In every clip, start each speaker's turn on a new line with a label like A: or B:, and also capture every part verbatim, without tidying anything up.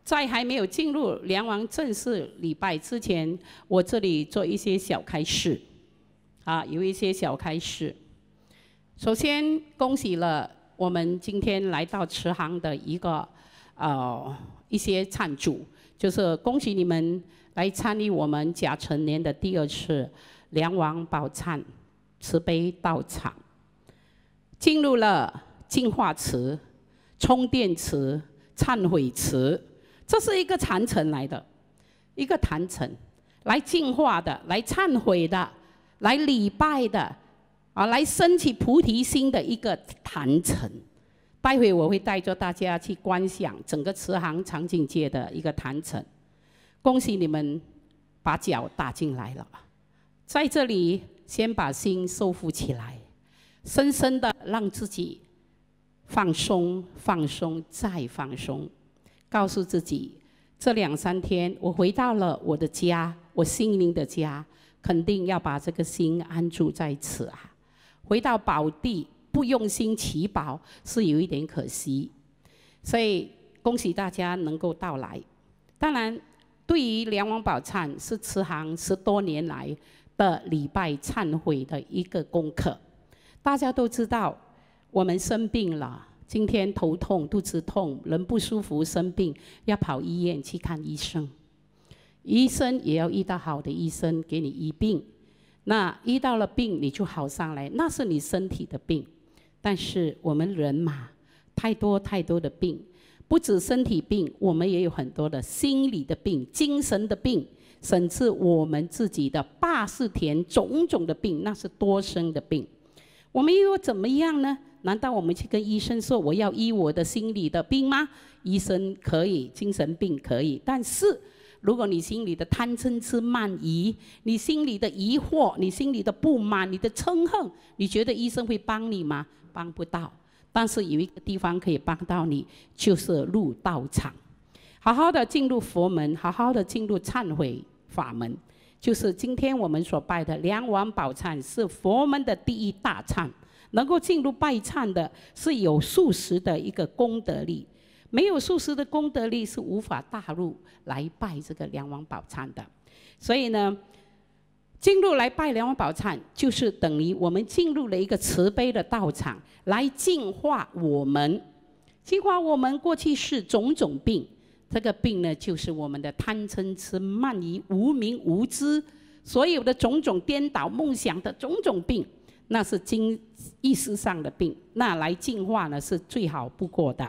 A: 在还没有进入梁王正式礼拜之前，我这里做一些小开示，啊，有一些小开示。首先，恭喜了我们今天来到慈航的一个呃一些赞助，就是恭喜你们来参与我们甲辰年的第二次梁王宝忏慈悲道场，进入了净化池、充电池、忏悔池。 这是一个坛城来的，一个坛城，来净化的，来忏悔的，来礼拜的，啊，来升起菩提心的一个坛城。待会我会带着大家去观想整个慈航长景街的一个坛城。恭喜你们把脚打进来了，在这里先把心收复起来，深深的让自己放松、放松再放松。 告诉自己，这两三天我回到了我的家，我心灵的家，肯定要把这个心安住在此啊。回到宝地，不用心祈宝是有一点可惜，所以恭喜大家能够到来。当然，对于梁王宝忏是慈航十多年来的礼拜忏悔的一个功课。大家都知道，我们生病了。 今天头痛、肚子痛、人不舒服、生病，要跑医院去看医生。医生也要遇到好的医生给你医病。那遇到了病你就好上来，那是你身体的病。但是我们人嘛，太多太多的病，不止身体病，我们也有很多的心理的病、精神的病，甚至我们自己的八识田种种的病，那是多生的病。我们又怎么样呢？ 难道我们去跟医生说我要医我的心理的病吗？医生可以，精神病可以，但是如果你心里的贪嗔痴慢疑，你心里的疑惑，你心里的不满，你的嗔恨，你觉得医生会帮你吗？帮不到。但是有一个地方可以帮到你，就是入道场，好好的进入佛门，好好的进入忏悔法门，就是今天我们所拜的梁王宝忏，是佛门的第一大忏。 能够进入拜忏的，是有数十的一个功德力，没有数十的功德力是无法踏入来拜这个梁王宝忏的。所以呢，进入来拜梁王宝忏，就是等于我们进入了一个慈悲的道场，来净化我们，净化我们过去世种种病。这个病呢，就是我们的贪嗔痴慢疑、无明无知，所有的种种颠倒梦想的种种病。 那是精意识上的病，那来净化呢是最好不过的。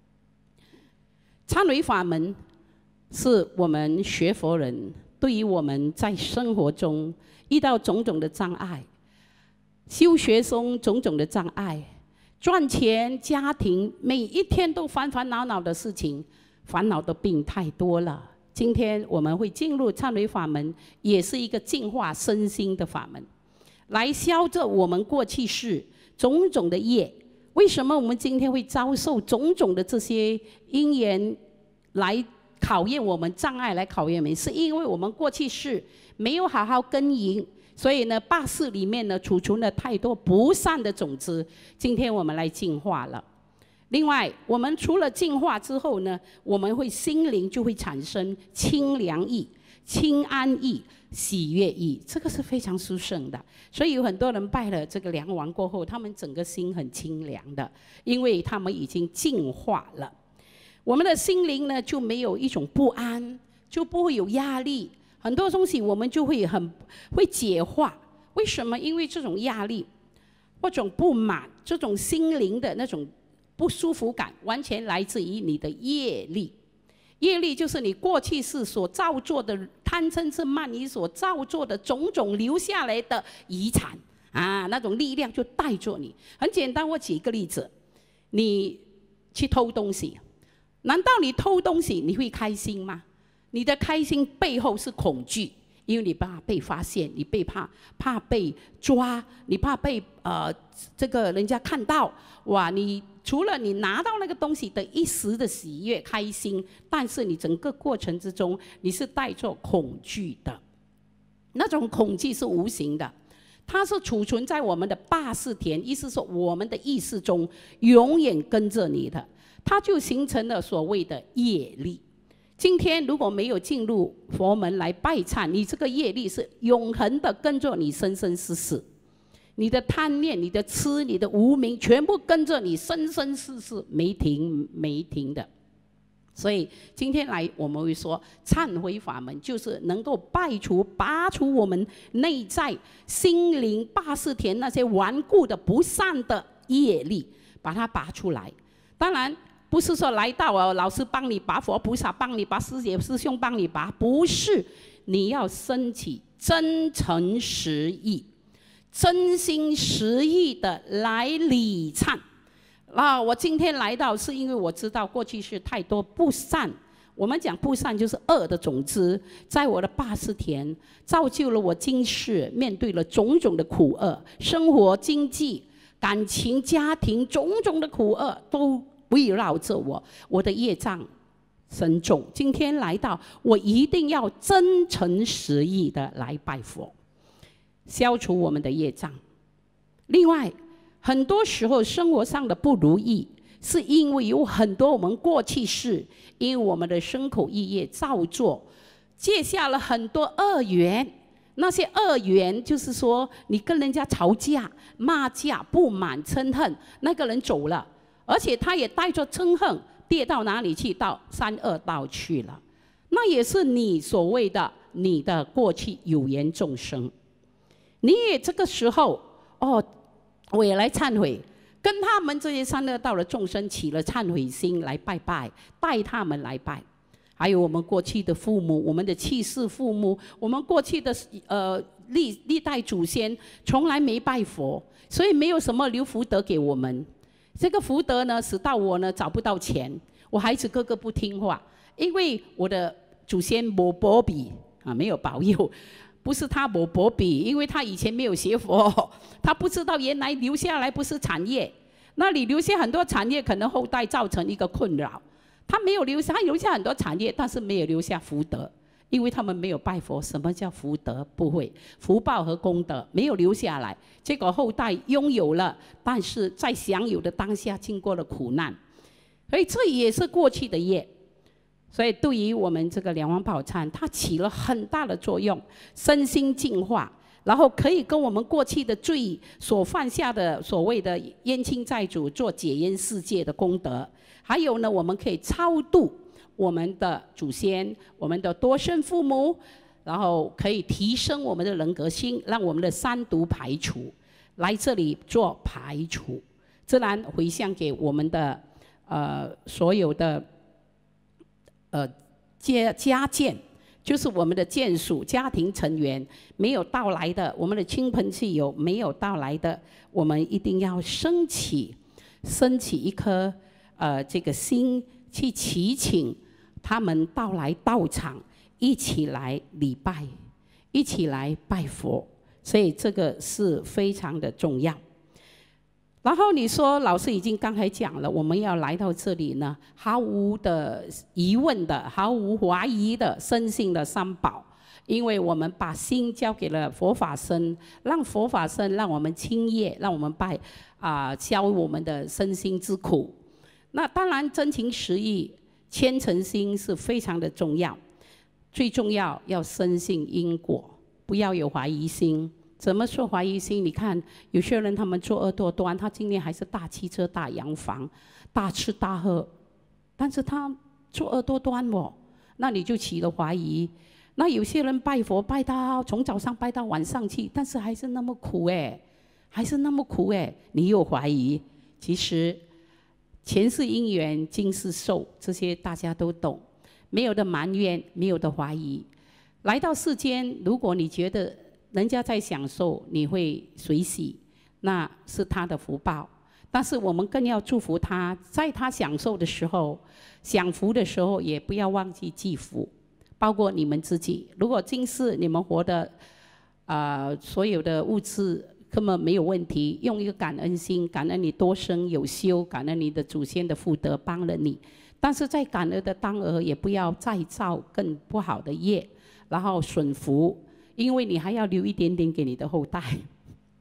A: 忏悔法门是我们学佛人对于我们在生活中遇到种种的障碍，修学中种种的障碍，赚钱、家庭每一天都烦烦恼恼的事情，烦恼的病太多了。今天我们会进入忏悔法门，也是一个净化身心的法门。 来消着我们过去世种种的业，为什么我们今天会遭受种种的这些因缘来考验我们、障碍来考验我们？是因为我们过去世没有好好耕耘，所以呢，八识里面呢储存了太多不善的种子。今天我们来净化了。另外，我们除了净化之后呢，我们会心灵就会产生清凉意、清安意。 喜悦意，这个是非常殊胜的，所以有很多人拜了这个梁王过后，他们整个心很清凉的，因为他们已经净化了。我们的心灵呢就没有一种不安，就不会有压力，很多东西我们就会很会解化。为什么？因为这种压力，或种不满，这种心灵的那种不舒服感，完全来自于你的业力。 业力就是你过去世所造作的贪嗔痴慢疑所造作的种种留下来的遗产啊，那种力量就带着你。很简单，我举一个例子：你去偷东西，难道你偷东西你会开心吗？你的开心背后是恐惧，因为你怕被发现，你被怕怕被抓，你怕被呃这个人家看到，哇你。 除了你拿到那个东西的一时的喜悦、开心，但是你整个过程之中，你是带着恐惧的。那种恐惧是无形的，它是储存在我们的八识田，意思说我们的意识中永远跟着你的，它就形成了所谓的业力。 今天如果没有进入佛门来拜忏，你这个业力是永恒的跟着你生生世世。你的贪念、你的痴、你的无明，全部跟着你生生世世，没停没停的。所以今天来，我们会说忏悔法门，就是能够拜除、拔除我们内在心灵八识田那些顽固的不善的业力，把它拔出来。当然，不是说来到哦，老师帮你拔，佛菩萨帮你拔，师姐师兄帮你拔，不是，你要升起真诚实意。真心实意的来礼忏啊！我今天来到，是因为我知道过去是太多不善。我们讲不善就是恶的种子，在我的八识田造就了我今世面对了种种的苦厄，生活、经济、感情、家庭种种的苦厄都围绕着我，我的业障深重。今天来到，我一定要真诚实意的来拜佛。消除我们的业障。另外，很多时候生活上的不如意，是因为有很多我们过去世，因为我们的身口意业造作，结下了很多恶缘。那些恶缘就是说，你跟人家吵架、骂架、不满、嗔恨，那个人走了，而且他也带着嗔恨，跌到哪里去？到三恶道去了。那也是你所谓的你的过去有缘众生。你也这个时候哦，我也来忏悔，跟他们这些三恶道的众生起了忏悔心来拜拜，带他们来拜。还有我们过去的父母，我们的去世父母，我们过去的呃历历代祖先从来没拜佛，所以没有什么留福德给我们。这个福德呢，使到我呢找不到钱，我孩子个个不听话，因为我的祖先没保庇啊，没有保佑。不是他没保庇，因为他以前没有学佛，他不知道原来留下来不是产业，那你留下很多产业，可能后代造成一个困扰。他没有留下，他留下很多产业，但是没有留下福德，因为他们没有拜佛。什么叫福德？不会，福报和功德没有留下来，结果后代拥有了，但是在享有的当下经过了苦难，所以这也是过去的业。所以对于我们这个两王宝忏，它起了很大的作用，身心净化，然后可以跟我们过去的罪所犯下的所谓的冤亲债主做解冤释界的功德。还有呢，我们可以超度我们的祖先、我们的多生父母，然后可以提升我们的人格心，让我们的三毒排除，来这里做排除，自然回向给我们的呃所有的。呃，家家眷就是我们的眷属、家庭成员没有到来的，我们的亲朋戚友没有到来的，我们一定要升起，升起一颗呃这个心，去祈请他们到来道场，一起来礼拜，一起来拜佛，所以这个是非常的重要。然后你说，老师已经刚才讲了，我们要来到这里呢，毫无的疑问的，毫无怀疑的，深信的三宝，因为我们把心交给了佛法僧，让佛法僧让我们清业，让我们拜啊、呃，消我们的身心之苦。那当然，真情实意、虔诚心是非常的重要，最重要要深信因果，不要有怀疑心。怎么说怀疑心？你看有些人他们作恶多端，他今年还是大汽车、大洋房、大吃大喝，但是他作恶多端哦，那你就起了怀疑。那有些人拜佛拜到从早上拜到晚上去，但是还是那么苦哎，还是那么苦哎，你又怀疑。其实前世因缘，今世受，这些大家都懂，没有的埋怨，没有的怀疑。来到世间，如果你觉得人家在享受，你会随喜，那是他的福报。但是我们更要祝福他，在他享受的时候、享福的时候，也不要忘记积福。包括你们自己，如果今世你们活的，呃，所有的物质根本没有问题，用一个感恩心，感恩你多生有修，感恩你的祖先的福德帮了你。但是在感恩的当儿，也不要再造更不好的业，然后损福。因为你还要留一点点给你的后代，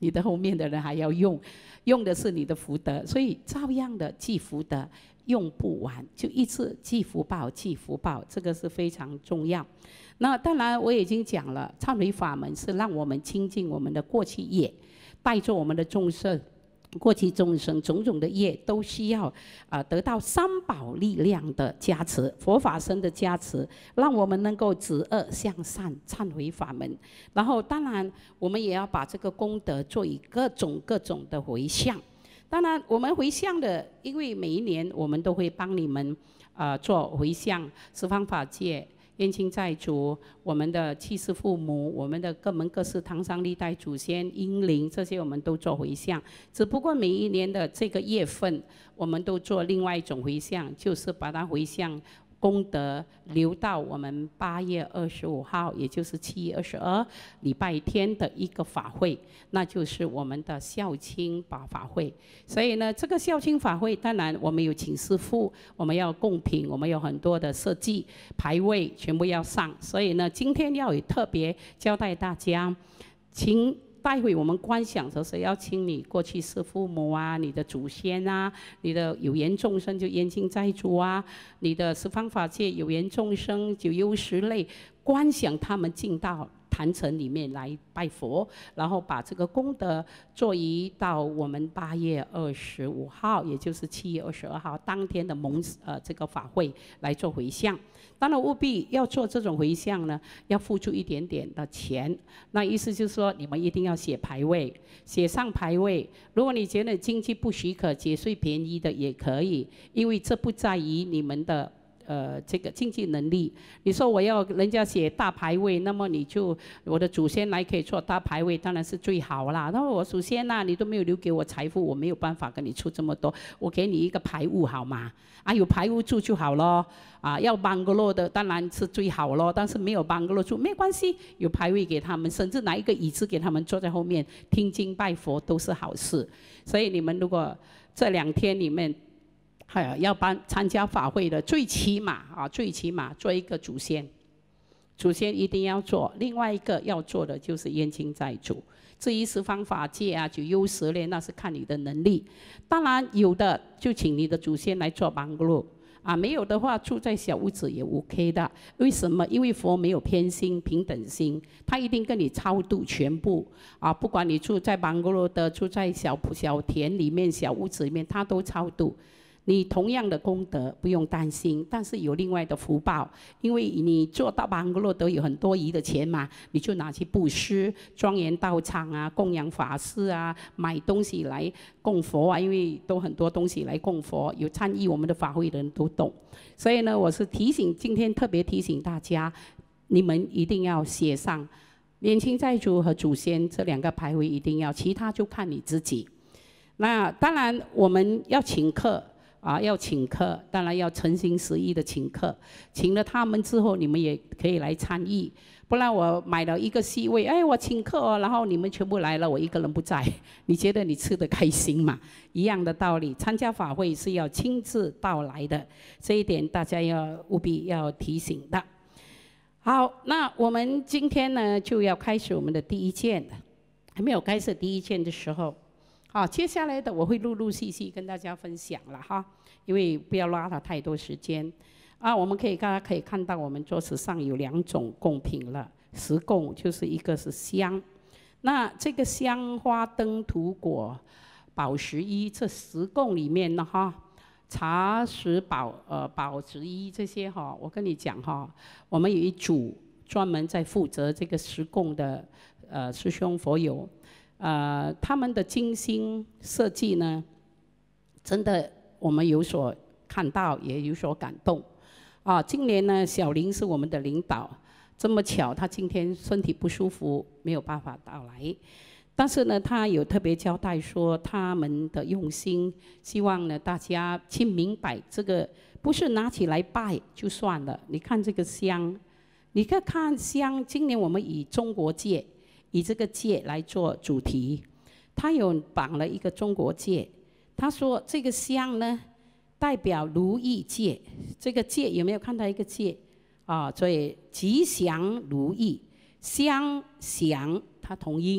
A: 你的后面的人还要用，用的是你的福德，所以照样的积福德。 用不完，就一次积福报，积福报，这个是非常重要。那当然我已经讲了，忏悔法门是让我们清净我们的过去业，带着我们的众生，过去众生种种的业，都需要啊、呃、得到三宝力量的加持，佛法僧的加持，让我们能够止恶向善，忏悔法门。然后当然我们也要把这个功德做以各种各种的回向。 当然，我们回向的，因为每一年我们都会帮你们，呃，做回向，十方法界、冤亲债主、我们的去世父母、我们的各门各世唐商历代祖先、英灵这些，我们都做回向。只不过每一年的这个月份，我们都做另外一种回向，就是把它回向。 功德留到我们八月二十五号，也就是七月二十二礼拜天的一个法会，那就是我们的孝亲法法会。所以呢，这个孝亲法会，当然我们有请师父，我们要供品，我们有很多的设计牌位，全部要上。所以呢，今天要有特别交代大家，请。 待会我们观想的时候，要请你过去世父母啊，你的祖先啊，你的有缘众生就冤亲债主啊，你的十方法界有缘众生九幽十类，观想他们进到坛城里面来拜佛，然后把这个功德作移到我们八月二十五号，也就是七月二十二号当天的蒙呃这个法会来做回向。 当然，务必要做这种回向呢，要付出一点点的钱。那意思就是说，你们一定要写牌位，写上牌位。如果你觉得经济不许可，节税便宜的也可以，因为这不在于你们的呃这个经济能力。你说我要人家写大牌位，那么你就我的祖先来可以做大牌位，当然是最好啦。那么我祖先呐、啊，你都没有留给我财富，我没有办法跟你出这么多，我给你一个牌屋好吗？啊，有牌屋住就好咯。 啊，要 bungalow 的当然是最好咯，但是没有 bungalow 住没关系，有牌位给他们，甚至拿一个椅子给他们坐在后面听经拜佛都是好事。所以你们如果这两天里面，还有要办参加法会的，最起码啊，最起码做一个祖先，祖先一定要做。另外一个要做的就是冤亲债主。至于十方法界啊，九幽十类，那是看你的能力。当然有的就请你的祖先来做 bungalow。 啊，没有的话，住在小屋子也 OK 的。为什么？因为佛没有偏心、平等心，他一定跟你超度全部啊！不管你住在邦格罗的，住在小小田里面、小屋子里面，他都超度。你同样的功德不用担心，但是有另外的福报，因为你做到邦格罗都有很多余的钱嘛，你就拿去布施、庄严道场啊、供养法师啊、买东西来供佛啊，因为都很多东西来供佛，有参与我们的法会的人都懂。所以呢，我是提醒，今天特别提醒大家，你们一定要写上冤亲债主和祖先这两个牌位，一定要，其他就看你自己。那当然，我们要请客。 啊，要请客，当然要诚心实意的请客。请了他们之后，你们也可以来参与。不然我买了一个席位，哎，我请客哦，然后你们全部来了，我一个人不在，你觉得你吃得开心吗？一样的道理，参加法会是要亲自到来的，这一点大家要务必要提醒的。好，那我们今天呢就要开始我们的第一件，还没有开始第一件的时候。 好，接下来的我会陆陆续续跟大家分享了哈，因为不要拉它太多时间。啊，我们可以大家可以看到，我们桌子上有两种供品了，十供就是一个是香，那这个香花灯土果宝石衣这十供里面呢哈，茶食宝呃宝石衣这些哈，我跟你讲哈，我们有一组专门在负责这个十供的呃师兄佛友。 呃，他们的精心设计呢，真的我们有所看到，也有所感动。啊，今年呢，小林是我们的领导，这么巧，他今天身体不舒服，没有办法到来。但是呢，他有特别交代说，他们的用心，希望呢大家去明白，这个不是拿起来拜就算了。你看这个香，你看看香，今年我们以中国戒。 以这个戒来做主题，他有绑了一个中国戒。他说这个香呢，代表如意戒。这个戒有没有看到一个戒？啊，所以吉祥如意，香祥它同音，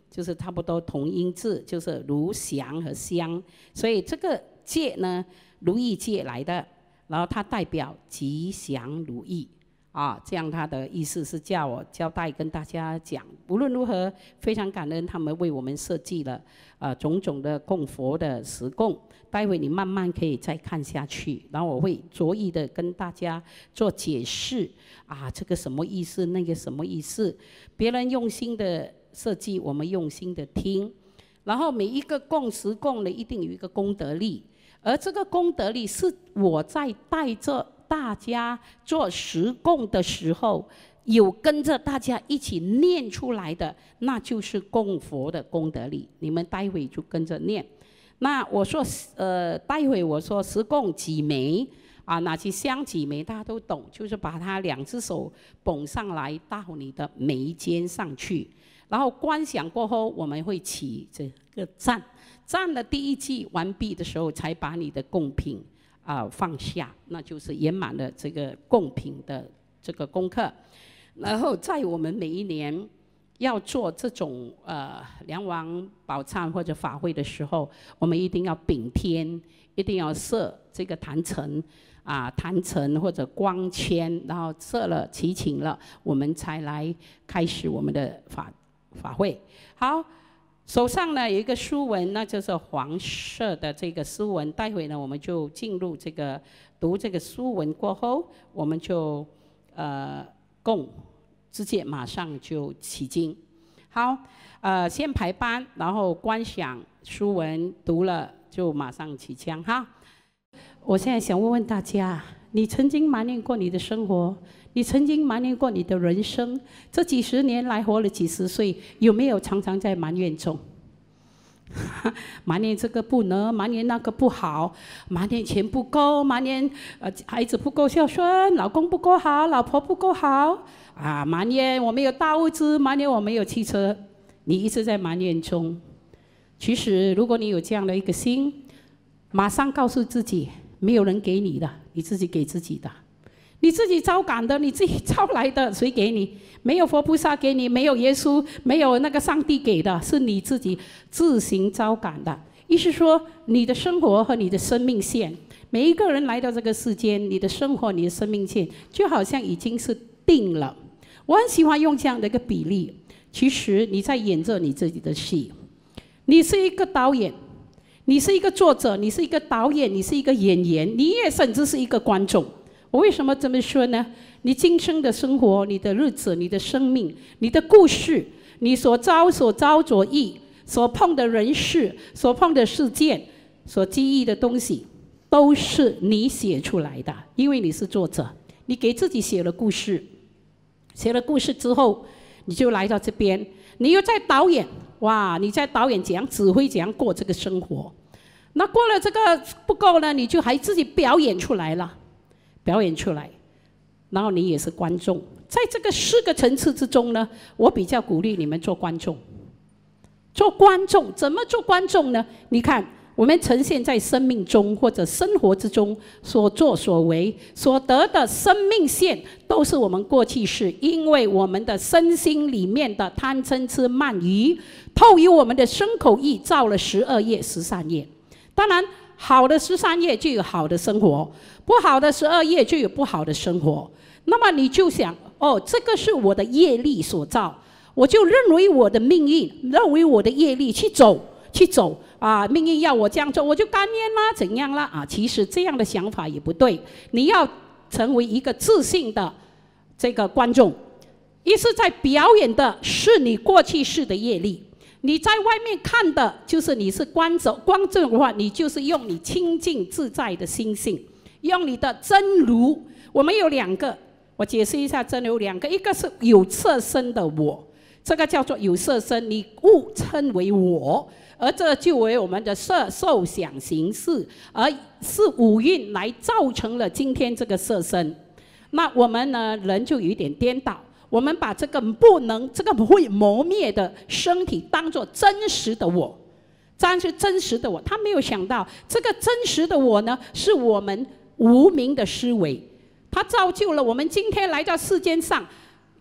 A: 就是差不多同音字，就是如祥和香，所以这个戒呢，如意戒来的，然后它代表吉祥如意啊，这样它的意思是叫我交代跟大家讲。无论如何，非常感恩他们为我们设计了呃种种的供佛的时供，待会你慢慢可以再看下去，然后我会着意的跟大家做解释啊，这个什么意思，那个什么意思，别人用心的设计，我们用心的听，然后每一个供时供呢，一定有一个功德力，而这个功德力是我在带着大家做时供的时候，有跟着大家一起念出来的，那就是供佛的功德力。你们待会就跟着念。那我说，呃，待会我说时供几枚啊，拿起香几枚，大家都懂，就是把它两只手捧上来到你的眉间上去。然后观想过后，我们会起这个赞，赞的第一句完毕的时候，才把你的贡品啊、呃、放下，那就是圆满了这个贡品的这个功课。然后在我们每一年要做这种呃梁王宝忏或者法会的时候，我们一定要秉天，一定要设这个坛城啊，坛城或者光圈，然后设了祈请了，我们才来开始我们的法。法会好，手上呢有一个书文，那就是黄色的这个书文。待会呢，我们就进入这个读这个书文过后，我们就呃供，直接马上就起经。好，呃，先排班，然后观想书文，读了就马上起枪哈。我现在想问问大家，你曾经埋怨过你的生活？你曾经埋怨过你的人生？这几十年来活了几十岁，有没有常常在埋怨中？埋怨这个不能，埋怨那个不好，埋怨钱不够，埋怨呃孩子不够孝顺，老公不够好，老婆不够好啊，埋怨我没有大物资，埋怨我没有汽车，你一直在埋怨中。其实，如果你有这样的一个心，马上告诉自己，没有人给你的，你自己给自己的。你自己招感的，你自己招来的，谁给你？没有佛菩萨给你，没有耶稣，没有那个上帝给的，是你自己自行招感的。意思说，你的生活和你的生命线，每一个人来到这个世间，你的生活、你的生命线，就好像已经是定了。我很喜欢用这样的一个比例，其实你在演着你自己的戏，你是一个导演，你是一个作者，你是一个导演，你是一个演员，你也甚至是一个观众。我为什么这么说呢？你今生的生活、你的日子、你的生命、你的故事、你所遭所遭所遇、所碰的人事、所碰的事件、所记忆的东西，都是你写出来的。因为你是作者，你给自己写了故事，写了故事之后，你就来到这边，你又在导演，哇！你在导演怎样指挥、怎样过这个生活。那过了这个不够呢，你就还自己表演出来了。表演出来，然后你也是观众，在这个四个层次之中呢，我比较鼓励你们做观众。做观众怎么做观众呢？你看，我们呈现在生命中或者生活之中所作所为所得的生命线，都是我们过去式，因为我们的身心里面的贪嗔痴慢疑，透于我们的身口意造了十二业、十三业。当然，好的十三业就有好的生活，不好的十二业就有不好的生活。那么你就想，哦，这个是我的业力所造，我就认为我的命运，认为我的业力去走，去走啊，命运要我这样做，我就甘愿啦，怎样啦啊？其实这样的想法也不对，你要成为一个自信的这个观众，意思在表演的是你过去式的业力。你在外面看的就是你是观众，观众的话，你就是用你清净自在的心性，用你的真如。我们有两个，我解释一下，真如两个，一个是有色身的我，这个叫做有色身，你误称为我，而这就为我们的色受想行识，而是五蕴来造成了今天这个色身。那我们呢，人就有一点颠倒。我们把这个不能、这个不会磨灭的身体当作真实的我，这是真实的我。他没有想到，这个真实的我呢，是我们无明的思维，它造就了我们今天来到世间上，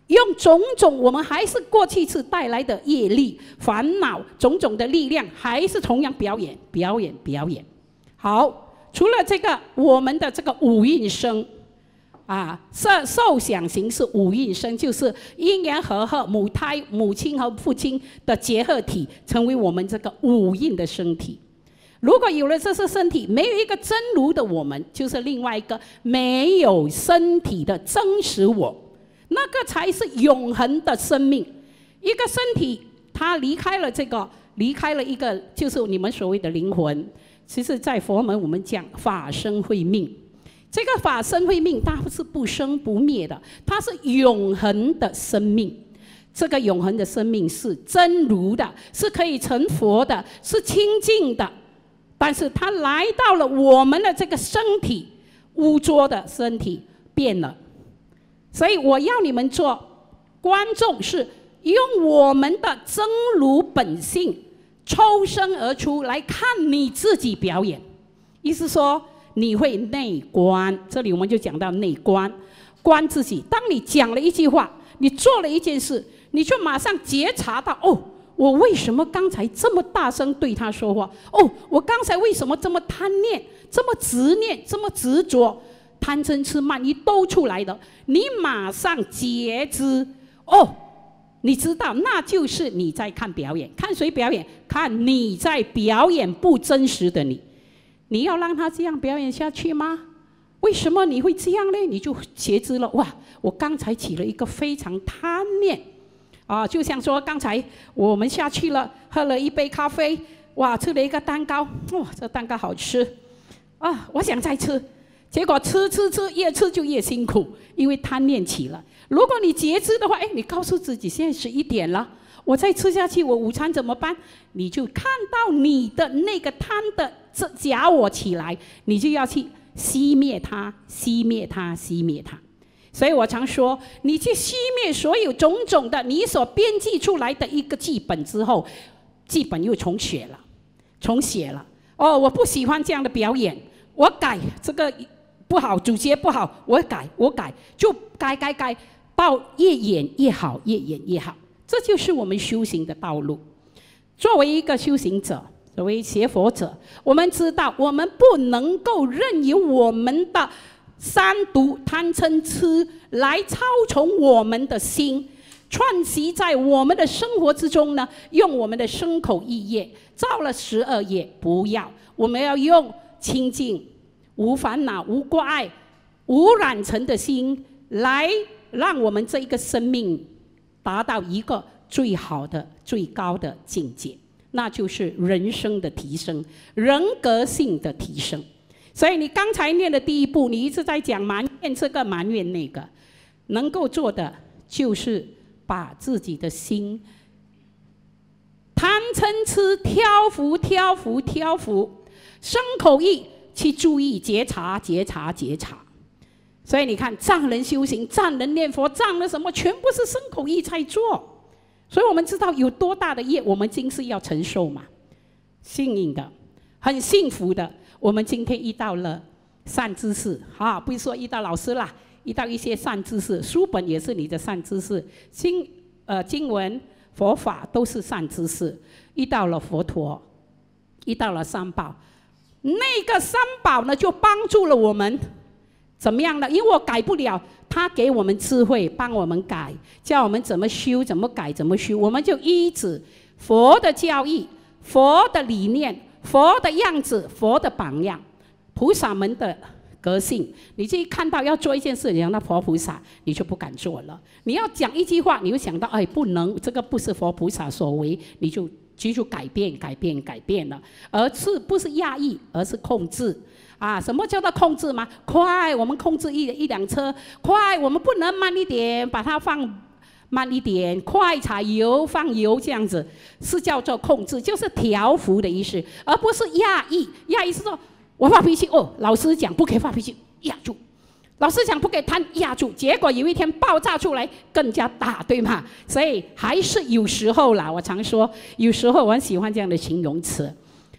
A: 用种种我们还是过去次带来的业力、烦恼、种种的力量，还是同样表演、表演、表演。好，除了这个，我们的这个五蕴生啊，受受想行识五蕴生，就是因缘和合，母胎、母亲和父亲的结合体，成为我们这个五蕴的身体。如果有了这些身体，没有一个真如的我们，就是另外一个没有身体的真实我。那个才是永恒的生命。一个身体，它离开了这个，离开了一个，就是你们所谓的灵魂。其实，在佛门我们讲法身慧命，这个法身慧命，它是不生不灭的，它是永恒的生命。这个永恒的生命是真如的，是可以成佛的，是清净的。但是它来到了我们的这个身体，污浊的身体变了。所以我要你们做观众，是用我们的真如本性抽身而出来看你自己表演。意思说你会内观，这里我们就讲到内观，观自己。当你讲了一句话，你做了一件事，你就马上觉察到，哦，我为什么刚才这么大声对他说话？哦，我刚才为什么这么贪念、这么执念、这么执着？贪嗔痴慢疑都出来了，你马上觉知，哦，你知道那就是你在看表演。看谁表演？看你在表演不真实的你。你要让他这样表演下去吗？为什么你会这样呢？你就觉知了，哇，我刚才起了一个非常贪念啊，就像说刚才我们下去了，喝了一杯咖啡，哇，吃了一个蛋糕，哇，这蛋糕好吃啊，我想再吃。结果吃吃吃，越吃就越辛苦，因为贪念起了。如果你觉知的话，哎，你告诉自己现在十一点了，我再吃下去，我午餐怎么办？你就看到你的那个贪的这假我起来，你就要去熄灭它，熄灭它，熄灭它。所以我常说，你去熄灭所有种种的你所编辑出来的一个剧本之后，剧本又重写了，重写了。哦，我不喜欢这样的表演，我改这个。不好，主角不好，我改，我改，就改改改，到越演越好，越演越好。这就是我们修行的道路。作为一个修行者，作为学佛者，我们知道，我们不能够任由我们的三毒贪嗔痴来操纵我们的心，串习在我们的生活之中呢，用我们的身口意业造了十二业。不要，我们要用清净、无烦恼、无挂碍、无染尘的心，来让我们这一个生命达到一个最好的、最高的境界，那就是人生的提升，人格性的提升。所以你刚才念的第一步，你一直在讲埋怨这个埋怨那个，能够做的就是把自己的心贪嗔痴挑伏、挑伏、挑伏，身口意去注意、觉察、觉察、觉察。所以你看，藏人修行、藏人念佛、藏人什么，全部是身口意在做。所以我们知道有多大的业，我们今世要承受嘛。幸运的，很幸福的，我们今天遇到了善知识啊，不是说遇到老师啦，遇到一些善知识，书本也是你的善知识，经呃经文、佛法都是善知识。遇到了佛陀，遇到了三宝。那个三宝呢，就帮助了我们，怎么样呢？因为我改不了，他给我们智慧，帮我们改，教我们怎么修、怎么改、怎么修，我们就依止佛的教义、佛的理念、佛的样子、佛的榜样，菩萨们的个性。你自己看到要做一件事，你让那佛菩萨，你就不敢做了。你要讲一句话，你会想到，哎，不能，这个不是佛菩萨所为，你就。就就改变、改变、改变了，而是不是压抑，而是控制啊？什么叫做控制吗？快，我们控制一一辆车，快，我们不能慢一点，把它放慢一点，快踩油放油，这样子是叫做控制，就是调伏的意思，而不是压抑。压抑是说我发脾气，哦，老师讲不可以发脾气，压住。老师讲不给贪，压住，结果有一天爆炸出来，更加大，对吗？所以还是有时候啦，我常说，有时候我很喜欢这样的形容词，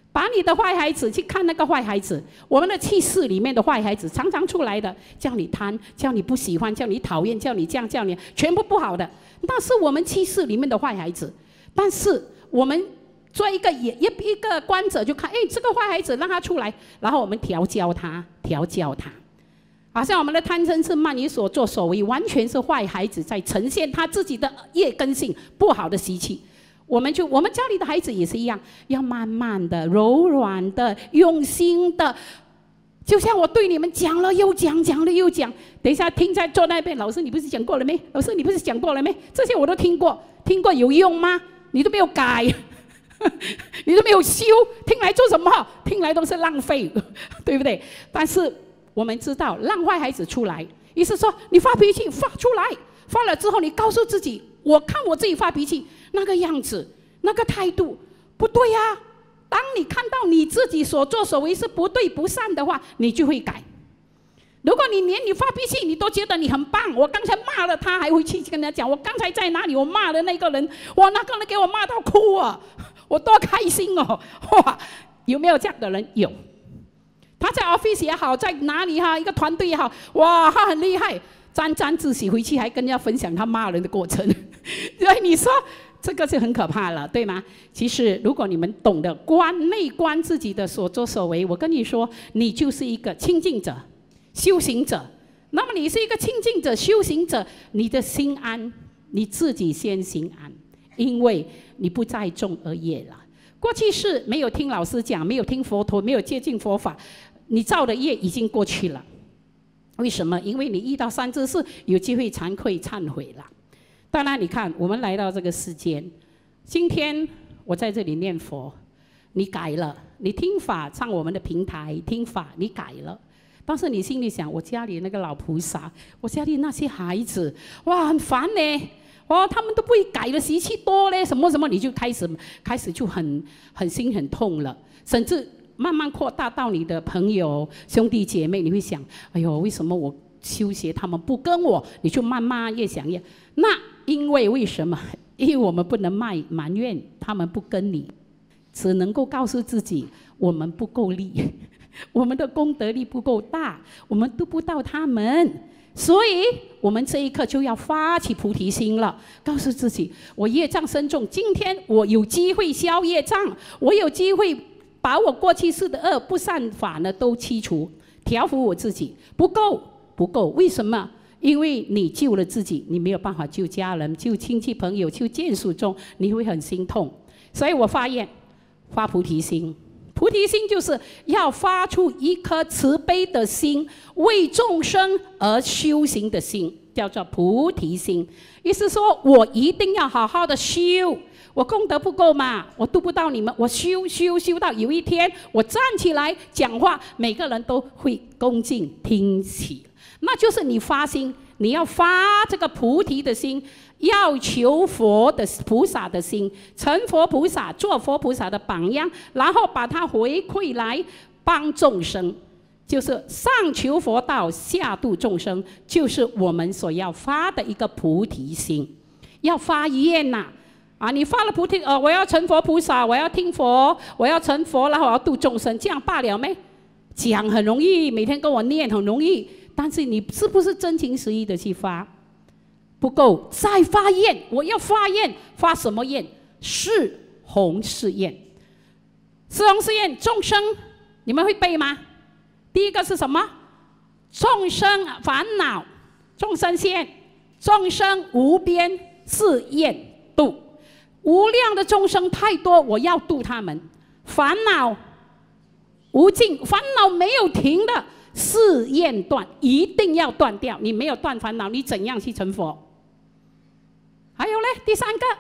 A: 把你的坏孩子去看那个坏孩子，我们的气室里面的坏孩子常常出来的，叫你贪，叫你不喜欢，叫你讨厌，叫你这样，叫你全部不好的，那是我们气室里面的坏孩子。但是我们做一个也一一个观者就看，哎，这个坏孩子让他出来，然后我们调教他，调教他。好像我们的贪嗔痴慢疑所作所为，完全是坏孩子在呈现他自己的业根性不好的习气。我们就我们家里的孩子也是一样，要慢慢的、柔软的、用心的，就像我对你们讲了又讲，讲了又讲。等一下听在坐那边，老师你不是讲过了没？老师你不是讲过了没？这些我都听过，听过有用吗？你都没有改，你都没有修，听来做什么？听来都是浪费，对不对？但是我们知道，让坏孩子出来，意思说你发脾气发出来，发了之后你告诉自己，我看我自己发脾气。那个样子，那个态度不对呀、啊。当你看到你自己所作所为是不对不善的话，你就会改。如果你连你发脾气你都觉得你很棒，我刚才骂了他，还会去跟他讲，我刚才在哪里，我骂了那个人，哇，那个人给我骂到哭啊，我多开心哦，哇，有没有这样的人？有。他在 office 也好，在哪里哈，一个团队也好，哇，他很厉害，沾沾自喜，回去还跟人家分享他骂人的过程。所以你说。这个是很可怕了，对吗？其实，如果你们懂得观内观自己的所作所为，我跟你说，你就是一个清净者、修行者。那么，你是一个清净者、修行者，你的心安，你自己先心安，因为你不再种恶业了。过去是没有听老师讲，没有听佛陀，没有接近佛法，你造的业已经过去了。为什么？因为你遇到三智士，有机会惭愧忏悔了。当然，你看，我们来到这个世间，今天我在这里念佛，你改了，你听法上我们的平台听法，你改了，但是你心里想，我家里那个老菩萨，我家里那些孩子，哇，很烦呢，哦，他们都不会改的，习气多嘞，什么什么，你就开始开始就很很心很痛了，甚至慢慢扩大到你的朋友兄弟姐妹，你会想，哎呦，为什么我修学他们不跟我？你就慢慢越想越那。因为为什么？因为我们不能埋埋怨他们不跟你，只能够告诉自己，我们不够力，我们的功德力不够大，我们度不到他们，所以我们这一刻就要发起菩提心了，告诉自己，我业障深重，今天我有机会消业障，我有机会把我过去世的恶不善法呢都剔除，调伏我自己，不够，不够，为什么？因为你救了自己，你没有办法救家人、救亲戚朋友、救眷属中，你会很心痛。所以我发愿发菩提心，菩提心就是要发出一颗慈悲的心，为众生而修行的心，叫做菩提心。意思说，我一定要好好的修，我功德不够嘛，我度不到你们，我修修修到有一天，我站起来讲话，每个人都会恭敬听起。那就是你发心，你要发这个菩提的心，要求佛的菩萨的心，成佛菩萨，做佛菩萨的榜样，然后把它回馈来帮众生，就是上求佛道，下度众生，就是我们所要发的一个菩提心，要发愿呐、啊！啊，你发了菩提，呃，我要成佛菩萨，我要听佛，我要成佛，然后我要度众生，这样罢了没？讲很容易，每天跟我念很容易。但是你是不是真情实意的去发？不够，再发愿，我要发愿，发什么愿？是弘誓愿。是弘誓愿，众生，你们会背吗？第一个是什么？众生烦恼，众生现，众生无边誓愿度，无量的众生太多，我要度他们。烦恼无尽，烦恼没有停的。誓愿断，一定要断掉。你没有断烦恼，你怎样去成佛？还有呢？第三个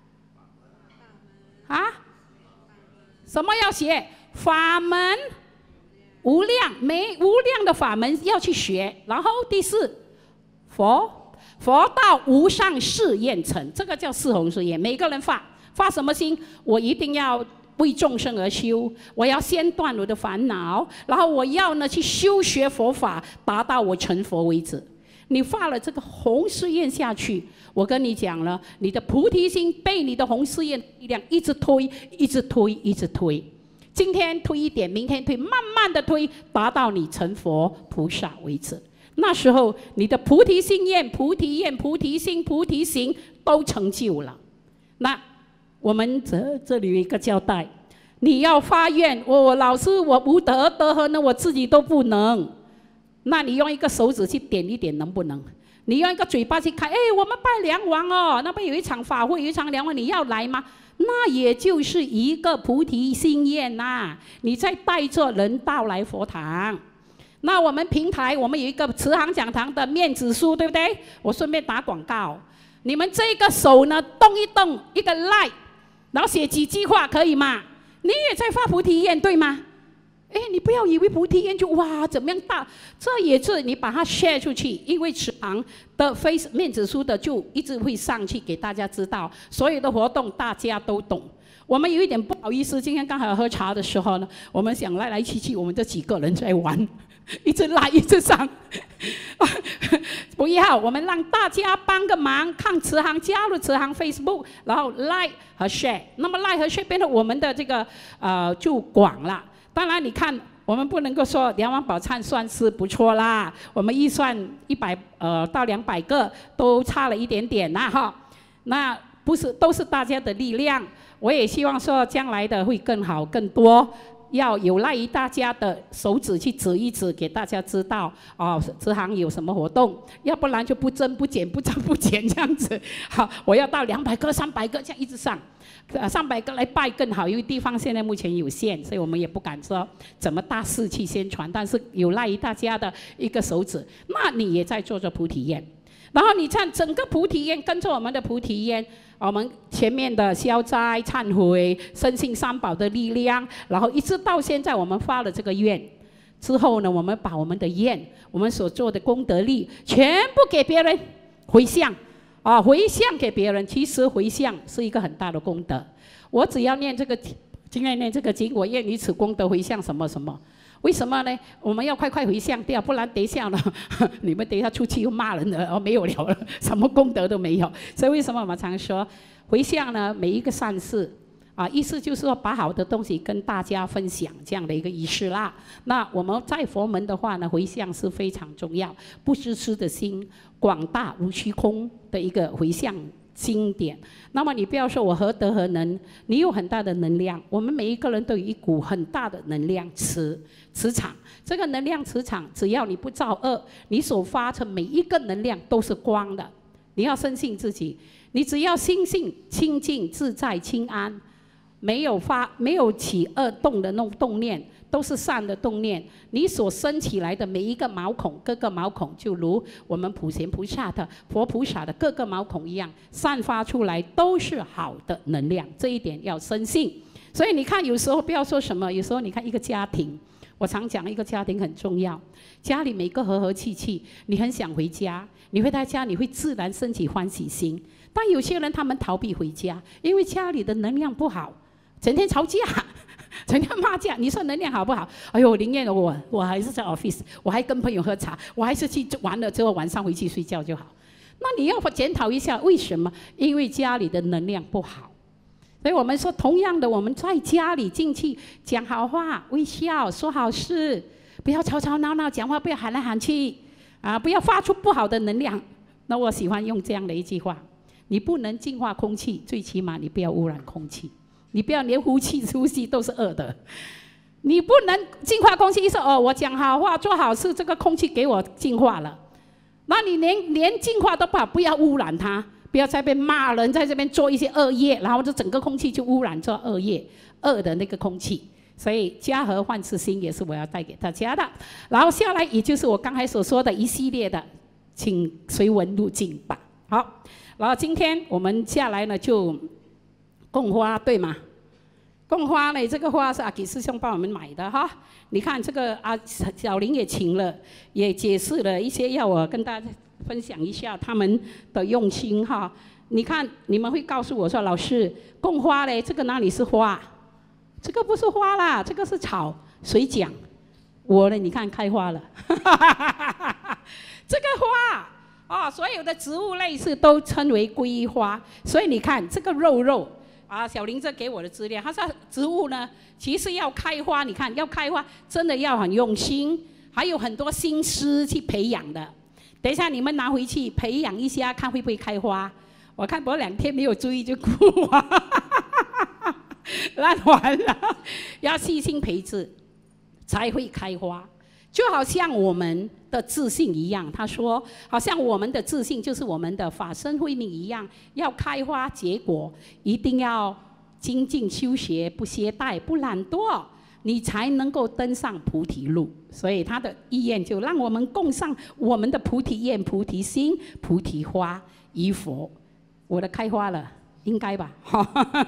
A: 啊，什么要学？法门无量，没无量的法门要去学。然后第四，佛佛道无上誓愿成，这个叫四弘誓愿。每个人发发什么心？我一定要为众生而修，我要先断我的烦恼，然后我要呢去修学佛法，达到我成佛为止。你发了这个弘誓愿下去，我跟你讲了，你的菩提心被你的弘誓愿力量一直推，一直推，一直推。 今天推一点，明天推，慢慢的推，达到你成佛菩萨为止。那时候你的菩提心愿、菩提愿、菩提心、菩提行都成就了。那我们这这里有一个交代，你要发愿，我我老师我无德德何呢？我自己都不能。那你用一个手指去点一点，能不能？你用一个嘴巴去开，哎，我们拜梁王哦，那边有一场法会，有一场梁王，你要来吗？那也就是一个菩提心愿呐、啊，你在带着人到来佛堂。那我们平台，我们有一个慈航讲堂的面子书，对不对？我顺便打广告，你们这个手呢，动一动，一个 like， 然后写几句话，可以吗？你也在发菩提愿，对吗？哎，你不要以为菩提愿就哇怎么样大，这也是你把它 share 出去，因为慈航的 face 面子书的就一直会上去给大家知道，所有的活动大家都懂。我们有一点不好意思，今天刚好喝茶的时候呢，我们想来来去去，我们这几个人在玩，一直拉一直上，不要，我们让大家帮个忙，看慈航加入慈航 Facebook， 然后 like 和 share， 那么 like 和 share 变成我们的这个呃就广了。当然，你看，我们不能够说梁王宝忏算是不错啦，我们预算一百呃到两百个都差了一点点啦哈。那不是都是大家的力量，我也希望说将来的会更好更多，要有赖于大家的手指去指一指，给大家知道哦，慈航有什么活动，要不然就不增不减不增不减这样子。好，我要到两百个、三百个这样一直上。呃，上百个来拜更好，因为地方现在目前有限，所以我们也不敢说怎么大肆去宣传。但是有赖于大家的一个手指，那你也在做着菩提愿。然后你看整个菩提愿，跟着我们的菩提愿，我们前面的消灾、忏悔、深信三宝的力量，然后一直到现在，我们发了这个愿之后呢，我们把我们的愿，我们所做的功德力，全部给别人回向。啊，回向给别人，其实回向是一个很大的功德。我只要念这个，今天念这个经，我愿以此功德回向什么什么。为什么呢？我们要快快回向掉，不然等一下呢，你们等一下出去又骂人了，哦，没有了了，什么功德都没有。所以为什么我们常说回向呢？每一个善事。啊，意思就是说把好的东西跟大家分享这样的一个仪式啦。那我们在佛门的话呢，回向是非常重要，不自私的心，广大无虚空的一个回向经典。那么你不要说我何德何能，你有很大的能量，我们每一个人都有一股很大的能量磁磁场。这个能量磁场，只要你不造恶，你所发出每一个能量都是光的。你要深信自己，你只要心性清净自在清安。没有发没有起恶动的那种动念，都是善的动念。你所生起来的每一个毛孔，各个毛孔就如我们普贤菩萨的佛菩萨的各个毛孔一样，散发出来都是好的能量。这一点要深信。所以你看，有时候不要说什么，有时候你看一个家庭，我常讲一个家庭很重要，家里每个和和气气，你很想回家，你回到家你会自然升起欢喜心。但有些人他们逃避回家，因为家里的能量不好。整天吵架，整天骂架，你说能量好不好？哎呦，宁愿我我还是在 office， 我还跟朋友喝茶，我还是去完了之后晚上回去睡觉就好。那你要检讨一下为什么？因为家里的能量不好。所以我们说，同样的，我们在家里进去讲好话、微笑、说好事，不要吵吵闹闹讲话，不要喊来喊去，啊，不要发出不好的能量。那我喜欢用这样的一句话：你不能净化空气，最起码你不要污染空气。你不要连呼气呼吸都是恶的，你不能净化空气。一说哦，我讲好话做好事，这个空气给我净化了，那你连连净化都不好，不要污染它，不要在这边骂人，在这边做一些恶业，然后这整个空气就污染做恶业，恶的那个空气。所以家和万事兴也是我要带给大家的。然后下来也就是我刚才所说的一系列的，请随文入境吧。好，然后今天我们下来呢就。供花对吗？供花呢，这个花是阿吉师兄帮我们买的哈。你看这个阿小林也请了，也解释了一些，要我跟大家分享一下他们的用心哈。你看你们会告诉我说，老师供花呢，这个哪里是花？这个不是花啦，这个是草。谁讲？我呢？你看开花了，这个花哦，所有的植物类是都称为皈依花。所以你看这个肉肉。 啊，小林这给我的资料，他说植物呢，其实要开花，你看要开花，真的要很用心，还有很多心思去培养的。等一下你们拿回去培养一下，看会不会开花。我看我两天没有注意就枯啊，烂完了，要细心培植才会开花。就好像我们的自信一样，他说，好像我们的自信就是我们的法身慧命一样，要开花结果，一定要精进修学，不懈怠，不懒惰，你才能够登上菩提路。所以他的意愿就让我们供上我们的菩提愿、菩提心、菩提花于佛。我的开花了。应该吧，好，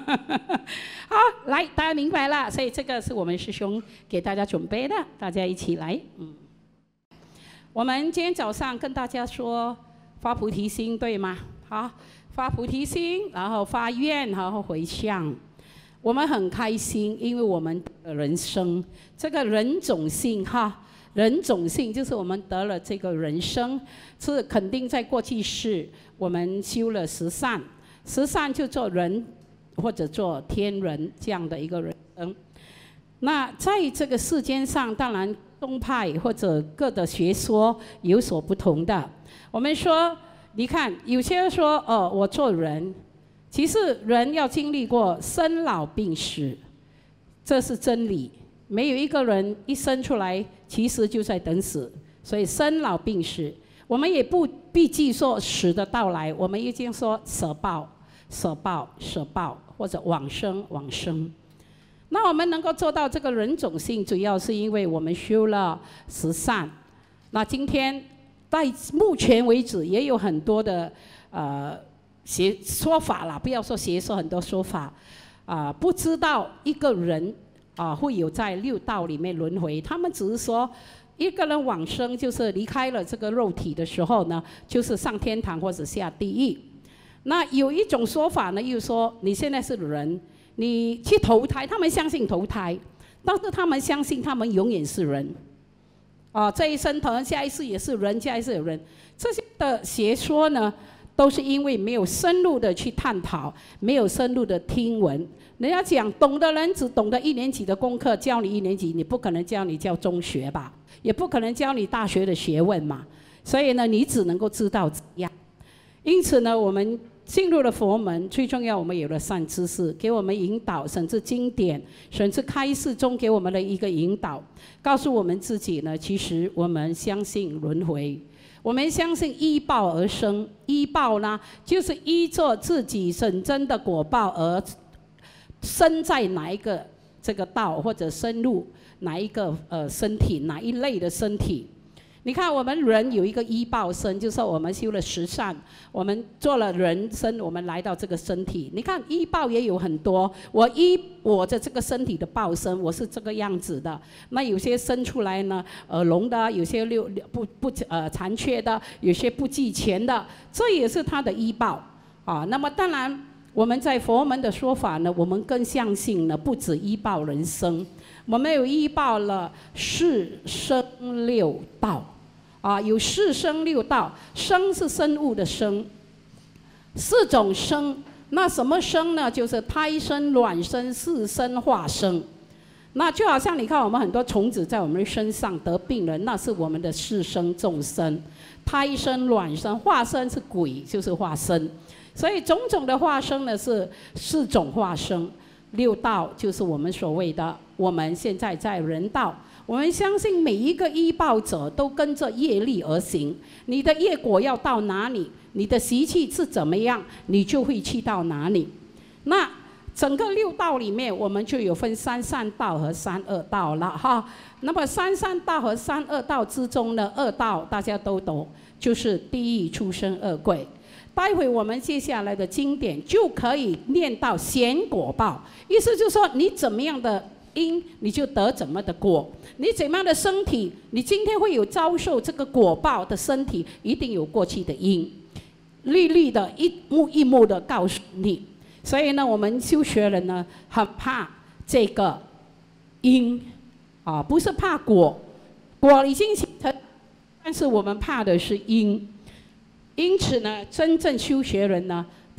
A: 来，大家明白了，所以这个是我们师兄给大家准备的，大家一起来。嗯，我们今天早上跟大家说发菩提心，对吗？好，发菩提心，然后发愿，然后回向。我们很开心，因为我们的人生这个人种性哈，人种性就是我们得了这个人生，是肯定在过去世我们修了十善。十善就做人或者做天人这样的一个人生。那在这个世间上，当然宗派或者各的学说有所不同的。我们说，你看有些人说，哦，我做人，其实人要经历过生老病死，这是真理。没有一个人一生出来，其实就在等死。所以生老病死。我们也不必记说死的到来，我们已经说舍报、舍报、舍报，或者往生、往生。那我们能够做到这个人种性，主要是因为我们修了十善。那今天到目前为止，也有很多的呃邪说法啦，不要说邪说，很多说法啊、呃，不知道一个人啊、呃、会有在六道里面轮回，他们只是说。一个人往生就是离开了这个肉体的时候呢，就是上天堂或者下地狱。那有一种说法呢，又说你现在是人，你去投胎，他们相信投胎，但是他们相信他们永远是人。啊，这一生可能下一世也是人，下一世有人。这些的邪说呢，都是因为没有深入的去探讨，没有深入的听闻。人家讲，懂的人只懂得一年级的功课，教你一年级，你不可能教你教中学吧？也不可能教你大学的学问嘛，所以呢，你只能够知道怎样。因此呢，我们进入了佛门，最重要，我们有了善知识，给我们引导，甚至经典，甚至开示中给我们的一个引导，告诉我们自己呢，其实我们相信轮回，我们相信依报而生，依报呢，就是依着自己本真的果报而生在哪一个这个道，或者深入。哪一个呃身体，哪一类的身体？你看，我们人有一个依报身，就是说我们修了十善，我们做了人身，我们来到这个身体。你看依报也有很多，我依我的这个身体的报身，我是这个样子的。那有些生出来呢，耳聋的，有些六不不呃残缺的，有些不计钱的，这也是他的依报啊。那么当然，我们在佛门的说法呢，我们更相信呢，不止依报人生。我们有依报了四生六道，啊，有四生六道。生是生物的生，四种生。那什么生呢？就是胎生、卵生、四生、化生。那就好像你看，我们很多虫子在我们身上得病了，那是我们的四生众生。胎生、卵生、化生是鬼，就是化身。所以种种的化生呢，是四种化生。六道就是我们所谓的，我们现在在人道，我们相信每一个依报者都跟着业力而行。你的业果要到哪里，你的习气是怎么样，你就会去到哪里。那整个六道里面，我们就有分三善道和三恶道了哈。那么三善道和三恶道之中呢，恶道大家都懂，就是地狱、畜生、恶鬼。待会我们接下来的经典就可以念到显果报，意思就是说你怎么样的因，你就得怎么的果；你怎么样的身体，你今天会有遭受这个果报的身体，一定有过去的因，历历的一幕一幕的告诉你。所以呢，我们修学人呢很怕这个因啊，不是怕果，果已经形成，但是我们怕的是因。因此呢，真正修学人呢，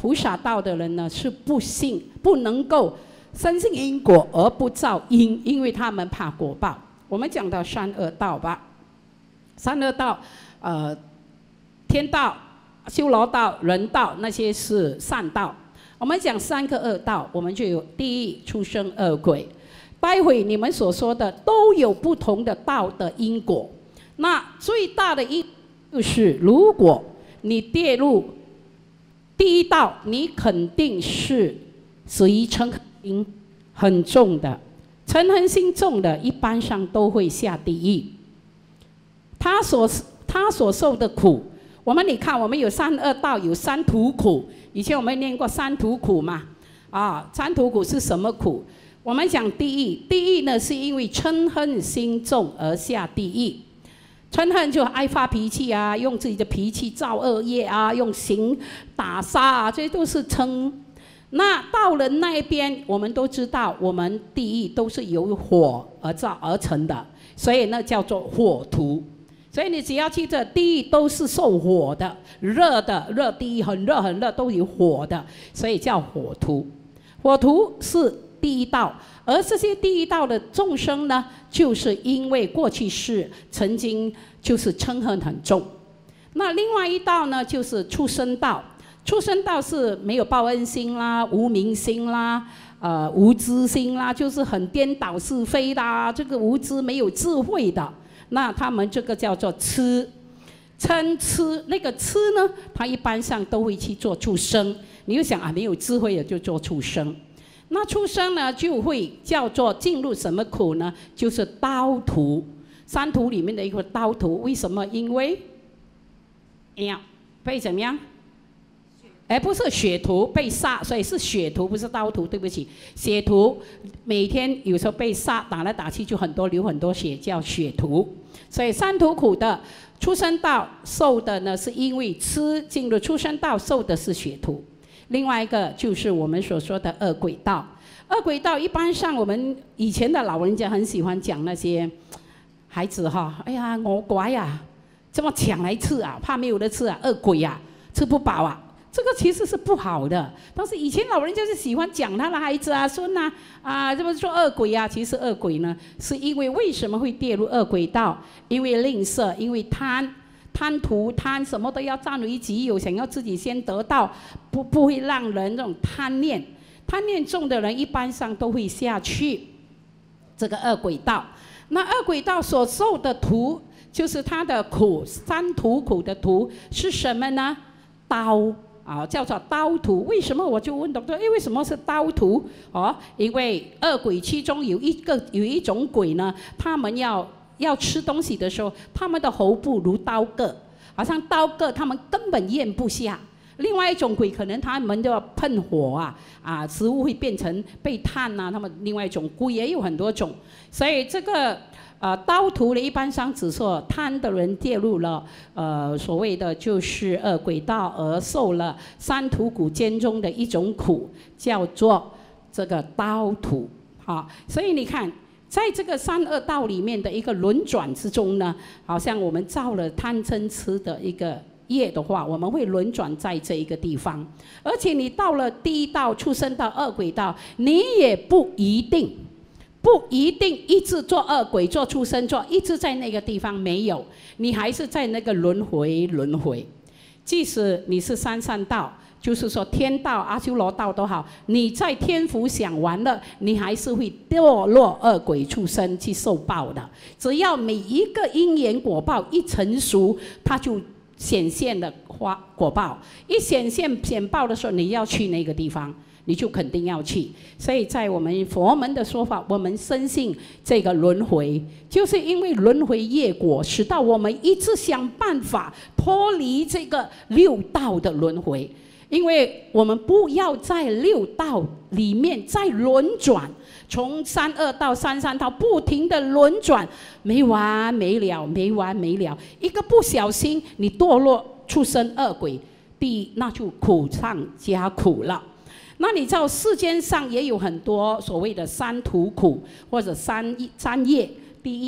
A: 菩萨道的人呢，是不信，不能够深信因果而不造因，因为他们怕果报。我们讲到三恶道吧，三恶道，呃，天道、修罗道、人道，那些是善道。我们讲三个恶道，我们就有地狱、畜生、恶鬼。待会你们所说的都有不同的道的因果。那最大的因就是，如果你跌入第一道，你肯定是属于嗔恨心很重的，嗔恨心重的，一般上都会下地狱。他所他所受的苦，我们你看，我们有三恶道，有三途苦。以前我们念过三途苦嘛，啊，三途苦是什么苦？我们讲地狱，地狱呢是因为嗔恨心重而下地狱。嗔恨就爱发脾气啊，用自己的脾气造恶业啊，用刑打杀啊，这些都是嗔。那到了那边，我们都知道，我们地狱都是由火而造而成的，所以那叫做火土。所以你只要记着，地狱都是受火的，热的热地狱很热很热，都有火的，所以叫火土。火土是地狱道，而这些地狱道的众生呢，就是因为过去世曾经就是嗔恨很重。那另外一道呢，就是畜生道。畜生道是没有报恩心啦、无明心啦、呃无知心啦，就是很颠倒是非啦，这个无知没有智慧的。那他们这个叫做痴，嗔痴。那个痴呢，他一般上都会去做畜生。你就想啊，没有智慧的就做畜生。那畜生呢，就会叫做进入什么苦呢？就是刀途，三途里面的一个刀途。为什么？因为，哎呀，被怎么样？哎，不是血途被杀，所以是血途，不是刀途，对不起，血途每天有时候被杀，打来打去就很多，流很多血，叫血途。所以三途苦的畜生道受的呢，是因为吃进入畜生道受的是血途。另外一个就是我们所说的恶鬼道。恶鬼道一般上我们以前的老人家很喜欢讲那些孩子哈，哎呀我乖呀，这么抢来吃啊，怕没有的吃啊，恶鬼啊，吃不饱啊。这个其实是不好的，但是以前老人家是喜欢讲他的孩子啊、孙啊啊，这么说恶鬼啊。其实恶鬼呢，是因为为什么会跌入恶鬼道？因为吝啬，因为贪，贪图贪，什么都要占为己有，想要自己先得到，不不会让人这种贪念，贪念重的人一般上都会下去这个恶鬼道。那恶鬼道所受的苦，就是他的苦，三途苦的苦是什么呢？刀。啊，叫做刀途。为什么？我就问董哥，哎，为什么是刀途？哦，因为恶鬼其中有一个有一种鬼呢，他们要要吃东西的时候，他们的喉部如刀割，好像刀割，他们根本咽不下。另外一种鬼，可能他们就要喷火啊，啊，食物会变成被炭啊，他们另外一种鬼也有很多种，所以这个。呃，刀途的一般上指说贪的人跌入了呃所谓的就是恶鬼道，而受了三途苦间中的一种苦，叫做这个刀途。好，所以你看，在这个三恶道里面的一个轮转之中呢，好像我们造了贪嗔痴的一个业的话，我们会轮转在这一个地方，而且你到了第一道、畜生道、恶鬼道，你也不一定。不一定一直做恶鬼、做畜生、做一直在那个地方，没有，你还是在那个轮回轮回。即使你是三善道，就是说天道、阿修罗道都好，你在天福享完了，你还是会堕落恶鬼、畜生去受报的。只要每一个因缘果报一成熟，它就显现了花果报。一显现显报的时候，你要去那个地方。你就肯定要去，所以在我们佛门的说法，我们深信这个轮回，就是因为轮回业果，使到我们一直想办法脱离这个六道的轮回，因为我们不要在六道里面再轮转，从三恶道、三善道不停的轮转，没完没了，没完没了。一个不小心，你堕落畜生恶鬼地，那就苦上加苦了。那你知道世间上也有很多所谓的三途苦或者三三业，地狱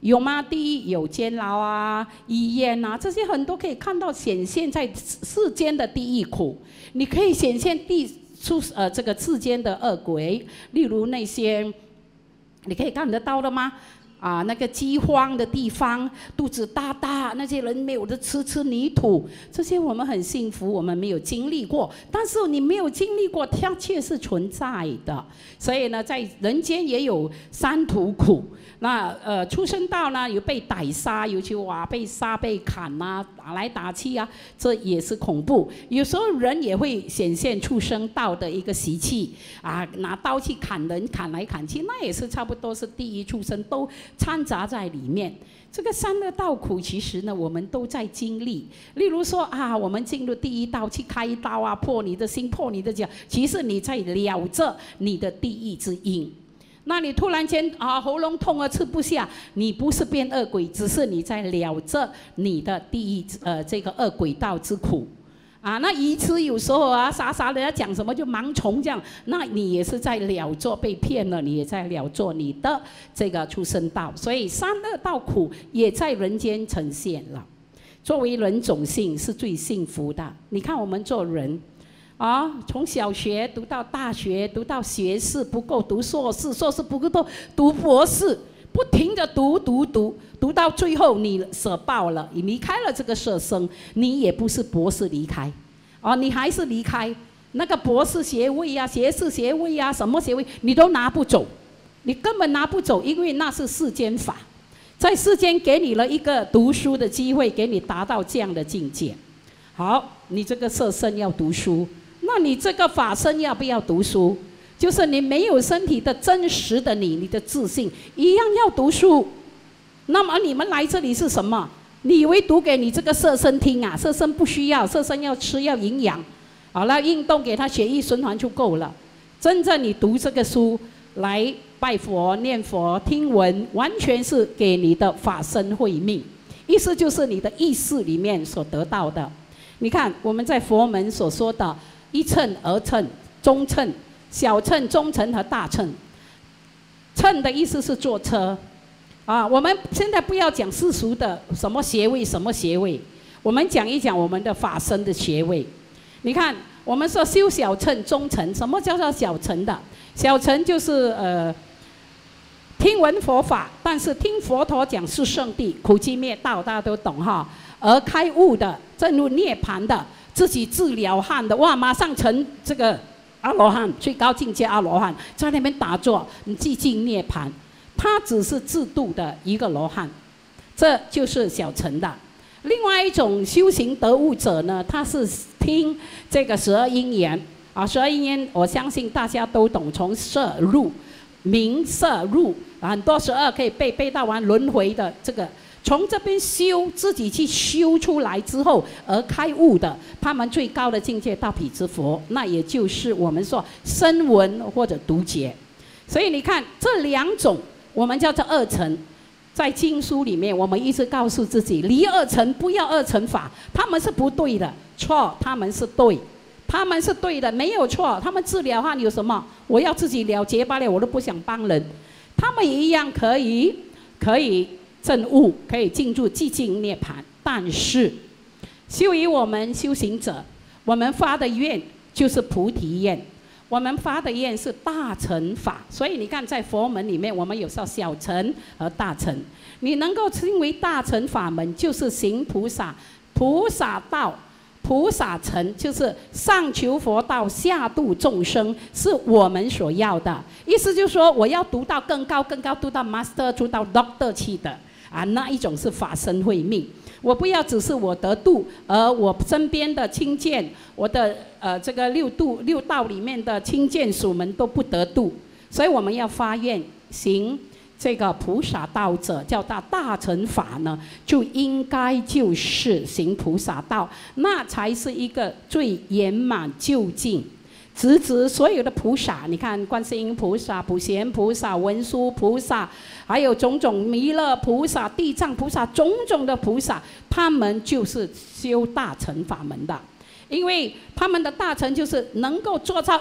A: 有吗？第一有监牢啊、医院啊，这些很多可以看到显现在世间的第一苦。你可以显现第出呃这个世间的恶鬼，例如那些，你可以看得到的吗？啊，那个饥荒的地方，肚子大大，那些人没有的吃吃泥土，这些我们很幸福，我们没有经历过。但是你没有经历过，它却是存在的。所以呢，在人间也有三途苦。那呃，出生道呢，有被逮杀，有去哇被杀被砍啊，打来打去啊，这也是恐怖。有时候人也会显现出生道的一个习气啊，拿刀去砍人，砍来砍去，那也是差不多是第一出生都掺杂在里面。这个三恶道苦，其实呢，我们都在经历。例如说啊，我们进入第一道去开刀啊，破你的心，破你的脚，其实你在了着你的第一之因。那你突然间啊喉咙痛啊吃不下，你不是变恶鬼，只是你在了着你的第一呃这个恶鬼道之苦。啊，那愚痴有时候啊，傻傻的人家讲什么就盲从这样，那你也是在了作被骗了，你也在了作你的这个出生道，所以三恶道苦也在人间呈现了。作为人种性是最幸福的。你看我们做人，啊，从小学读到大学，读到学士不够，读硕士，硕士不够，读博士。不停的读读读，读到最后你舍报了，你离开了这个舍生，你也不是博士离开，哦，你还是离开那个博士学位呀、啊、学士学位呀、啊、什么学位，你都拿不走，你根本拿不走，因为那是世间法，在世间给你了一个读书的机会，给你达到这样的境界。好，你这个舍生要读书，那你这个法身要不要读书？就是你没有身体的真实的你，你的自信一样要读书。那么你们来这里是什么？你以为读给你这个色身听啊？色身不需要，色身要吃要营养，好了，运动给他血液循环就够了。真正你读这个书来拜佛、念佛、听闻，完全是给你的法身慧命，意思就是你的意识里面所得到的。你看我们在佛门所说的一乘、二乘、中乘、小乘、中乘和大乘。乘的意思是坐车，啊，我们现在不要讲世俗的什么学位什么学位，我们讲一讲我们的法身的学位。你看，我们说修小乘、中乘，什么叫做小乘的？小乘就是呃，听闻佛法，但是听佛陀讲是圣地，苦集灭道，大家都懂哈。而开悟的、证入涅槃的、自己治了汉的，哇，马上成这个阿罗汉，最高境界阿罗汉，在那边打坐，你寂静涅槃，他只是自度的一个罗汉，这就是小乘的。另外一种修行得悟者呢，他是听这个十二因缘啊，十二因缘我相信大家都懂，从色入、名色入，很多十二可以背背到完轮回的这个。从这边修，自己去修出来之后而开悟的，他们最高的境界到彼之佛，那也就是我们说声闻或者读解。所以你看这两种，我们叫做二乘。在经书里面，我们一直告诉自己，离二乘，不要二乘法，他们是不对的，错，他们是对，他们是对的，没有错。他们治疗汉有什么？我要自己了结罢了，我都不想帮人。他们也一样可以，可以。证悟可以进入寂静涅槃，但是修于我们修行者，我们发的愿就是菩提愿，我们发的愿是大乘法。所以你看，在佛门里面，我们有说小乘和大乘。你能够称为大乘法门，就是行菩萨，菩萨道、菩萨乘，就是上求佛道，下度众生，是我们所要的。意思就是说，我要读到更高、更高，读到 master， 读到 doctor 去的。啊，那一种是法身慧命，我不要只是我得度，而我身边的亲眷，我的呃这个六度六道里面的亲眷属们都不得度，所以我们要发愿行这个菩萨道者，叫他大乘法呢，就应该就是行菩萨道，那才是一个最圆满究竟。直指所有的菩萨，你看观世音菩萨、普贤菩萨、文殊菩萨，还有种种弥勒菩萨、地藏菩萨，种种的菩萨，他们就是修大乘法门的，因为他们的大乘就是能够做到一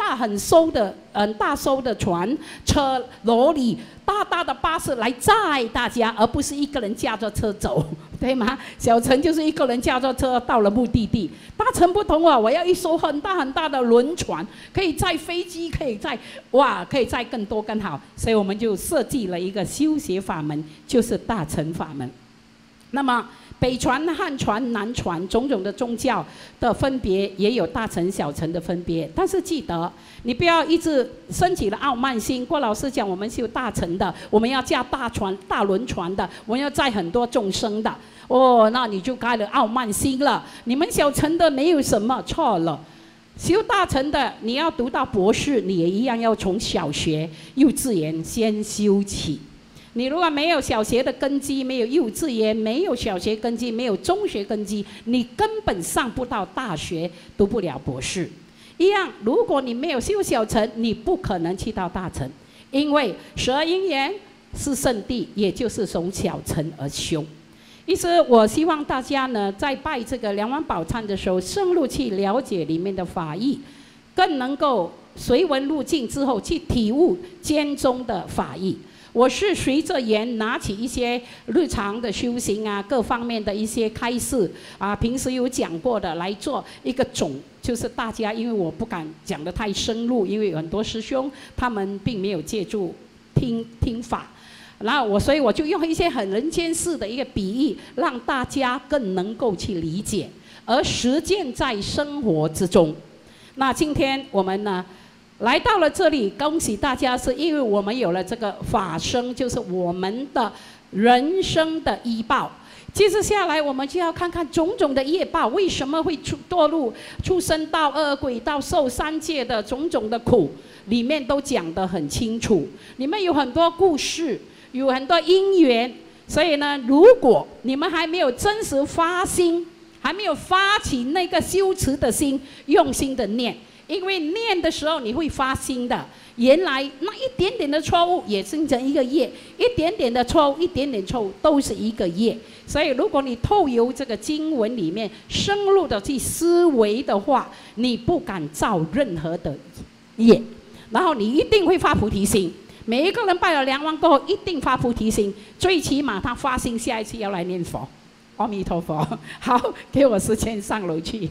A: 大很收的、很大收的船、车、罗里、大大的巴士来载大家，而不是一个人驾着车走，对吗？小城就是一个人驾着车到了目的地。大城不同啊，我要一艘很大很大的轮船，可以载飞机，可以载哇，可以载更多更好，所以我们就设计了一个修学法门，就是大乘法门。那么北传、汉传、南传种种的宗教的分别，也有大乘、小乘的分别。但是记得，你不要一直升起了傲慢心。郭老师讲，我们是有大乘的，我们要驾大船、大轮船的，我们要载很多众生的。哦，那你就开了傲慢心了。你们小乘的没有什么，错了。修大乘的，你要读到博士，你也一样要从小学、幼稚园先修起。你如果没有小学的根基，没有幼稚园，没有小学根基，没有中学根基，你根本上不到大学，读不了博士。一样，如果你没有修小乘，你不可能去到大乘，因为十二因缘是圣地，也就是从小乘而修。因此，我希望大家呢，在拜这个梁王宝忏的时候，深入去了解里面的法义，更能够随文入境之后去体悟经中的法义。我是随着缘拿起一些日常的修行啊，各方面的一些开示啊，平时有讲过的来做一个总，就是大家，因为我不敢讲得太深入，因为有很多师兄他们并没有借助听听法，然后我所以我就用一些很人间式的一个比喻，让大家更能够去理解，而实践在生活之中。那今天我们呢？来到了这里，恭喜大家，是因为我们有了这个法身，就是我们的人生的依报。接着下来，我们就要看看种种的业报，为什么会出堕入畜生道、恶鬼道、受三界的种种的苦，里面都讲得很清楚。里面有很多故事，有很多因缘。所以呢，如果你们还没有真实发心，还没有发起那个修持的心，用心的念。因为念的时候你会发心的，原来那一点点的错误也生成一个业，一点点的错误，一点点错误都是一个业。所以如果你透由这个经文里面深入的去思维的话，你不敢造任何的业，然后你一定会发菩提心。每一个人拜了梁王过后，一定发菩提心，最起码他发心下一次要来念佛。阿弥陀佛。好，给我时间上楼去。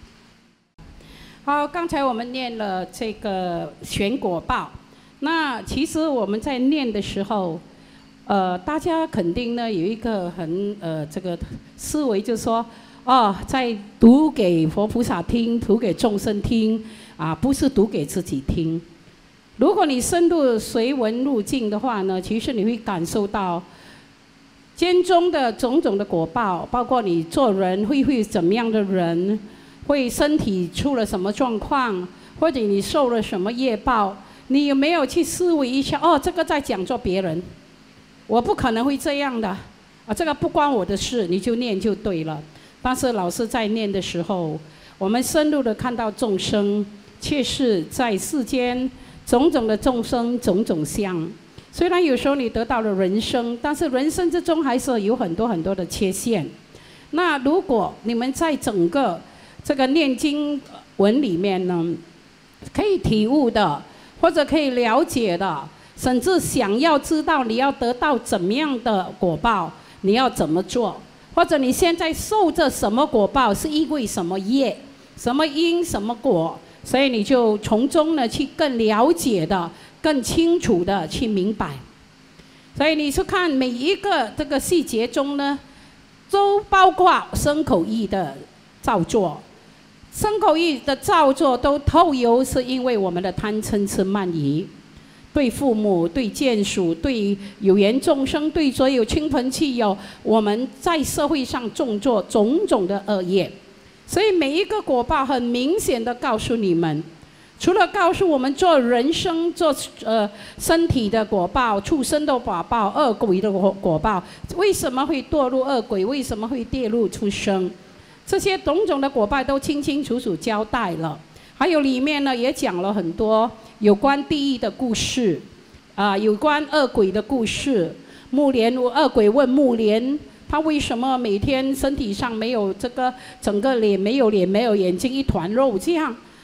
A: 好，刚才我们念了这个选果报，那其实我们在念的时候，呃，大家肯定呢有一个很呃这个思维，就是说，哦，在读给佛菩萨听，读给众生听，啊，不是读给自己听。如果你深入随文入境的话呢，其实你会感受到经中的种种的果报，包括你做人会会怎么样的人。会身体出了什么状况，或者你受了什么业报，你有没有去思维一下？哦，这个在讲做别人，我不可能会这样的啊，这个不关我的事，你就念就对了。但是老师在念的时候，我们深入的看到众生，却是在世间种种的众生，种种相。虽然有时候你得到了人生，但是人生之中还是有很多很多的缺陷。那如果你们在整个这个念经文里面呢，可以体悟的，或者可以了解的，甚至想要知道你要得到怎么样的果报，你要怎么做，或者你现在受着什么果报，是因为什么业、什么因、什么果，所以你就从中呢去更了解的、更清楚的去明白。所以你去看每一个这个细节中呢，都包括身口意的造作。身口意的造作都透由，是因为我们的贪嗔痴慢疑，对父母、对眷属、对有缘众生、对所有亲朋戚友，我们在社会上种作种种的恶业。所以每一个果报很明显的告诉你们，除了告诉我们做人生、做呃身体的果报、畜生的果报、恶鬼的果果报，为什么会堕入恶鬼？为什么会跌入畜生？这些种种的果报都清清楚楚交代了，还有里面呢也讲了很多有关地狱的故事，啊、呃，有关恶鬼的故事。目连恶鬼问目连，他为什么每天身体上没有这个整个脸没有脸没有眼睛一团肉这样？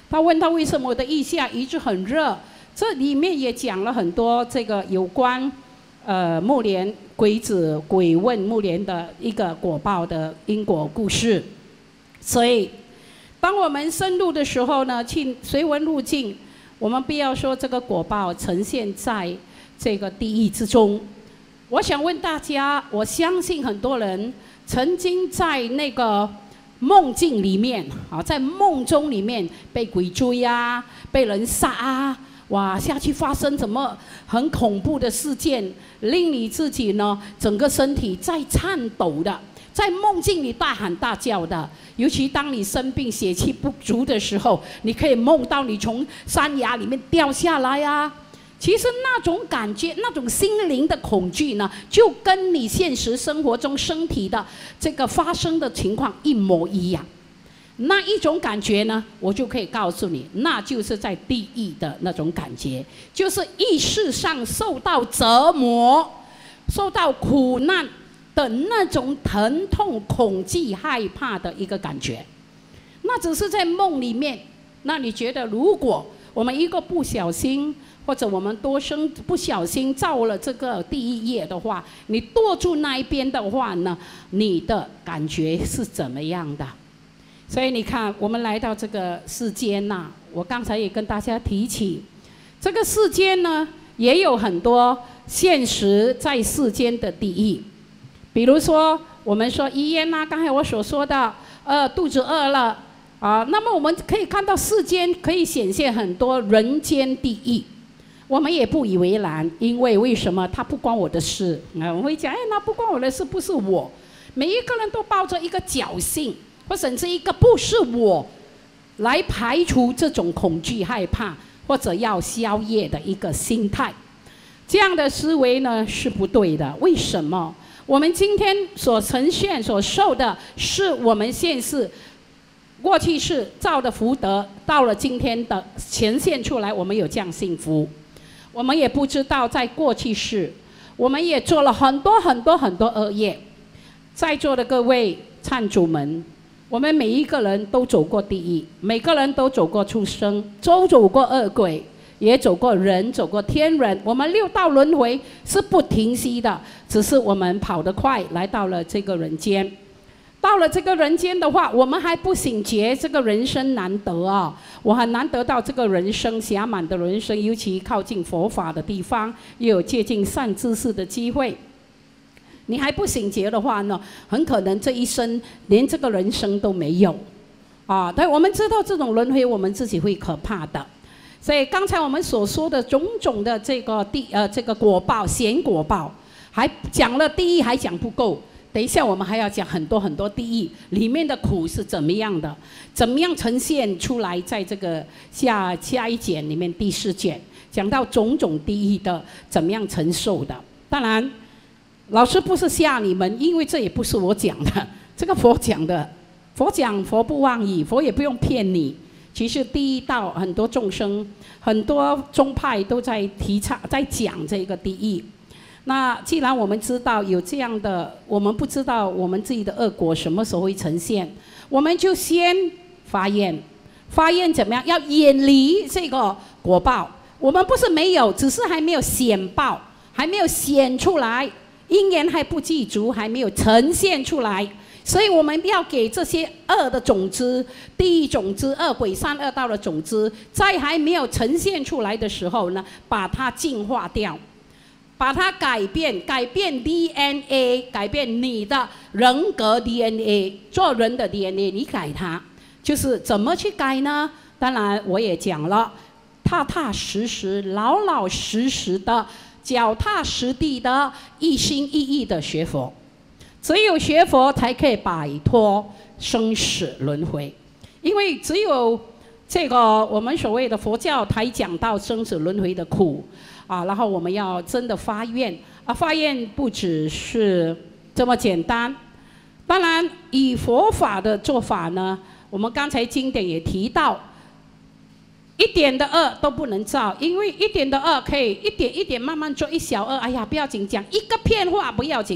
A: 他问他为什么我的腋下一直很热？这里面也讲了很多这个有关呃木莲鬼子鬼问木莲的一个果报的因果故事。所以，当我们深入的时候呢，去随文入境，我们不要说这个果报呈现在这个地狱之中。我想问大家，我相信很多人曾经在那个梦境里面啊，在梦中里面被鬼追啊，被人杀啊，哇，下去发生什么很恐怖的事件，令你自己呢整个身体在颤抖的，在梦境里大喊大叫的。尤其当你生病血气不足的时候，你可以梦到你从山崖里面掉下来啊。其实那种感觉，那种心灵的恐惧呢，就跟你现实生活中身体的这个发生的情况一模一样。那一种感觉呢，我就可以告诉你，那就是在地狱的那种感觉，就是意识上受到折磨、受到苦难的那种疼痛、恐惧、害怕的一个感觉。那只是在梦里面。那你觉得，如果我们一个不小心，或者我们多生不小心造了这个地狱业的话，你堕住那一边的话呢，你的感觉是怎么样的？所以你看，我们来到这个世间呐、啊，我刚才也跟大家提起，这个世间呢，也有很多现实在世间的地狱，比如说我们说医院呐，刚才我所说的，呃，肚子饿了啊，那么我们可以看到世间可以显现很多人间地狱。我们也不以为然，因为为什么？它不关我的事啊！我会讲，哎，那不关我的事，不是我。每一个人都抱着一个侥幸，或甚至一个不是我，来排除这种恐惧、害怕，或者要消业的一个心态。这样的思维呢是不对的。为什么？我们今天所呈现、所受的，是我们现世过去世造的福德，到了今天的呈现出来，我们有这样幸福。我们也不知道，在过去世，我们也做了很多很多很多恶业。在座的各位忏主们，我们每一个人都走过地狱，每个人都走过畜生，都走过恶鬼，也走过人，走过天人。我们六道轮回是不停息的，只是我们跑得快，来到了这个人间。到了这个人间的话，我们还不醒觉，这个人生难得啊！我很难得到这个人生暇满的人生，尤其靠近佛法的地方，又有接近善知识的机会。你还不醒觉的话呢，很可能这一生连这个人生都没有啊！但我们知道这种轮回，我们自己会可怕的。所以刚才我们所说的种种的这个地呃这个果报、贤果报，还讲了地狱还讲不够。等一下，我们还要讲很多很多地狱里面的苦是怎么样的，怎么样呈现出来，在这个下下一卷里面第四卷讲到种种地狱的怎么样承受的。当然，老师不是吓你们，因为这也不是我讲的，这个佛讲的，佛讲佛不妄语，佛也不用骗你。其实第一道很多众生、很多宗派都在提倡、在讲这个地狱。那既然我们知道有这样的，我们不知道我们自己的恶果什么时候会呈现，我们就先发愿，发愿怎么样？要远离这个果报。我们不是没有，只是还没有显报，还没有显出来，因缘还不具足，还没有呈现出来。所以我们要给这些恶的种子、地狱种子、恶鬼善恶道的种子，在还没有呈现出来的时候呢，把它净化掉。把它改变，改变 D N A， 改变你的人格 D N A， 做人的 D N A， 你改它，就是怎么去改呢？当然我也讲了，踏踏实实、老老实实的、脚踏实地的、一心一意的学佛。只有学佛才可以摆脱生死轮回，因为只有这个我们所谓的佛教才讲到生死轮回的苦。啊，然后我们要真的发愿啊！发愿不只是这么简单。当然，以佛法的做法呢，我们刚才经典也提到，一点的恶都不能造，因为一点的恶可以一点一点慢慢做，一小恶，哎呀不要紧，讲一个骗话不要紧，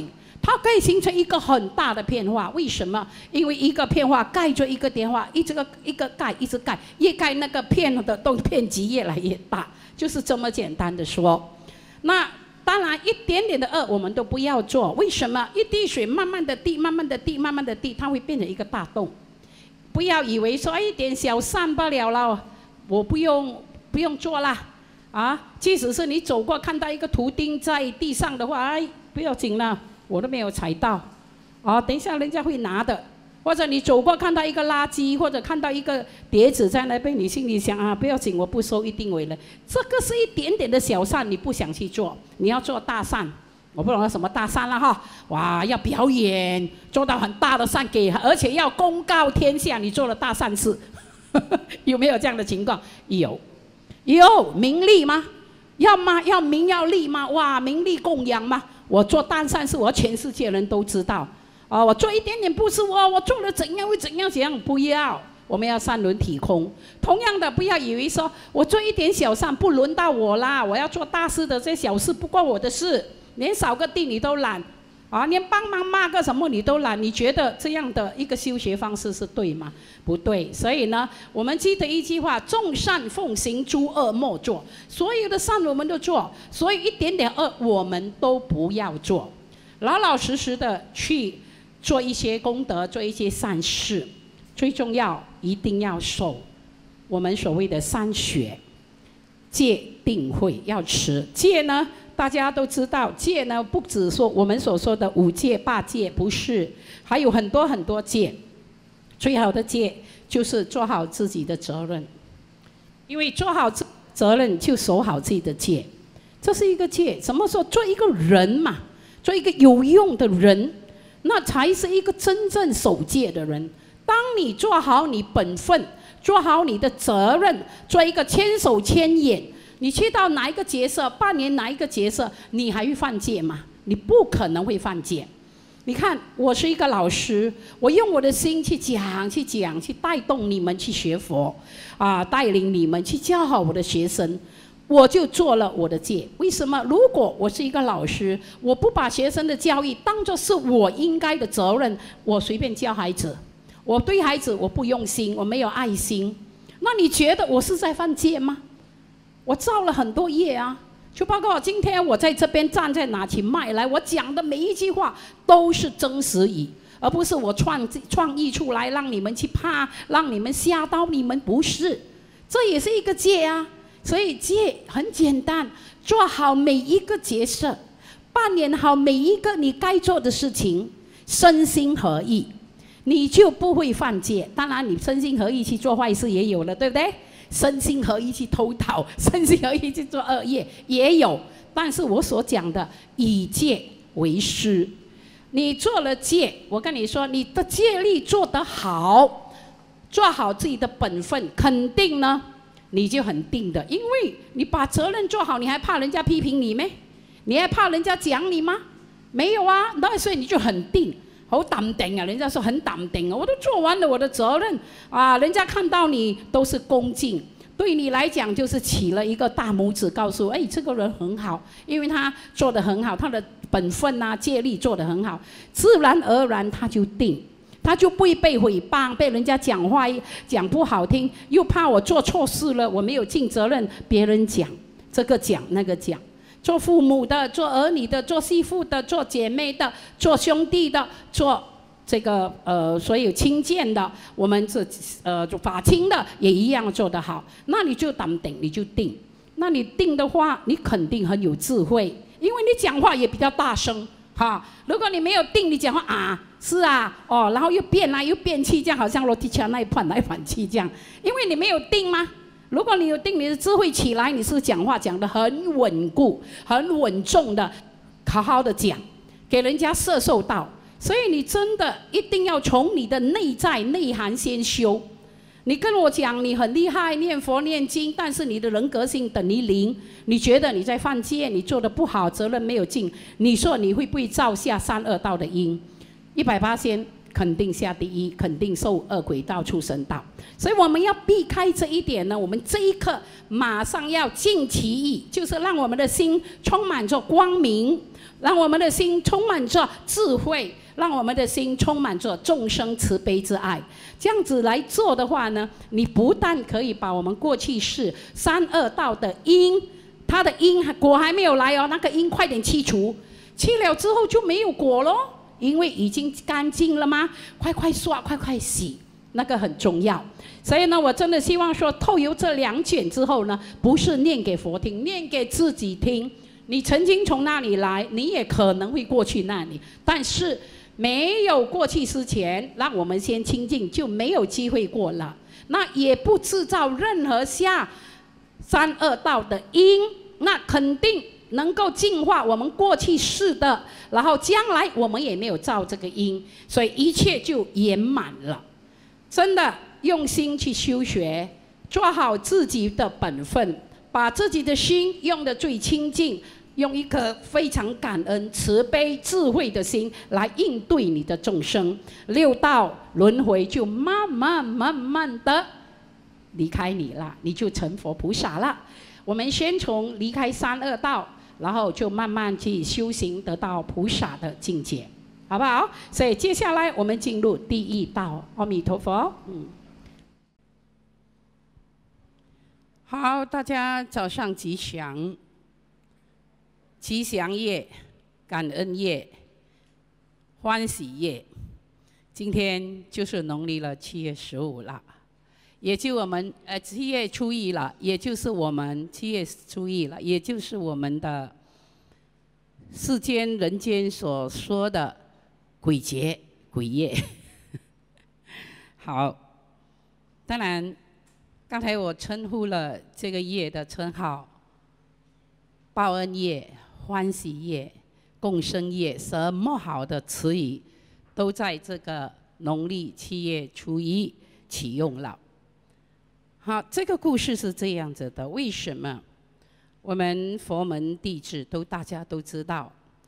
A: 它可以形成一个很大的变化。为什么？因为一个变化盖着一个变化，一直个一个盖一直盖，越盖那个片的都片级越来越大，就是这么简单的说。那当然，一点点的恶我们都不要做。为什么？一滴水慢慢的滴，慢慢的滴，慢慢的滴，它会变成一个大洞。不要以为说一点小善罢了了，我不用不用做啦。啊，即使是你走过看到一个图钉在地上的话，哎，不要紧了，我都没有踩到。啊，等一下人家会拿的。或者你走过看到一个垃圾，或者看到一个碟子在那边，你心里想啊，不要紧，我不收，一定为了。这个是一点点的小善，你不想去做，你要做大善。我不懂什么大善了哈，哇，要表演，做到很大的善给，而且要公告天下你做了大善事，有没有这样的情况？有，有名利吗？要吗？要名要利吗？哇，名利供养吗？我做大善事，我全世界人都知道。啊，我做一点点不是我，我做了怎样会怎样怎样？不要，我们要三轮体空。同样的，不要以为说我做一点小善不轮到我啦，我要做大事的这小事不关我的事，连扫个地你都懒，啊，连帮忙骂个什么你都懒，你觉得这样的一个修学方式是对吗？不对。所以呢，我们记得一句话：众善奉行，诸恶莫作。所有的善我们都做，所以一点点恶我们都不要做，老老实实的去做一些功德，做一些善事。最重要，一定要守我们所谓的三学，戒定慧要持。戒呢，大家都知道，戒呢不只说我们所说的五戒八戒，不是，还有很多很多戒。最好的戒就是做好自己的责任，因为做好责任就守好自己的戒，这是一个戒。怎么说？做一个人嘛，做一个有用的人，那才是一个真正守戒的人。当你做好你本分，做好你的责任，做一个千手千眼，你去到哪一个角色，扮演哪一个角色，你还会犯戒吗？你不可能会犯戒。你看，我是一个老师，我用我的心去讲、去讲、去带动你们去学佛，啊，带领你们去教好我的学生，我就做了我的戒。为什么？如果我是一个老师，我不把学生的教育当作是我应该的责任，我随便教孩子，我对孩子我不用心，我没有爱心，那你觉得我是在犯戒吗？我造了很多业啊，就包括今天我在这边站在拿起麦来，我讲的每一句话都是真实语，而不是我创创意出来让你们去怕，让你们吓到你们，不是，这也是一个戒啊。所以戒很简单，做好每一个角色，扮演好每一个你该做的事情，身心合一，你就不会犯戒。当然你身心合一去做坏事也有了，对不对？身心合一去偷盗，身心合一去做恶业也有。但是我所讲的以戒为师，你做了戒，我跟你说，你的戒律做得好，做好自己的本分，肯定呢你就很定的。因为你把责任做好，你还怕人家批评你咩？你还怕人家讲你吗？没有啊，那所以你就很定，好淡定啊！人家说很淡定啊，我都做完了我的责任啊，人家看到你都是恭敬，对你来讲就是起了一个大拇指，告诉哎，这个人很好，因为他做得很好，他的本分啊戒律做得很好，自然而然他就定，他就不会被诽谤，被人家讲话讲不好听，又怕我做错事了，我没有尽责任，别人讲这个讲那个讲。做父母的，做儿女的，做媳妇的，做姐妹的，做兄弟的，做这个呃所有亲眷的，我们这呃做法亲的也一样做得好，那你就淡定，你就定。那你定的话，你肯定很有智慧，因为你讲话也比较大声哈。如果你没有定，你讲话啊是啊哦，然后又变来又变去，这样好像罗蒂恰那一反来反去这样，因为你没有定吗？如果你有定，你的智慧起来，你是讲话讲得很稳固、很稳重的，好好的讲，给人家摄受到。所以你真的一定要从你的内在内涵先修。你跟我讲你很厉害，念佛念经，但是你的人格性等于零，你觉得你在犯戒，你做得不好，责任没有尽，你说你会不会造下三恶道的因？一百八千肯定下地狱，肯定受恶鬼道、畜生道。所以我们要避开这一点呢，我们这一刻马上要尽其意，就是让我们的心充满着光明，让我们的心充满着智慧，让我们的心充满着众生慈悲之爱。这样子来做的话呢，你不但可以把我们过去世三恶道的因，它的因果还没有来哦，那个因快点去除，去了之后就没有果咯，因为已经干净了吗？快快刷，快快洗，那个很重要。所以呢，我真的希望说，透由这两卷之后呢，不是念给佛听，念给自己听。你曾经从那里来，你也可能会过去那里，但是没有过去之前，让我们先清净，就没有机会过了。那也不制造任何下三恶道的因，那肯定能够净化我们过去世的，然后将来我们也没有造这个因，所以一切就圆满了。真的用心去修学，做好自己的本分，把自己的心用得最清净，用一颗非常感恩、慈悲、智慧的心来应对你的众生，六道轮回就慢慢慢慢的离开你了，你就成佛菩萨了。我们先从离开三恶道，然后就慢慢去修行，得到菩萨的境界，好不好？所以接下来我们进入第一道。阿弥陀佛。嗯，好，大家早上吉祥。吉祥夜、感恩夜、欢喜夜，今天就是农历了七月十五了，也就我们呃七月初一了，也就是我们七月初一了，也就是我们的世间人间所说的鬼节、鬼夜。好，当然，刚才我称呼了这个夜的称号，报恩夜、欢喜夜、共生夜，什么好的词语都在这个农历七月初一启用了。好，这个故事是这样子的，为什么我们佛门弟子都大家都知道，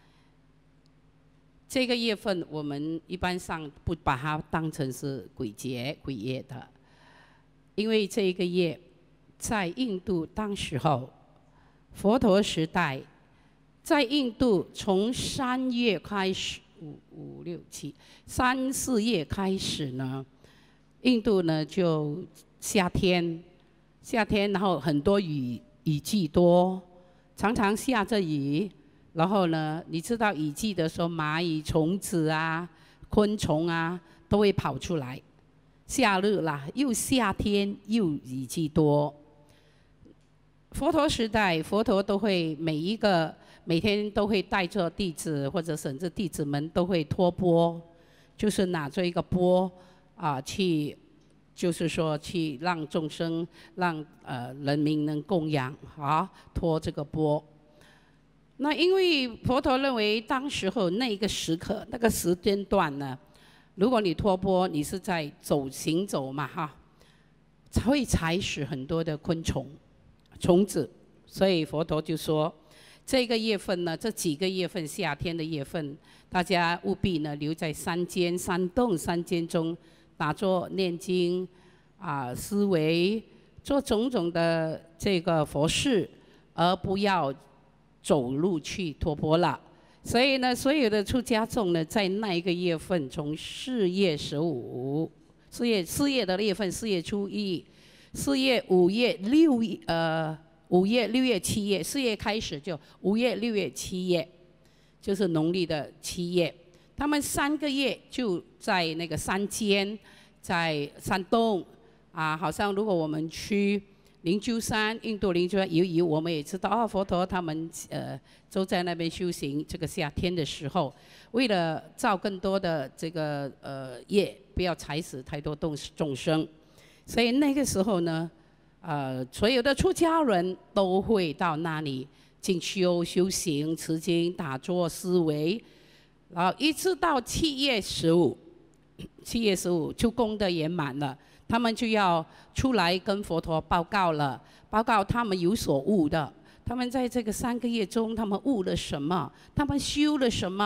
A: 这个月份我们一般上不把它当成是鬼节、鬼夜的，因为这个月在印度当时候佛陀时代。在印度，从三月开始，五五六七，三四月开始呢，印度呢就夏天，夏天，然后很多雨，雨季多，常常下着雨，然后呢，你知道雨季的时候，蚂蚁、虫子啊、昆虫啊都会跑出来。夏日啦，又夏天又雨季多。佛陀时代，佛陀都会每一个。每天都会带着弟子，或者甚至弟子们都会托钵，就是拿着一个钵啊，去，就是说去让众生、让呃人民能供养啊，托这个钵。那因为佛陀认为，当时候那个时刻、那个时间段呢，如果你托钵，你是在走行走嘛哈，才会踩死很多的昆虫、虫子，所以佛陀就说。这个月份呢，这几个月份，夏天的月份，大家务必呢留在山间、山洞、山间中，打坐念经，啊，思维，做种种的这个佛事，而不要走路去托钵了。所以呢，所有的出家众呢，在那一个月份，从四月十五，四月四月的月份，四月初一，四月、五月、六月，呃。五月、六月、七月，四月开始就五月、六月、七月，就是农历的七月。他们三个月就在那个山间，在山洞啊，好像如果我们去灵鹫山、印度灵鹫山游游，我们也知道哦，佛陀他们呃都在那边修行。这个夏天的时候，为了造更多的这个呃业，不要踩死太多众众生，所以那个时候呢。呃，所有的出家人都会到那里进修、修行、持经、打坐、思维，然后一直到七月十五，七月十五就功德圆满了，他们就要出来跟佛陀报告了，报告他们有所悟的，他们在这个三个月中，他们悟了什么，他们修了什么，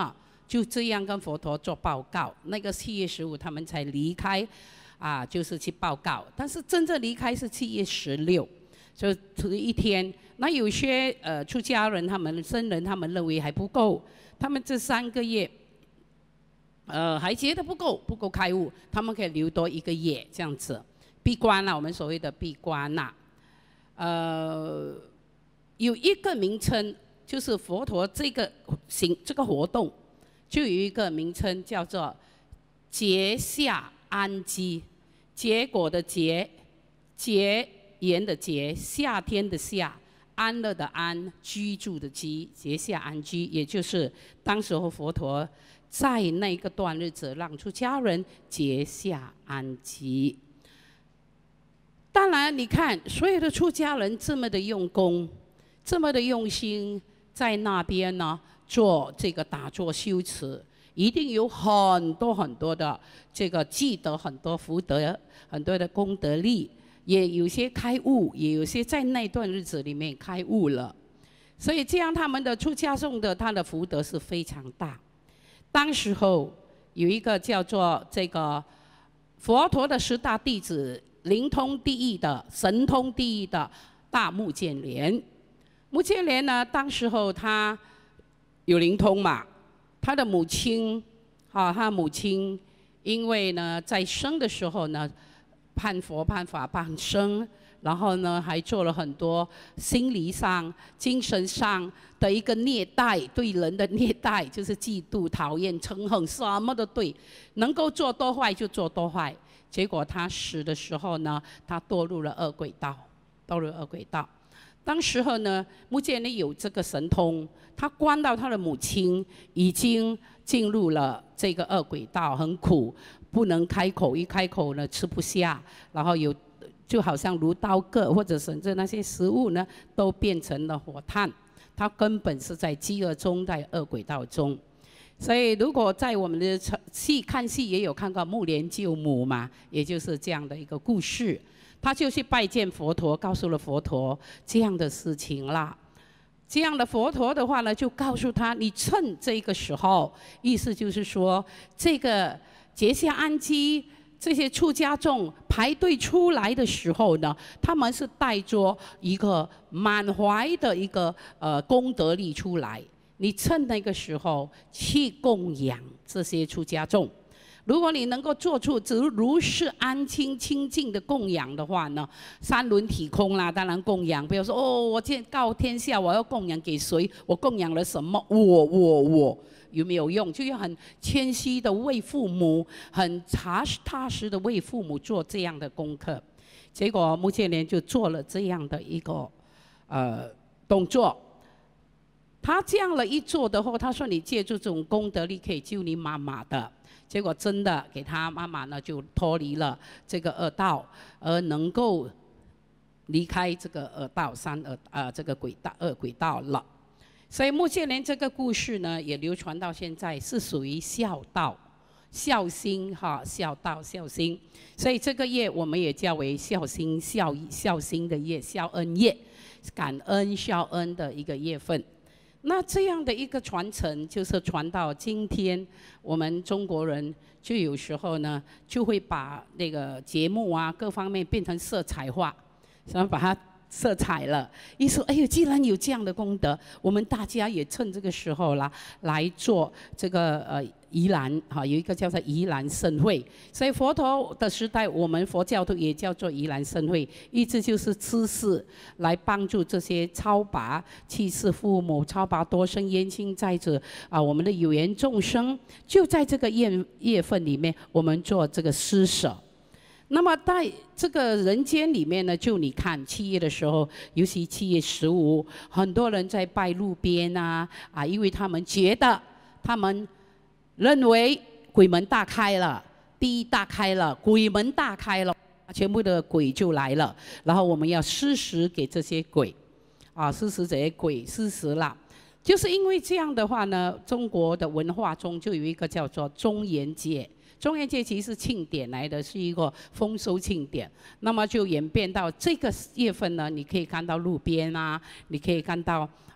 A: 就这样跟佛陀做报告。那个七月十五他们才离开，啊，就是去报告。但是真正离开是七月十六，就头一天。那有些呃出家人他们僧人他们认为还不够，他们这三个月。 呃，还觉得不够，不够开悟，他们可以留多一个月这样子，闭关啦、啊，我们所谓的闭关呐、啊，呃，有一个名称，就是佛陀这个行这个活动，就有一个名称叫做结夏安居，结果的结，结缘的结，夏天的夏，安乐的安，居住的居，结夏安居，也就是当时候佛陀。 在那个段日子，让出家人结夏安居。当然，你看所有的出家人这么的用功，这么的用心，在那边呢做这个打坐修持，一定有很多很多的这个积得很多福德，很多的功德力，也有些开悟，也有些在那段日子里面开悟了。所以这样他们的出家众的他的福德是非常大。 当时候有一个叫做这个佛陀的十大弟子，灵通第一的、神通第一的大目犍连。目犍连呢，当时候他有灵通嘛，他的母亲，啊，他母亲因为呢在生的时候呢，判佛、判法、判生。 然后呢，还做了很多心理上、精神上的一个虐待，对人的虐待，就是嫉妒、讨厌、嗔恨，什么都对，能够做多坏就做多坏。结果他死的时候呢，他堕入了恶鬼道，堕入恶鬼道。当时候呢，目犍连有这个神通，他观到他的母亲已经进入了这个恶鬼道，很苦，不能开口，一开口呢吃不下，然后有。 就好像如刀割，或者甚至那些食物呢，都变成了火炭。它根本是在饥饿中，在恶鬼道中。所以，如果在我们的戏看戏也有看到目连救母嘛，也就是这样的一个故事。他就去拜见佛陀，告诉了佛陀这样的事情啦。这样的佛陀的话呢，就告诉他，你趁这个时候，意思就是说，这个结夏安居。 这些出家众排队出来的时候呢，他们是带着一个满怀的一个呃功德力出来。你趁那个时候去供养这些出家众，如果你能够做出如如是安清清净的供养的话呢，三轮体空啦，当然供养，不要说哦，我见告天下，我要供养给谁？我供养了什么？我我我。 有没有用？就要很谦虚的为父母，很踏踏实的为父母做这样的功课。结果目犍连就做了这样的一个呃动作。他这样了一做的话，他说：“你借助这种功德力可以救你妈妈的。”结果真的给他妈妈呢就脱离了这个恶道，而能够离开这个恶道三恶呃这个轨道恶轨道了。 所以目犍连这个故事呢，也流传到现在，是属于孝道、孝心哈，孝道、孝心。所以这个月我们也叫为孝心、孝孝心的月、孝恩月，感恩孝恩的一个月份。那这样的一个传承，就是传到今天，我们中国人就有时候呢，就会把那个节目啊各方面变成色彩化，想把它。 色彩了，一说，哎呦，既然有这样的功德，我们大家也趁这个时候啦，来做这个呃宜兰哈，有一个叫做宜兰盛会。所以佛陀的时代，我们佛教徒也叫做宜兰盛会，意思就是知识来帮助这些超拔弃世父母、超拔多生冤亲债主啊，我们的有缘众生，就在这个月月份里面，我们做这个施舍。 那么在这个人间里面呢，就你看七月的时候，尤其七月十五，很多人在拜路边啊啊，因为他们觉得，他们认为鬼门大开了，地狱大开了，鬼门大开了，全部的鬼就来了，然后我们要施食给这些鬼，啊，施食这些鬼，施食啦。 就是因为这样的话呢，中国的文化中就有一个叫做中元节。中元节其实是庆典来的，是一个丰收庆典。那么就演变到这个月份呢，你可以看到路边啊，你可以看到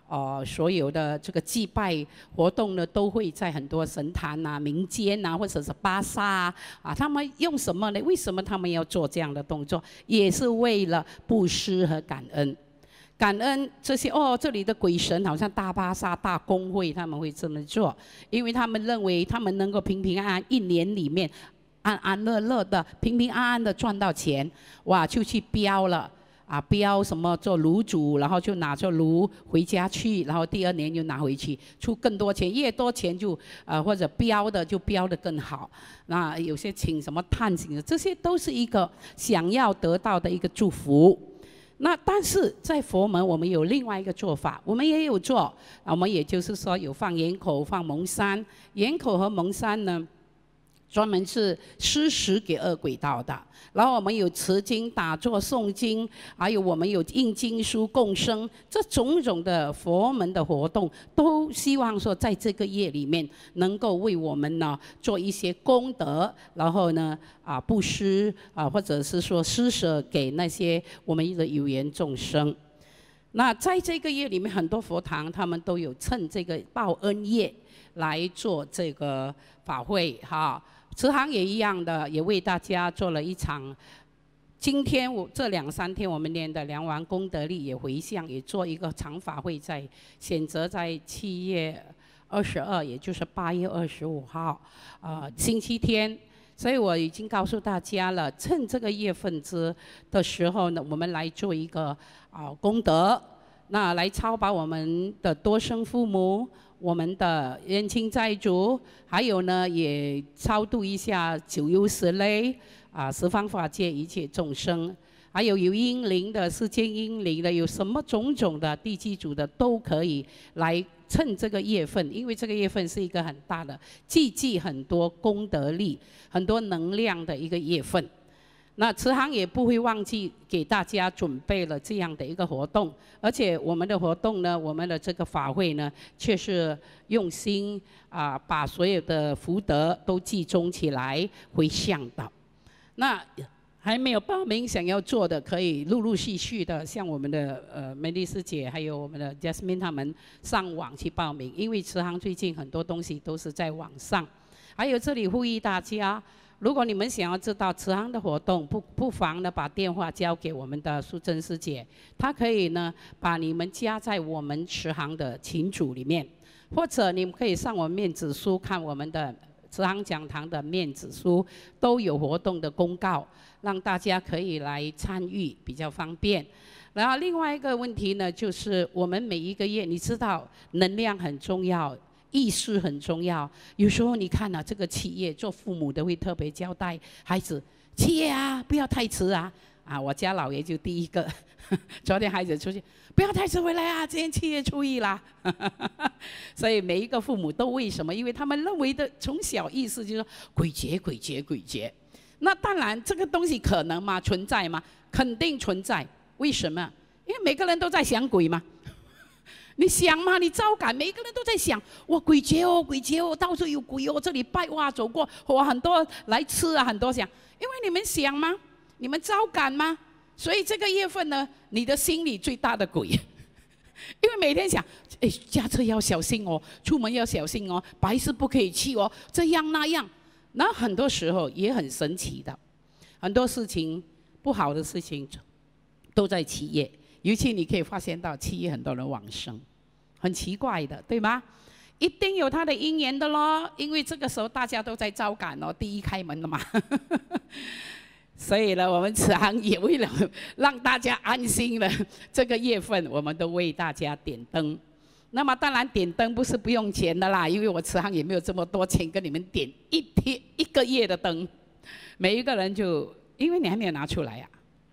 A: 呃，所有的这个祭拜活动呢，都会在很多神坛啊、民间啊，或者是巴萨啊，啊，他们用什么呢？为什么他们要做这样的动作？也是为了布施和感恩。感恩这些哦，这里的鬼神好像大巴萨、大公会，他们会这么做，因为他们认为他们能够平平安安一年里面安安乐乐的、平平安安的赚到钱，哇，就去标了。啊，标什么做炉主，然后就拿着炉回家去，然后第二年就拿回去，出更多钱，越多钱就呃或者标的就标的更好。那有些请什么探请的，这些都是一个想要得到的一个祝福。那但是在佛门，我们有另外一个做法，我们也有做，我们也就是说有放眼口、放蒙山，眼口和蒙山呢，专门是施食给恶鬼道的。然后我们有持经、打坐、诵经，还有我们有印经书、共生，这种种的佛门的活动，都希望说在这个业里面能够为我们呢做一些功德，然后呢啊布施啊，或者是说施舍给那些我们的有缘众生。那在这个业里面，很多佛堂他们都有趁这个报恩业来做这个法会哈。慈航也一样的，也为大家做了一场。今天我这两三天我们念的梁王功德力也回向，也做一个长法会在，选择在七月二十二，也就是八月二十五号，呃，星期天。所以我已经告诉大家了，趁这个月份之的时候呢，我们来做一个啊、呃、功德，那来超拔我们的多生父母。我们的冤亲债主，还有呢，也超度一下九幽十类啊，十方法界一切众生，还有有阴灵的、世间阴灵的，有什么种种的地基主的，都可以来趁这个月份，因为这个月份是一个很大的积聚很多功德力、很多能量的一个月份。那慈航也不会忘记给大家准备了这样的一个活动，而且我们的活动呢，我们的这个法会呢，却是用心啊，把所有的福德都集中起来回向的。那还没有报名想要做的，可以陆陆续续的，像我们的呃梅丽师姐，还有我们的 Jasmine 他们上网去报名，因为慈航最近很多东西都是在网上。还有这里呼吁大家。如果你们想要知道慈航的活动，不不妨呢把电话交给我们的淑珍师姐，她可以呢把你们加在我们慈航的群组里面，或者你们可以上我们面子书看我们的慈航讲堂的面子书，都有活动的公告，让大家可以来参与，比较方便。然后另外一个问题呢，就是我们每一个月，你知道能量很重要。意识很重要，有时候你看啊，这个企业做父母的会特别交代孩子，企业啊不要太迟啊，啊我家老爷就第一个，昨天孩子出去，不要太迟回来啊，今天七月初一啦，所以每一个父母都为什么？因为他们认为的从小意识就是说鬼节鬼节鬼节，那当然这个东西可能吗？存在吗？肯定存在，为什么？因为每个人都在想鬼嘛。你想嘛？你招感，每一个人都在想，哇，鬼节哦，鬼节哦，到处有鬼哦，这里拜哇，走过，哇，很多来吃啊，很多想，因为你们想吗？你们招感吗？所以这个月份呢，你的心里最大的鬼，因为每天想，哎，驾车要小心哦，出门要小心哦，白事不可以去哦，这样那样，那很多时候也很神奇的，很多事情不好的事情都在七月。尤其你可以发现到七月很多人往生，很奇怪的，对吗？一定有他的因缘的咯，因为这个时候大家都在招感哦，第一开门了嘛。所以呢，我们慈航也为了让大家安心了，这个月份我们都为大家点灯。那么当然点灯不是不用钱的啦，因为我慈航也没有这么多钱跟你们点一天一个月的灯，每一个人就因为你还没有拿出来呀、啊。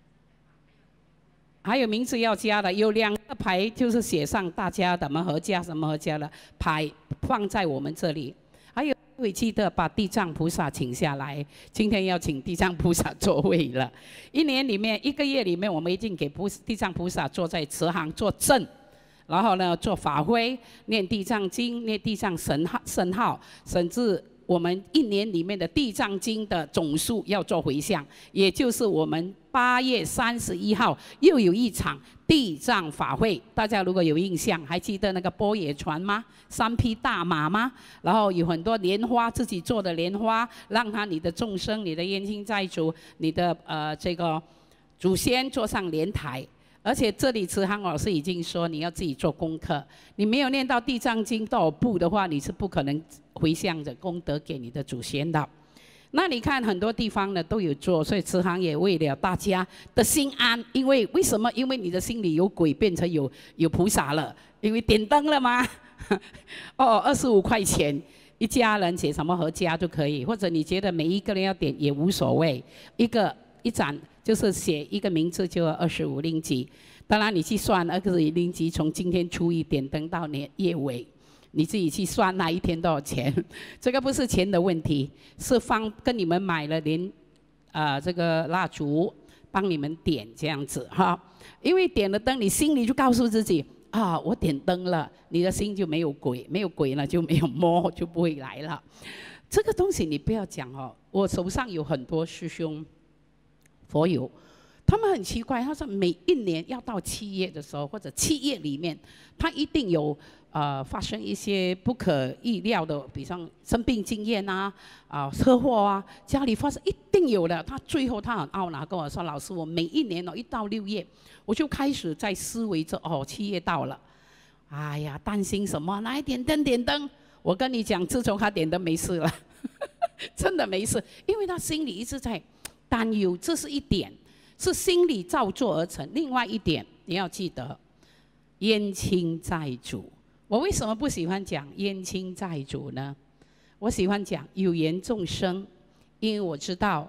A: 还有名字要加的，有两个牌，就是写上大家怎么合家什么合家的牌放在我们这里。还有各位记得把地藏菩萨请下来，今天要请地藏菩萨座位了。一年里面一个月里面，我们一定给菩地藏菩萨坐在慈航坐正，然后呢做法会，念地藏经，念地藏神号圣号，甚至我们一年里面的地藏经的总数要做回向，也就是我们八月三十一号又有一场地藏法会，大家如果有印象，还记得那个波野船吗？三匹大马吗？然后有很多莲花，自己做的莲花，让他你的众生、你的冤亲债主、你的呃这个祖先坐上莲台。而且这里慈航老师已经说，你要自己做功课，你没有念到地藏经多少部的话，你是不可能回向着功德给你的祖先的。那你看很多地方呢都有做，所以慈航也为了大家的心安，因为为什么？因为你的心里有鬼变成有有菩萨了，因为点灯了吗？哦，二十五块钱一家人写什么合家就可以，或者你觉得每一个人要点也无所谓，一个一盏就是写一个名字就二十五令吉。当然你去算二十五令吉，从今天初一点灯到年夜尾。你自己去算那一天多少钱，这个不是钱的问题，是方跟你们买了连，啊、呃、这个蜡烛帮你们点这样子哈，因为点了灯，你心里就告诉自己啊，我点灯了，你的心就没有鬼，没有鬼了就没有魔，就不会来了。这个东西你不要讲哦，我手上有很多师兄佛友。他们很奇怪，他说每一年要到七月的时候，或者七月里面，他一定有呃发生一些不可意料的，比方生病经验啊，啊、呃、车祸啊，家里发生一定有的。他最后他很懊恼跟我说：“老师，我每一年哦一到六月，我就开始在思维着哦，七月到了，哎呀，担心什么？来点灯点灯。我跟你讲，自从他点灯没事了，真的没事，因为他心里一直在担忧，这是一点。”是心理造作而成。另外一点，你要记得，冤亲债主。我为什么不喜欢讲冤亲债主呢？我喜欢讲有缘众生，因为我知道，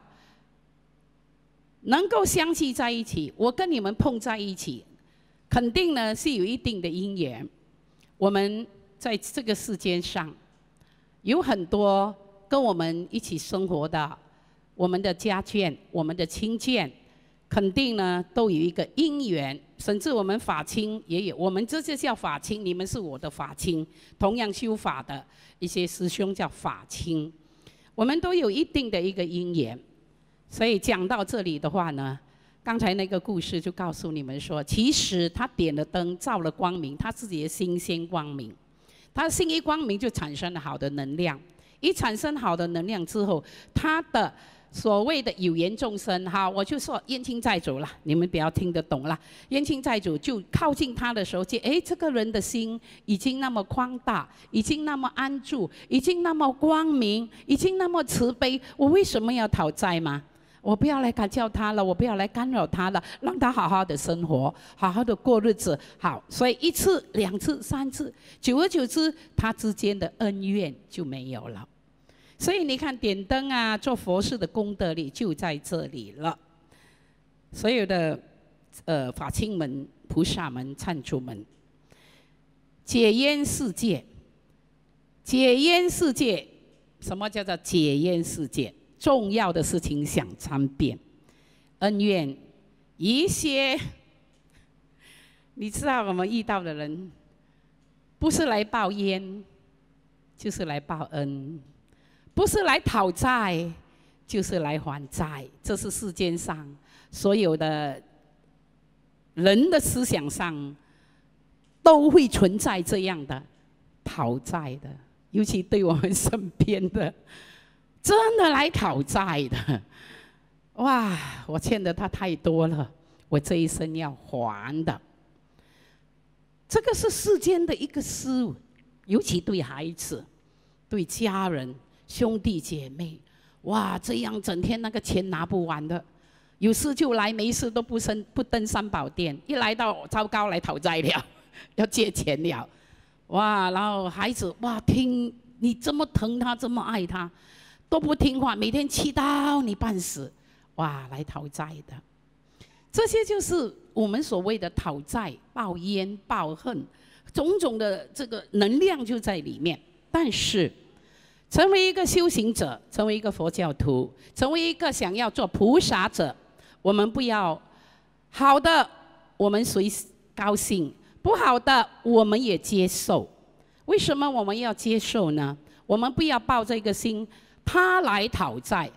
A: 能够相聚在一起，我跟你们碰在一起，肯定呢是有一定的因缘。我们在这个世间上，有很多跟我们一起生活的，我们的家眷、我们的亲眷。肯定呢，都有一个因缘，甚至我们法亲也有，我们这就叫法亲，你们是我的法亲，同样修法的一些师兄叫法亲，我们都有一定的一个因缘。所以讲到这里的话呢，刚才那个故事就告诉你们说，其实他点了灯，照了光明，他自己的心先光明，他心一光明就产生了好的能量，一产生好的能量之后，他的所谓的有缘众生，哈，我就说冤亲债主了，你们不要听得懂了。冤亲债主就靠近他的时候，就哎，这个人的心已经那么宽大，已经那么安住，已经那么光明，已经那么慈悲，我为什么要讨债吗？我不要来干叫他了，我不要来干扰他了，让他好好的生活，好好的过日子。好，所以一次、两次、三次，久而久之，他之间的恩怨就没有了。所以你看，点灯啊，做佛事的功德力就在这里了。所有的呃法亲们、菩萨们、忏主们，解冤世界，解冤世界，什么叫做解冤世界？重要的事情想参遍，恩怨一些，你知道我们遇到的人，不是来报冤，就是来报恩。不是来讨债，就是来还债。这是世间上所有的人的思想上都会存在这样的讨债的，尤其对我们身边的，真的来讨债的。哇，我欠的他太多了，我这一生要还的。这个是世间的一个思维，尤其对孩子、对家人。兄弟姐妹，哇，这样整天那个钱拿不完的，有事就来，没事都不登不登三宝殿，一来到糟糕来讨债了，要借钱了，哇，然后孩子哇听你这么疼他，这么爱他，都不听话，每天气到你半死，哇，来讨债的，这些就是我们所谓的讨债、报冤、报恨，种种的这个能量就在里面，但是。成为一个修行者，成为一个佛教徒，成为一个想要做菩萨者，我们不要好的，我们随高兴；不好的，我们也接受。为什么我们要接受呢？我们不要抱这个心，他来讨债，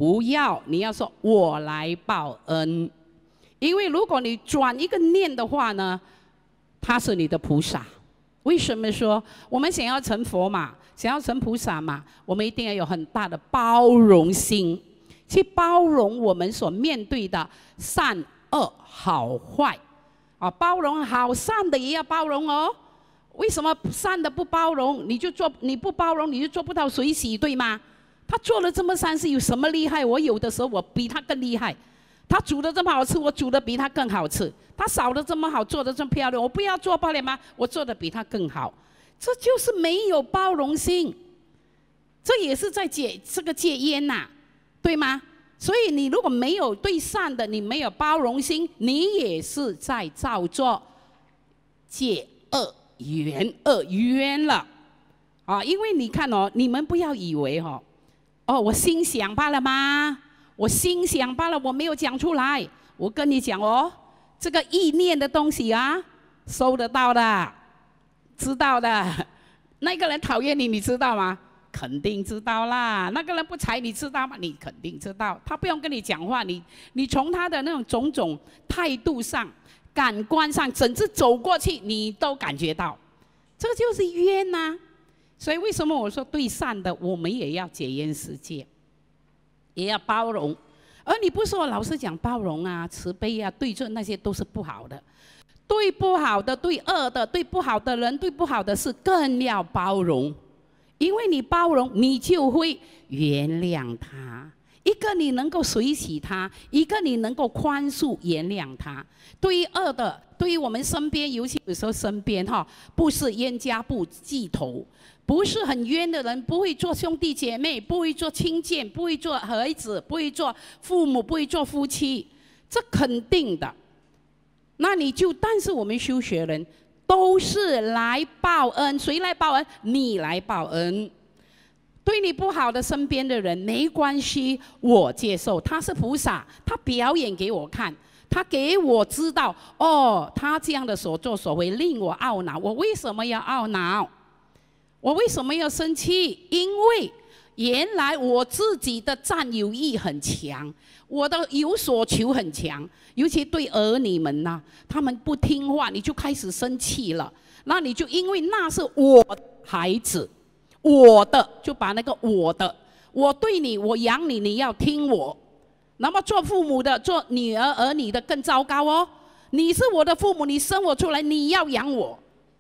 A: 不要，你要说我来报恩。因为如果你转一个念的话呢，他是你的菩萨。为什么说我们想要成佛嘛，想要成菩萨嘛，我们一定要有很大的包容心，去包容我们所面对的善恶好坏。啊，包容好善的也要包容哦。为什么善的不包容？你就做你不包容，你就做不到水洗，对吗？他做了这么善事，有什么厉害？我有的时候我比他更厉害。他煮的这么好吃，我煮的比他更好吃。他扫的这么好，做的这么漂亮，我不要做罢了吗？我做的比他更好。这就是没有包容心，这也是在戒这个戒烟呐、啊，对吗？所以你如果没有对善的，你没有包容心，你也是在造作戒恶缘恶缘了啊！因为你看哦，你们不要以为哦，哦，我心想罢了吗？我心想罢了，我没有讲出来。我跟你讲哦，这个意念的东西啊，收得到的，知道的。那个人讨厌你，你知道吗？肯定知道啦。那个人不睬你知道吗？你肯定知道。他不用跟你讲话，你你从他的那种种种态度上、感官上，甚至走过去，你都感觉到，这就是冤呐、啊。所以为什么我说对善的，我们也要解冤释戒，也要包容。而你不说，老是讲包容啊、慈悲啊、对正，那些都是不好的。对不好的、对恶的、对不好的人、对不好的事，更要包容。因为你包容，你就会原谅他。一个你能够随喜他，一个你能够宽恕原谅他。对于恶的，对于我们身边，尤其有时候身边哈，不是冤家不记仇，不是很冤的人，不会做兄弟姐妹，不会做亲眷，不会做儿子，不会做父母，不会做夫妻，这肯定的。那你就，但是我们修学人。都是来报恩，谁来报恩？你来报恩。对你不好的身边的人没关系，我接受。他是菩萨，他表演给我看，他给我知道，哦，他这样的所作所为令我懊恼。我为什么要懊恼？我为什么要生气？因为原来我自己的占有欲很强，我的有所求很强。尤其对儿女们呐、啊，他们不听话，你就开始生气了。那你就因为那是我的孩子，我的就把那个我的，我对你，我养你，你要听我。那么做父母的，做女儿儿女的更糟糕哦。你是我的父母，你生我出来，你要养我。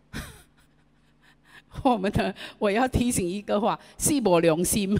A: 我们的我要提醒一个话：惜我良心。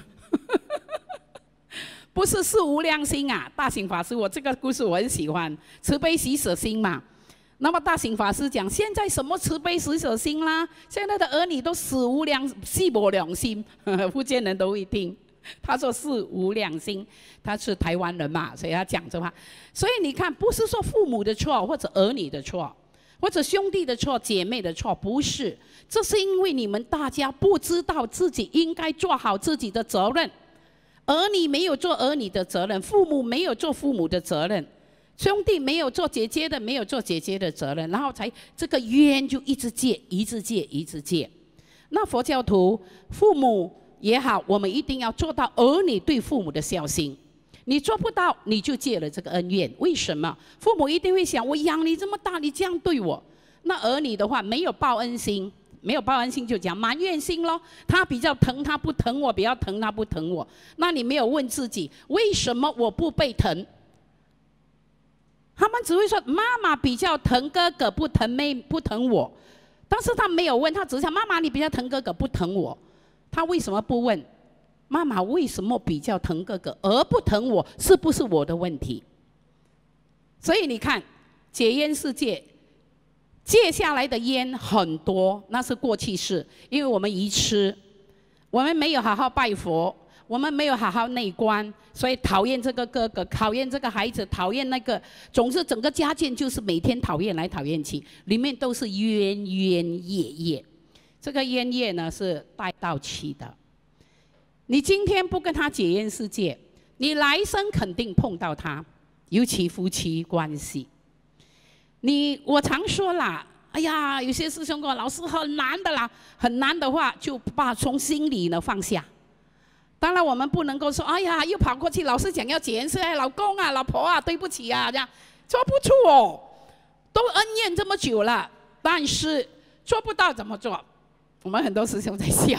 A: 不是四无量心啊！大行法师，我这个故事我很喜欢，慈悲喜舍心嘛。那么大行法师讲，现在什么慈悲喜舍心啦？现在的儿女都死无量，惜我良心。福建人都会听，他说四无量心，他是台湾人嘛，所以他讲这话。所以你看，不是说父母的错，或者儿女的错，或者兄弟的错、姐妹的错，不是，这是因为你们大家不知道自己应该做好自己的责任。儿女没有做儿女的责任，父母没有做父母的责任，兄弟没有做姐姐的没有做姐姐的责任，然后才这个冤就一直借，一直借，一直借。那佛教徒父母也好，我们一定要做到儿女对父母的孝心。你做不到，你就借了这个恩怨。为什么？父母一定会想：我养你这么大，你这样对我。那儿女的话，没有报恩心。没有报恩心就讲埋怨心咯，他比较疼他不疼我，比较疼他不疼我。那你没有问自己，为什么我不被疼？他们只会说妈妈比较疼哥哥，不疼妹不疼我。但是他没有问，他只想妈妈你比较疼哥哥，不疼我。他为什么不问妈妈为什么比较疼哥哥而不疼我？是不是我的问题？所以你看，解冤释戒。接下来的烟很多，那是过去式，因为我们愚痴，我们没有好好拜佛，我们没有好好内观，所以讨厌这个哥哥，讨厌这个孩子，讨厌那个，总是整个家境就是每天讨厌来讨厌去，里面都是冤冤业业。这个冤业呢是带到期的，你今天不跟他解冤释戒，你来生肯定碰到他，尤其夫妻关系。你我常说啦，哎呀，有些师兄跟我老师很难的啦，很难的话就把从心里呢放下， 当然我们不能够说，哎呀，又跑过去，老师讲要解恩是哎，老公啊，老婆啊，对不起啊，这样做不出哦，都恩怨这么久了，但是做不到怎么做？我们很多师兄在笑，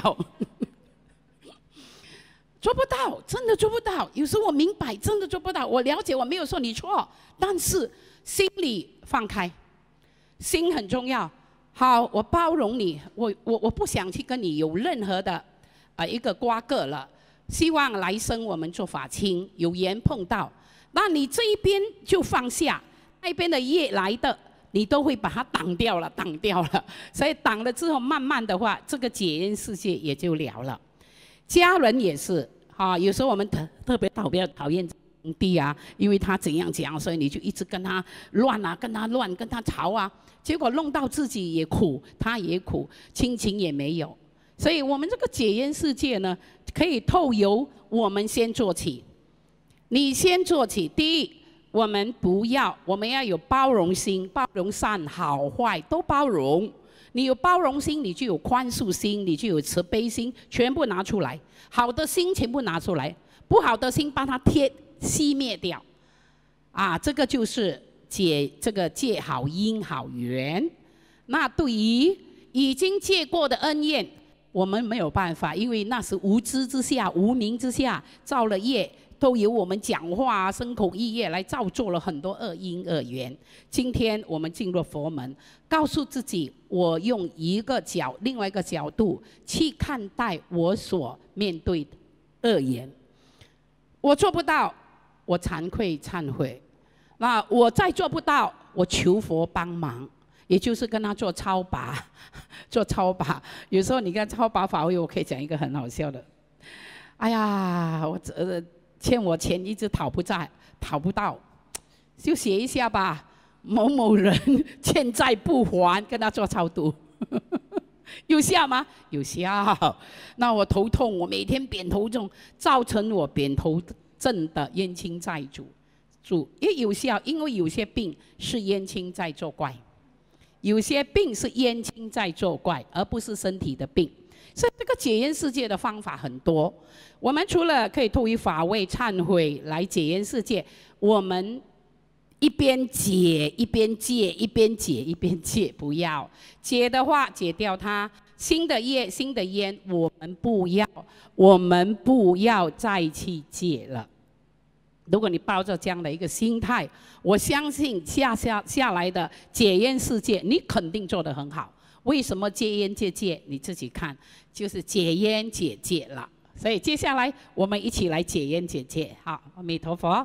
A: 做不到，真的做不到。有时候我明白，真的做不到，我了解，我没有说你错，但是心里放开，心很重要。好，我包容你，我我我不想去跟你有任何的呃一个瓜葛了。希望来生我们做法亲，有缘碰到，那你这一边就放下，那边的业来的。你都会把它挡掉了，挡掉了，所以挡了之后，慢慢的话，这个解冤世界也就了了。家人也是，啊，有时候我们特特别讨厌讨厌兄弟啊，因为他怎样讲，所以你就一直跟他乱啊，跟他乱，跟他吵啊，结果弄到自己也苦，他也苦，亲情也没有。所以我们这个解冤世界呢，可以透由我们先做起，你先做起，第一。我们不要，我们要有包容心，包容善好坏都包容。你有包容心，你就有宽恕心，你就有慈悲心，全部拿出来。好的心全部拿出来，不好的心把它贴熄灭掉。啊，这个就是解这个结好因好缘。那对于已经结过的恩怨，我们没有办法，因为那是无知之下、无明之下造了业。都由我们讲话啊、身口意业来造作了很多恶因恶缘。今天我们进入佛门，告诉自己，我用一个角、另外一个角度去看待我所面对的恶缘。我做不到，我惭愧忏悔。那我再做不到，我求佛帮忙，也就是跟他做超拔，做超拔。有时候你看超拔法会，我可以讲一个很好笑的。哎呀，我呃。欠我钱一直讨不在，讨不到，就写一下吧。某某人欠债不还，跟他做超度，有效吗？有效。那我头痛，我每天扁头痛，造成我扁头症的冤亲债主，主也有效，因为有些病是冤亲在作怪，有些病是冤亲在作怪，而不是身体的病。所以这个解冤世界的方法很多，我们除了可以透过法位忏悔来解冤世界，我们一边解一边戒，一边解一边戒，不要解的话解掉它，新的业新的冤我们不要，我们不要再去戒了。如果你抱着这样的一个心态，我相信下下下来的解冤世界，你肯定做得很好。为什么戒烟戒戒？你自己看，就是解烟解戒了。所以接下来我们一起来解烟解戒。好，阿弥陀佛。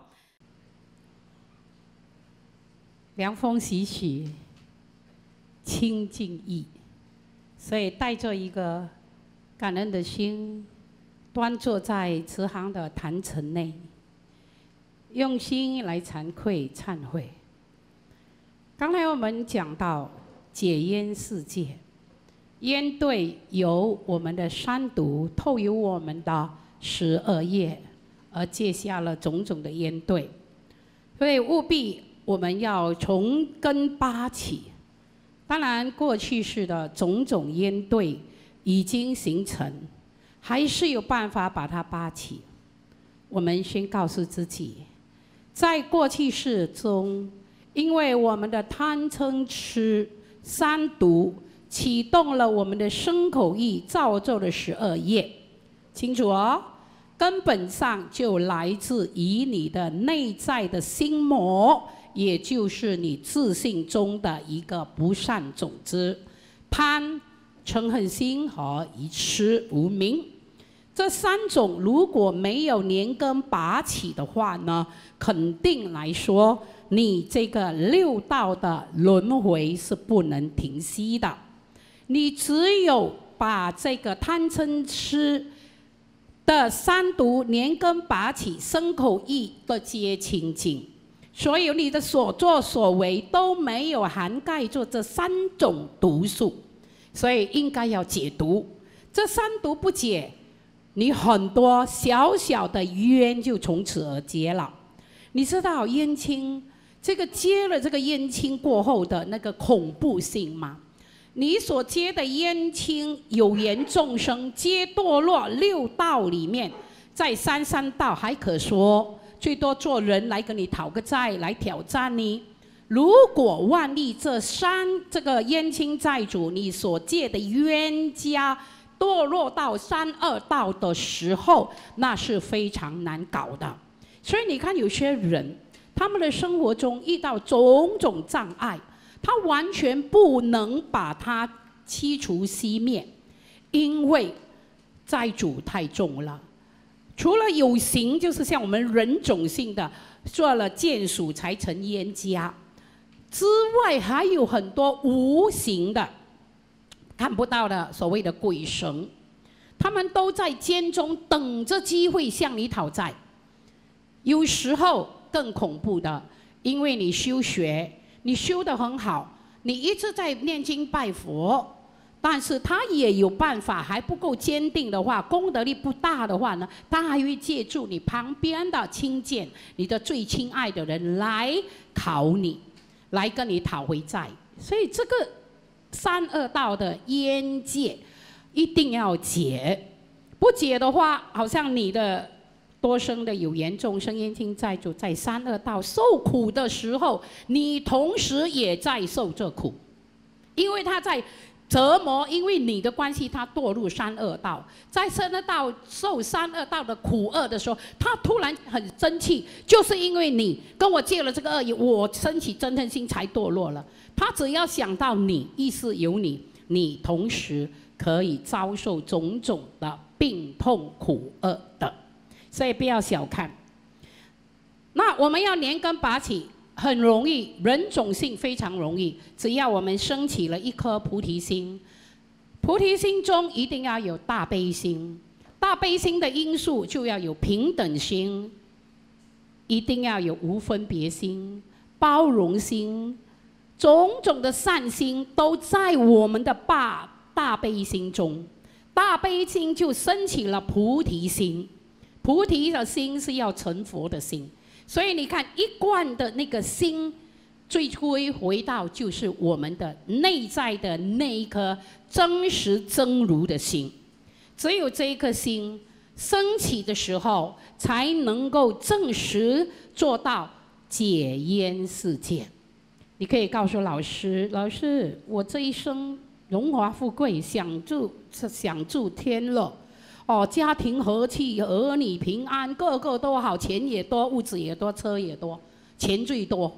A: 凉风习习，清净意。所以带着一个感恩的心，端坐在慈航的坛城内，用心来惭愧忏悔。刚才我们讲到。解冤世界，冤对由我们的三毒，透由我们的十二业，而结下了种种的冤对。所以务必我们要从根拔起。当然，过去世的种种冤对已经形成，还是有办法把它拔起。我们先告诉自己，在过去世中，因为我们的贪嗔痴三毒启动了我们的身口意，造就了十二业，清楚哦。根本上就来自于你的内在的心魔，也就是你自信中的一个不善种子，贪、嗔、恨心和愚痴无明。这三种如果没有连根拔起的话呢，肯定来说。你这个六道的轮回是不能停息的，你只有把这个贪嗔痴的三毒连根拔起，身口意的皆清净，所有你的所作所为都没有涵盖住这三种毒素，所以应该要解毒。这三毒不解，你很多小小的冤就从此而结了。你知道冤亲？这个接了这个冤亲过后的那个恐怖性吗？你所接的冤亲有缘众生皆堕落六道里面， 在三三道还可说，最多做人来跟你讨个债，来挑战你。如果万一这三这个冤亲债主，你所借的冤家堕落到三恶道的时候，那是非常难搞的。所以你看，有些人他们的生活中遇到种种障碍，他完全不能把它驱除熄灭，因为债主太重了。除了有形，就是像我们人种性的做了眷属才成冤家之外，还有很多无形的、看不到的所谓的鬼神，他们都在监中等着机会向你讨债。有时候更恐怖的，因为你修学，你修得很好，你一直在念经拜佛，但是他也有办法，还不够坚定的话，功德力不大的话呢，他还会借助你旁边的亲眷，你的最亲爱的人来考你，来跟你讨回债。所以这个三恶道的冤结一定要解，不解的话，好像你的多生的有缘众生冤亲债主在三恶道受苦的时候，你同时也在受这苦，因为他在折磨，因为你的关系，他堕入三恶道，在三恶道受三恶道的苦厄的时候，他突然很生气，就是因为你跟我借了这个恶业，我升起憎恨心才堕落了。他只要想到你，意识有你，你同时可以遭受种种的病痛苦厄的，所以不要小看。那我们要连根拔起。很容易，人种性非常容易，只要我们升起了一颗菩提心，菩提心中一定要有大悲心，大悲心的因素就要有平等心，一定要有无分别心、包容心，种种的善心都在我们的大大悲心中，大悲心就升起了菩提心，菩提的心是要成佛的心。所以你看，一贯的那个心，最归回到就是我们的内在的那一颗真实真如的心。只有这一颗心升起的时候，才能够证实做到解冤释见。你可以告诉老师，老师，我这一生荣华富贵，享住享住天乐。哦，家庭和气，儿女平安，个个都好，钱也多，物质也多，车也多，钱最多。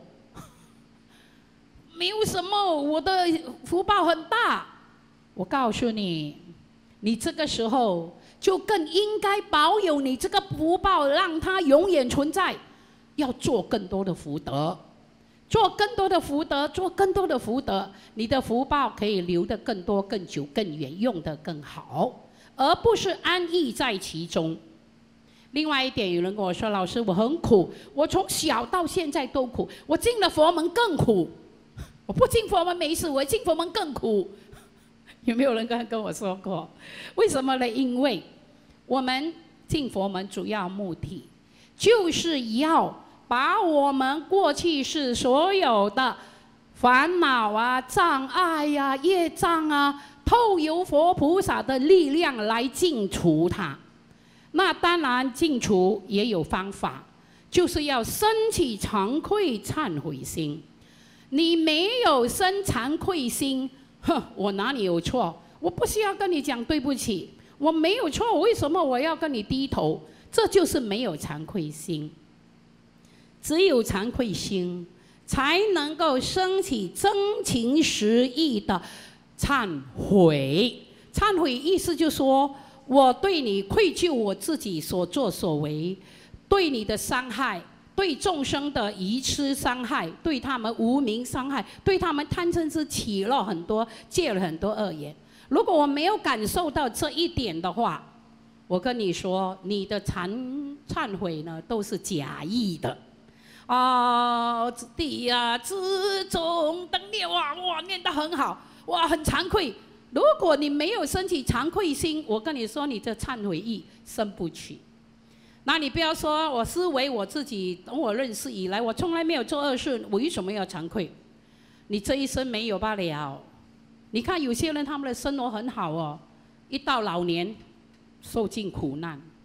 A: 没有什么，我的福报很大。我告诉你，你这个时候就更应该保有你这个福报，让它永远存在。要做更多的福德，做更多的福德，做更多的福德，你的福报可以留得更多、更久、更远，用得更好。而不是安逸在其中。另外一点，有人跟我说：“老师，我很苦，我从小到现在都苦，我进了佛门更苦。我不进佛门没事，我进佛门更苦。”有没有人跟跟我说过？为什么呢？因为我们进佛门主要目的，就是要把我们过去是所有的烦恼啊、障碍呀、啊、业障啊。透由佛菩萨的力量来净除它。那当然净除也有方法，就是要升起惭愧忏悔心。你没有生惭愧心，哼，我哪里有错？我不需要跟你讲对不起，我没有错，为什么我要跟你低头？这就是没有惭愧心。只有惭愧心，才能够升起真情实意的忏悔。忏悔意思就是说，我对你愧疚我自己所作所为，对你的伤害，对众生的愚痴伤害，对他们无名伤害，对他们贪嗔痴起了很多，借了很多恶言。如果我没有感受到这一点的话，我跟你说，你的忏忏悔呢都是假意的。啊，子弟呀，自重等念，哇哇念得很好。哇，很惭愧。如果你没有升起惭愧心，我跟你说，你的忏悔意生不起。那你不要说我思维我自己，从我认识以来，我从来没有做恶事，我为什么要惭愧？你这一生没有罢了。你看有些人他们的生活很好哦，一到老年受尽苦难；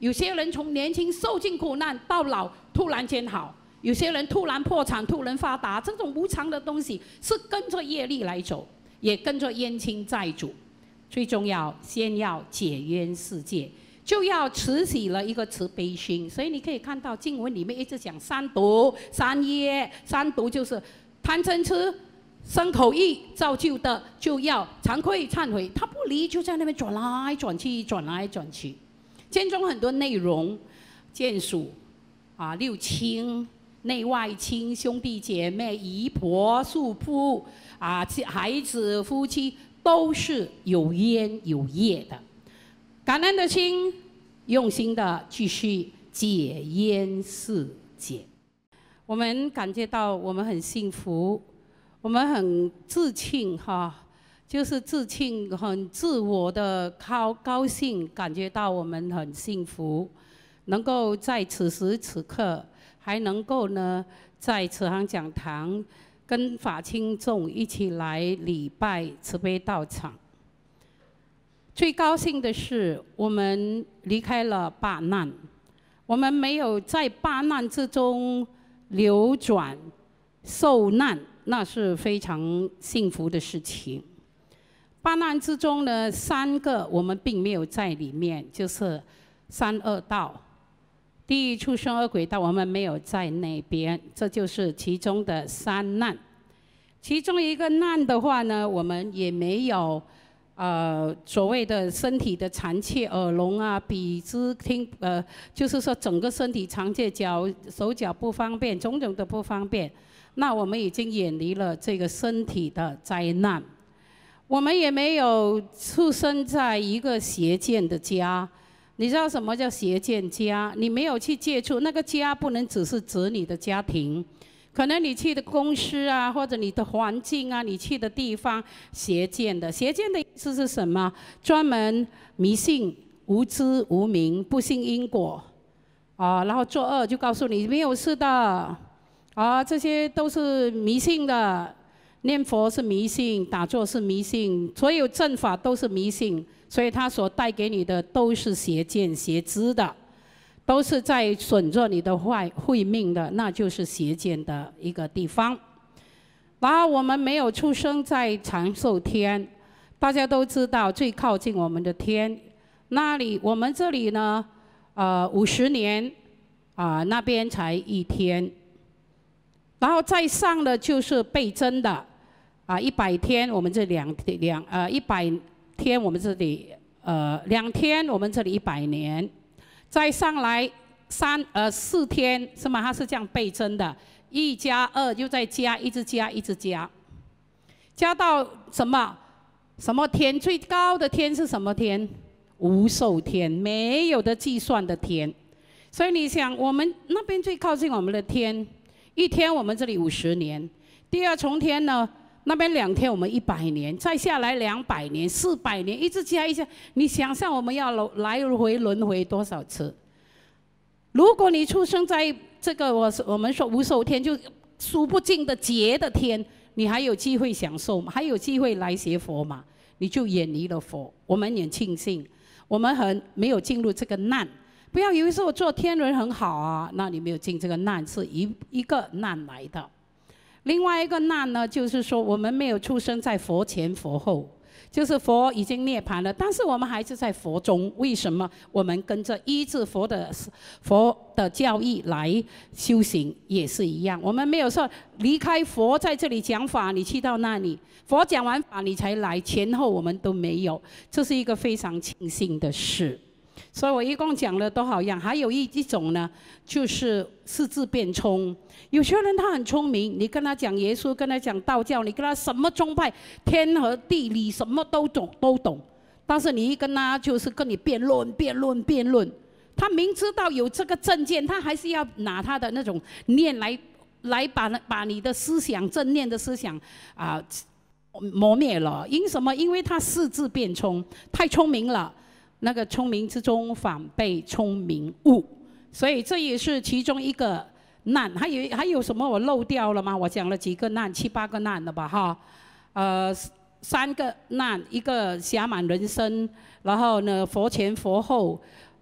A: 有些人从年轻受尽苦难到老突然间好，有些人突然破产、突然发达，这种无常的东西是跟着业力来走，也跟着冤亲债主。最重要，先要解冤释结，就要持起了一个慈悲心。所以你可以看到经文里面一直讲三毒、三业。三毒就是贪嗔痴、身口意造就的，就要惭愧忏悔。他不离，就在那边转来转去，转来转去。经中很多内容，眷属啊、六亲、内外亲、兄弟姐妹、姨婆、叔父啊、孩子、夫妻。都是有冤有业的，感恩的心，用心的继续解冤释结。我们感觉到我们很幸福，我们很自庆哈，就是自庆，很自我的高高兴，感觉到我们很幸福，能够在此时此刻还能够呢，在慈航讲堂。跟法亲众一起来礼拜慈悲道场。最高兴的是，我们离开了八难，我们没有在八难之中流转受难，那是非常幸福的事情。八难之中呢，三个我们并没有在里面，就是三恶道。地狱、畜生、恶鬼道，我们没有在那边，这就是其中的三难。其中一个难的话呢，我们也没有，呃，所谓的身体的残缺，耳聋啊、鼻子听，呃，就是说整个身体残缺，脚手脚不方便，种种的不方便。那我们已经远离了这个身体的灾难，我们也没有出生在一个邪见的家。你知道什么叫邪见家？你没有去接触那个家，不能只是指你的家庭，可能你去的公司啊，或者你的环境啊，你去的地方，邪见的。邪见的意思是什么？专门迷信、无知、无明，不信因果，啊，然后作恶就告诉你没有事的，啊，这些都是迷信的。念佛是迷信，打坐是迷信，所有正法都是迷信。所以它所带给你的都是邪见、邪知的，都是在损着你的坏慧命的，那就是邪见的一个地方。然后我们没有出生在长寿天，大家都知道最靠近我们的天，那里我们这里呢，呃，五十年啊、呃，那边才一天。然后再上的就是倍增的啊，一百天我们这两两呃一百。天我们这里呃两天，我们这里一百年，再上来三呃四天是吗？它是这样倍增的，一加二就再加，一直加一直加，加到什么什么天？最高的天是什么天？无寿天，没有的计算的天。所以你想，我们那边最靠近我们的天，一天我们这里五十年，第二重天呢？那边两天我们一百年，再下来两百年、四百年，一直加一下。你想象我们要来回轮回多少次？如果你出生在这个我我们说无寿天，就数不尽的劫的天，你还有机会享受吗？还有机会来学佛吗？你就远离了佛。我们也庆幸，我们很没有进入这个难。不要以为说我做天人很好啊，那你没有进这个难，是一一个难来的。另外一个难呢，就是说我们没有出生在佛前佛后，就是佛已经涅槃了，但是我们还是在佛中。为什么？我们跟着依着佛的佛的教义来修行，也是一样。我们没有说离开佛在这里讲法，你去到那里，佛讲完法你才来，前后我们都没有，这是一个非常庆幸的事。所以我一共讲了多少样？还有一一种呢，就是四字变聪。有些人他很聪明，你跟他讲耶稣，跟他讲道教，你跟他什么宗派、天和地理什么都懂，都懂。但是你一跟他就是跟你辩论、辩论、辩论，他明知道有这个证件，他还是要拿他的那种念来来把把你的思想正念的思想啊、呃、磨灭了。因什么？因为他四字变聪，太聪明了。那个聪明之中反被聪明误，所以这也是其中一个难。还有还有什么我漏掉了吗？我讲了几个难，七八个难了吧哈？呃，三个难，一个暇满人生，然后呢佛前佛后，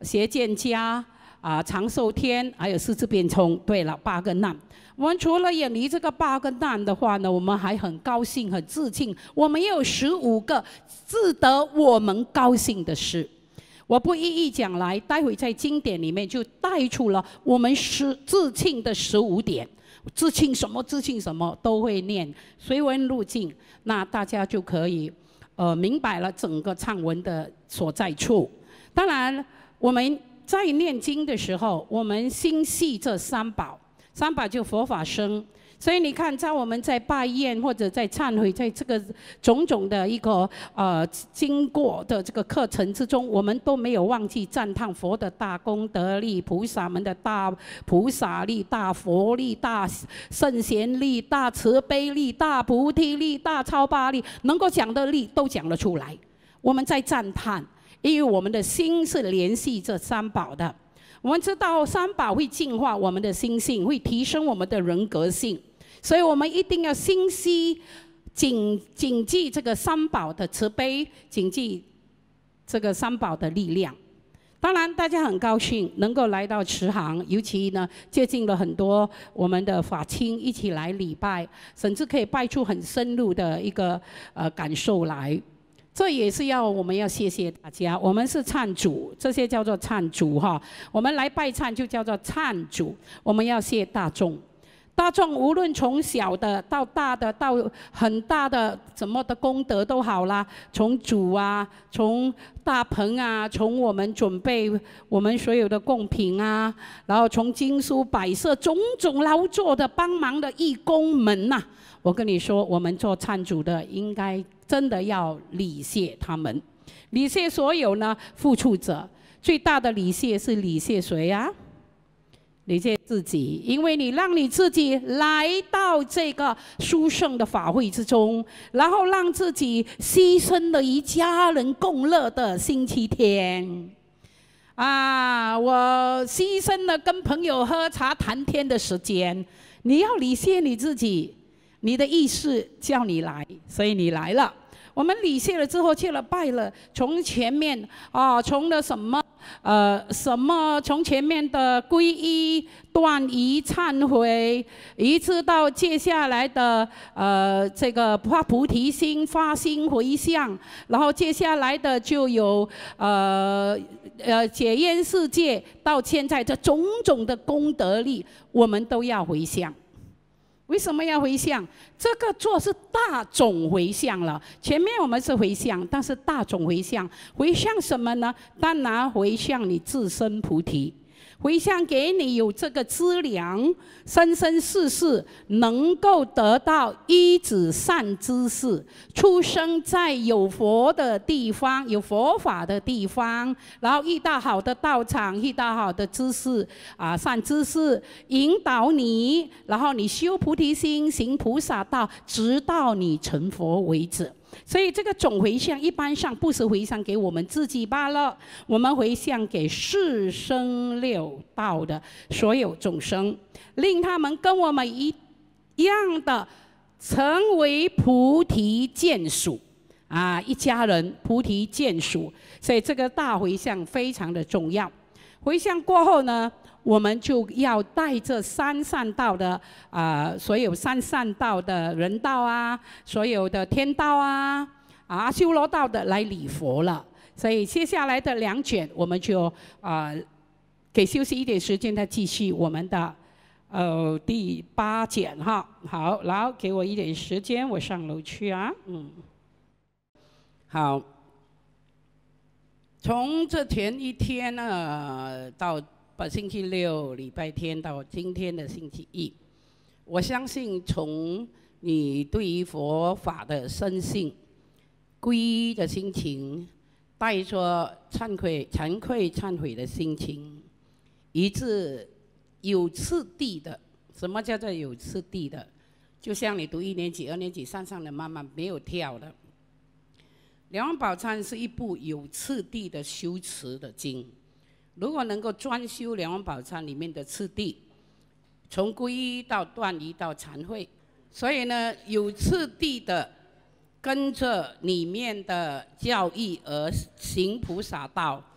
A: 邪见家啊、长寿天，还有四字变冲。对了，八个难。我们除了远离这个八个难的话呢，我们还很高兴、很自信，我们也有十五个值得我们高兴的事。我不一一讲来，待会在经典里面就带出了我们十自庆的十五点。自庆什么？自庆什么都会念，随文入境，那大家就可以呃明白了整个唱文的所在处。当然，我们在念经的时候，我们心系这三宝，三宝就佛法僧。所以你看，在我们在拜宴或者在忏悔，在这个种种的一个呃经过的这个课程之中，我们都没有忘记赞叹佛的大功德力、菩萨们的大菩萨力、大佛力、大圣贤力、大慈悲力、大菩提力、大超拔力，能够讲的力都讲了出来。我们在赞叹，因为我们的心是联系这三宝的。我们知道三宝会净化我们的心性，会提升我们的人格性。所以我们一定要心系谨谨记这个三宝的慈悲，谨记这个三宝的力量。当然，大家很高兴能够来到慈航，尤其呢接近了很多我们的法亲一起来礼拜，甚至可以拜出很深入的一个呃感受来。这也是要我们要谢谢大家，我们是忏主，这些叫做忏主哈。我们来拜忏就叫做忏主，我们要谢大众。大众无论从小的到大的到很大的怎么的功德都好啦，从主啊，从大棚啊，从我们准备我们所有的贡品啊，然后从经书摆设种种劳作的帮忙的义工们呐、啊，我跟你说，我们做忏主的应该真的要礼谢他们，礼谢所有呢付出者。最大的礼谢是礼谢谁啊？礼谢自己，因为你让你自己来到这个殊胜的法会之中，然后让自己牺牲了与家人共乐的星期天。啊，我牺牲了跟朋友喝茶谈天的时间。你要礼谢你自己，你的意识叫你来，所以你来了。我们礼谢了之后，去了拜了，从前面啊，从了什么呃什么，从前面的皈依、断疑、忏悔，一直到接下来的呃这个发菩提心、发心回向，然后接下来的就有呃呃解冤世界，到现在这种种的功德力，我们都要回向。为什么要回向？这个做是大众回向了。前面我们是回向，但是大众回向，回向什么呢？当然回向你自身菩提，回向给你有这个资粮，生生世世能够得到依止善知识，出生在有佛的地方，有佛法的地方，然后遇到好的道场，遇到好的知识啊，善知识引导你，然后你修菩提心，行菩萨道，直到你成佛为止。所以这个总回向一般上不是回向给我们自己罢了，我们回向给四生六道的所有众生，令他们跟我们一样的成为菩提眷属啊，一家人菩提眷属。所以这个大回向非常的重要。回向过后呢，我们就要带着三善道的啊、呃，所有三善道的人道啊，所有的天道啊，啊修罗道的来礼佛了。所以接下来的两卷，我们就啊、呃、给休息一点时间，再继续我们的呃第八卷哈。好，然后给我一点时间，我上楼去啊。嗯，好。从这前一天呢，到本星期六、礼拜天到今天的星期一，我相信从你对于佛法的深信、皈依的心情，带着忏悔、惭愧、忏悔的心情，以致有次第的。什么叫做有次第的？就像你读一年级、二年级，上上的慢慢没有跳的。梁王宝忏是一部有次第的修持的经，如果能够专修梁王宝忏里面的次第，从皈依到断疑到忏悔，所以呢有次第的跟着里面的教义而行菩萨道，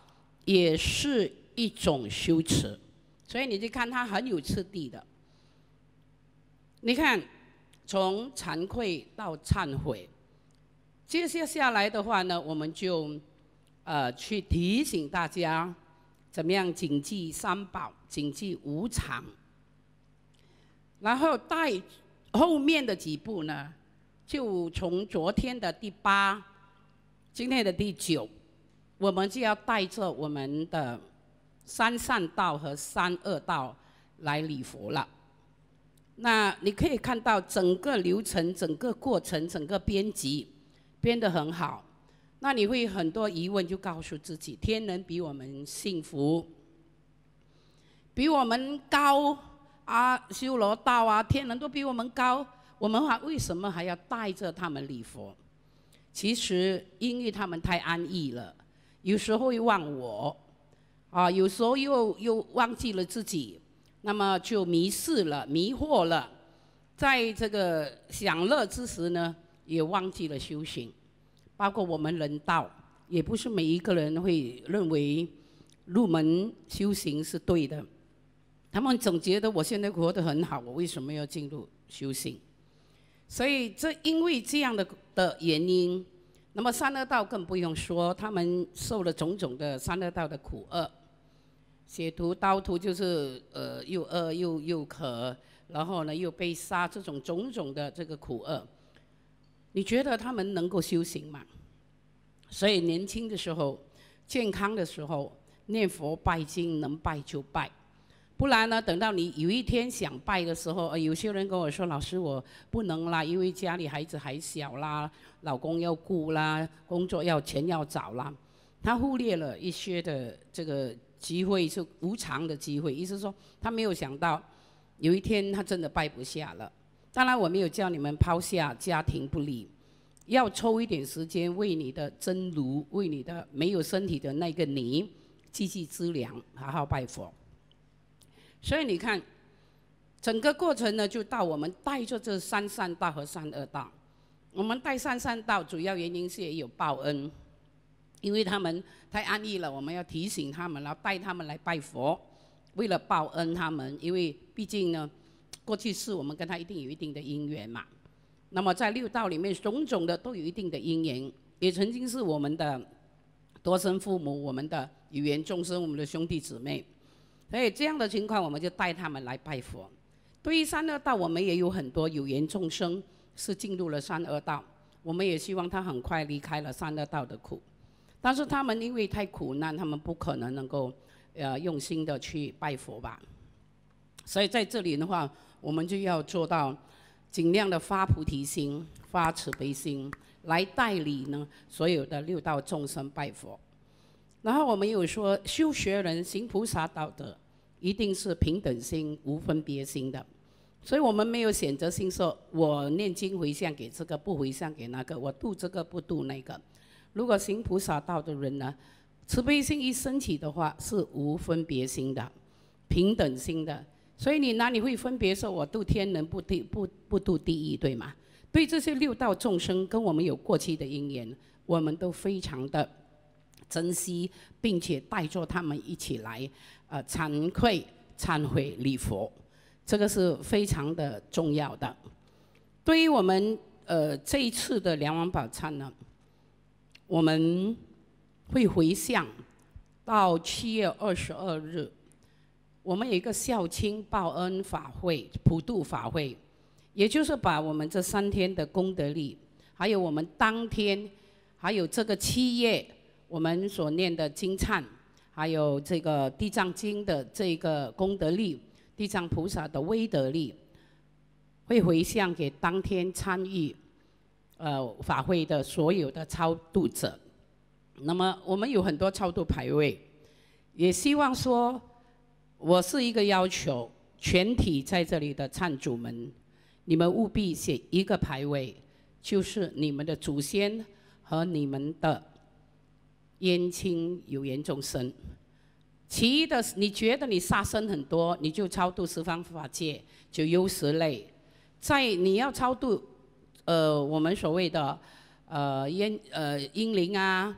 A: 也是一种修持，所以你就看它很有次第的。你看，从惭愧到忏悔，接下下来的话呢，我们就呃去提醒大家，怎么样谨记三宝，谨记无常。然后带后面的几步呢，就从昨天的第八，今天的第九，我们就要带着我们的三善道和三恶道来礼佛了。那你可以看到整个流程、整个过程、整个编辑编得很好。那你会很多疑问，就告诉自己：天人比我们幸福，比我们高啊，修罗道啊，天人都比我们高，我们还为什么还要带着他们礼佛？其实因为他们太安逸了，有时候会忘我，啊，有时候又又忘记了自己。那么就迷失了、迷惑了，在这个享乐之时呢，也忘记了修行。包括我们人道，也不是每一个人会认为入门修行是对的。他们总觉得我现在活得很好，我为什么要进入修行？所以这因为这样的的原因，那么三恶道更不用说，他们受了种种的三恶道的苦厄。血屠、刀屠就是呃又饿又又渴，然后呢又被杀，这种种种的这个苦厄，你觉得他们能够修行吗？所以年轻的时候、健康的时候，念佛拜经，能拜就拜，不然呢，等到你有一天想拜的时候，呃，有些人跟我说：“老师，我不能啦，因为家里孩子还小啦，老公要顾啦，工作要钱要找啦。”他忽略了一些的这个机会，是无常的机会，意思说他没有想到有一天他真的拜不下了。当然我没有叫你们抛下家庭不理，要抽一点时间为你的真如，为你的没有身体的那个你积积资粮，好好拜佛。所以你看整个过程呢，就到我们带着这三善道和三恶道。我们带三善道主要原因是也有报恩，因为他们太安逸了，我们要提醒他们，然后带他们来拜佛，为了报恩他们。因为毕竟呢，过去世我们跟他一定有一定的因缘嘛。那么在六道里面，种种的都有一定的因缘，也曾经是我们的多生父母、我们的有缘众生、我们的兄弟姊妹。所以这样的情况，我们就带他们来拜佛。对于三恶道，我们也有很多有缘众生是进入了三恶道，我们也希望他很快离开了三恶道的苦。但是他们因为太苦难，他们不可能能够呃用心的去拜佛吧。所以在这里的话，我们就要做到尽量的发菩提心、发慈悲心，来代理呢所有的六道众生拜佛。然后我们有说，修学人行菩萨道的，一定是平等心、无分别心的。所以我们没有选择性说，我念经回向给这个，不回向给那个；我度这个，不度那个。如果行菩萨道的人呢，慈悲心一升起的话，是无分别心的、平等心的。所以你哪里会分别说，我度天人不地不不度地狱，对吗？对这些六道众生跟我们有过去的因缘，我们都非常的珍惜，并且带着他们一起来，呃，惭愧、忏悔、礼佛，这个是非常的重要的。对于我们呃这一次的梁王宝忏呢，我们会回向到七月二十二日，我们有一个孝亲报恩法会、普渡法会，也就是把我们这三天的功德力，还有我们当天，还有这个七月我们所念的经忏，还有这个地藏经的这个功德力，地藏菩萨的威德力，会回向给当天参与呃法会的所有的超度者。那么我们有很多超度牌位，也希望说，我是一个要求，全体在这里的忏主们，你们务必写一个牌位，就是你们的祖先和你们的冤亲有缘众生。其余的，你觉得你杀生很多，你就超度十方法界，就优十类。在你要超度，呃，我们所谓的呃冤呃阴灵啊，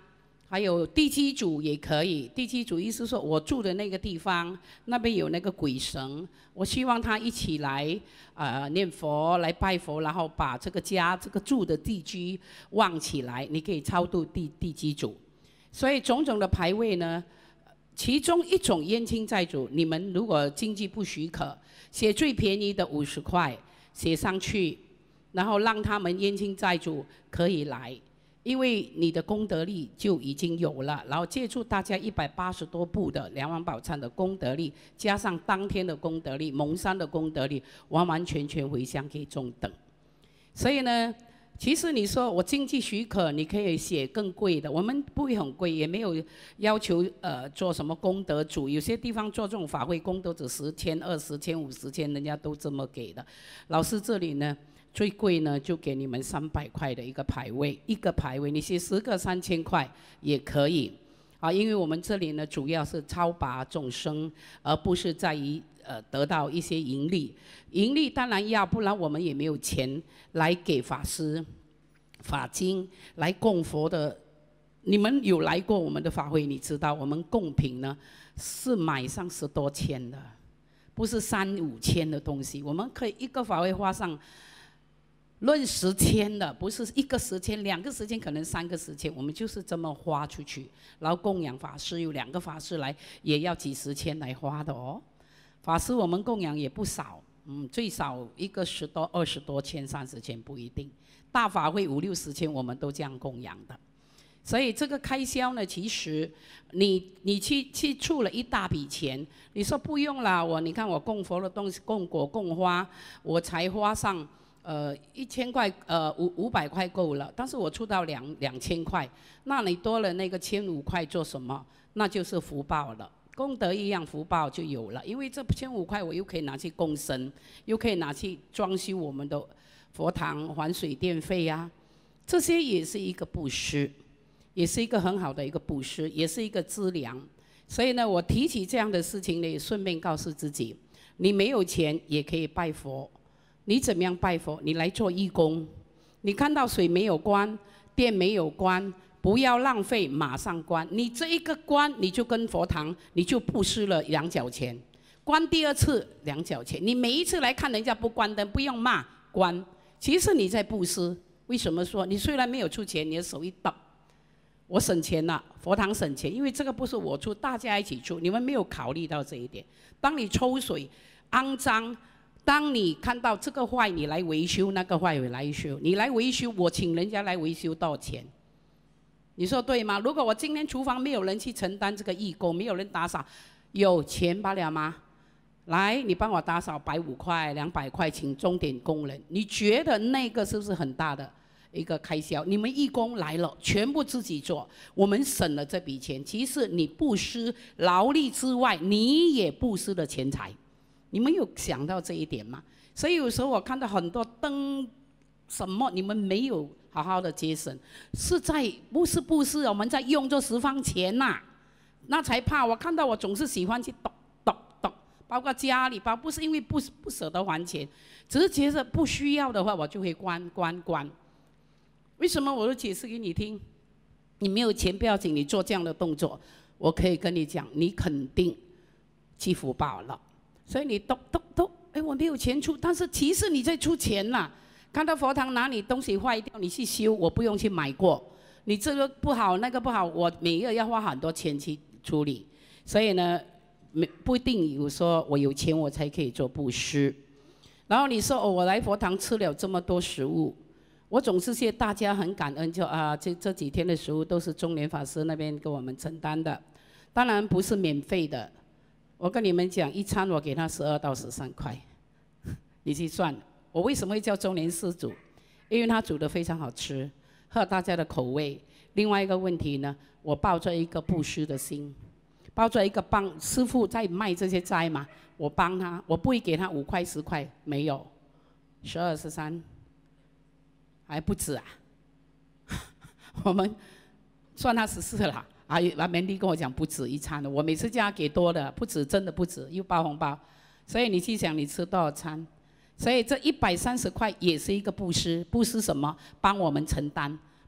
A: 还有地基主也可以，地基主意思说我住的那个地方那边有那个鬼神，我希望他一起来呃念佛来拜佛，然后把这个家这个住的地基旺起来，你可以超度地地基主。所以种种的牌位呢，其中一种冤亲债主，你们如果经济不许可，写最便宜的五十块写上去，然后让他们冤亲债主可以来。因为你的功德力就已经有了，然后借助大家一百八十多部的梁王宝忏的功德力，加上当天的功德力、蒙山的功德力，完完全全回向给中等。所以呢，其实你说我经济许可，你可以写更贵的，我们不会很贵，也没有要求呃做什么功德主。有些地方做这种法会，功德只十千、二十千、五十千，人家都这么给的。老师这里呢，最贵呢，就给你们三百块的一个牌位，一个牌位你写十个三千块也可以，啊，因为我们这里呢主要是超拔众生，而不是在于呃得到一些盈利。盈利当然要，不然我们也没有钱来给法师、法经来供佛的。你们有来过我们的法会，你知道我们供品呢是买上十多千的，不是三五千的东西，我们可以一个法会花上。论十千的，不是一个十千，两个十千，可能三个十千，我们就是这么花出去。然后供养法师，有两个法师来，也要几十千来花的哦。法师我们供养也不少，嗯，最少一个十多、二十多千、三十千不一定。大法会五六十千，我们都这样供养的。所以这个开销呢，其实你你去去出了一大笔钱，你说不用啦，我你看我供佛的东西，供果供花，我才花上。呃，一千块，呃，五五百块够了，但是我出到两两千块，那你多了那个千五块做什么？那就是福报了，功德一样，福报就有了。因为这千五块我又可以拿去供神，又可以拿去装修我们的佛堂，还水电费啊，这些也是一个布施，也是一个很好的一个布施，也是一个资粮。所以呢，我提起这样的事情呢，也顺便告诉自己，你没有钱也可以拜佛。你怎么样拜佛？你来做义工，你看到水没有关，电没有关，不要浪费，马上关。你这一个关，你就跟佛堂，你就布施了两角钱。关第二次两角钱，你每一次来看人家不关灯，不用骂，关。其实你在布施。为什么说你虽然没有出钱，你的手一抖，我省钱了，佛堂省钱，因为这个不是我出，大家一起出，你们没有考虑到这一点。当你抽水肮脏。当你看到这个坏，你来维修；那个坏，我来修。你来维修，我请人家来维修多少钱？你说对吗？如果我今天厨房没有人去承担这个义工，没有人打扫，有钱罢了吗？来，你帮我打扫，百五块、两百块，请钟点工人。你觉得那个是不是很大的一个开销？你们义工来了，全部自己做，我们省了这笔钱。其实你布施劳力之外，你也布施了钱财。你们有想到这一点吗？所以有时候我看到很多灯什么，你们没有好好的节省，是在不是不是我们在用这十方钱呐、啊，那才怕。我看到我总是喜欢去抖抖抖，包括家里包，不是因为不不舍得还钱，只是觉得不需要的话，我就会关关关。为什么？我都解释给你听。你没有钱不要紧，你做这样的动作，我可以跟你讲，你肯定积福报了。所以你都都都，哎，我没有钱出，但是其实你在出钱啦。看到佛堂哪里东西坏掉，你去修，我不用去买过。你这个不好，那个不好，我每月要花很多钱去处理。所以呢，没不一定有说我有钱我才可以做布施。然后你说哦，我来佛堂吃了这么多食物，我总是谢大家很感恩，就啊，这这几天的食物都是中联法师那边给我们承担的，当然不是免费的。我跟你们讲，一餐我给他十二到十三块，你去算。我为什么会叫中联施主？因为他煮的非常好吃，合大家的口味。另外一个问题呢，我抱着一个布施的心，抱着一个帮师父在卖这些斋嘛，我帮他，我不会给他五块十块，没有，十二十三，还不止啊。我们算他十四了。啊，那门弟跟我讲不止一餐的，我每次叫他给多的，不止，真的不止，又包红包，所以你去想你吃多少餐，所以这一百三十块也是一个布施，布施什么？帮我们承担，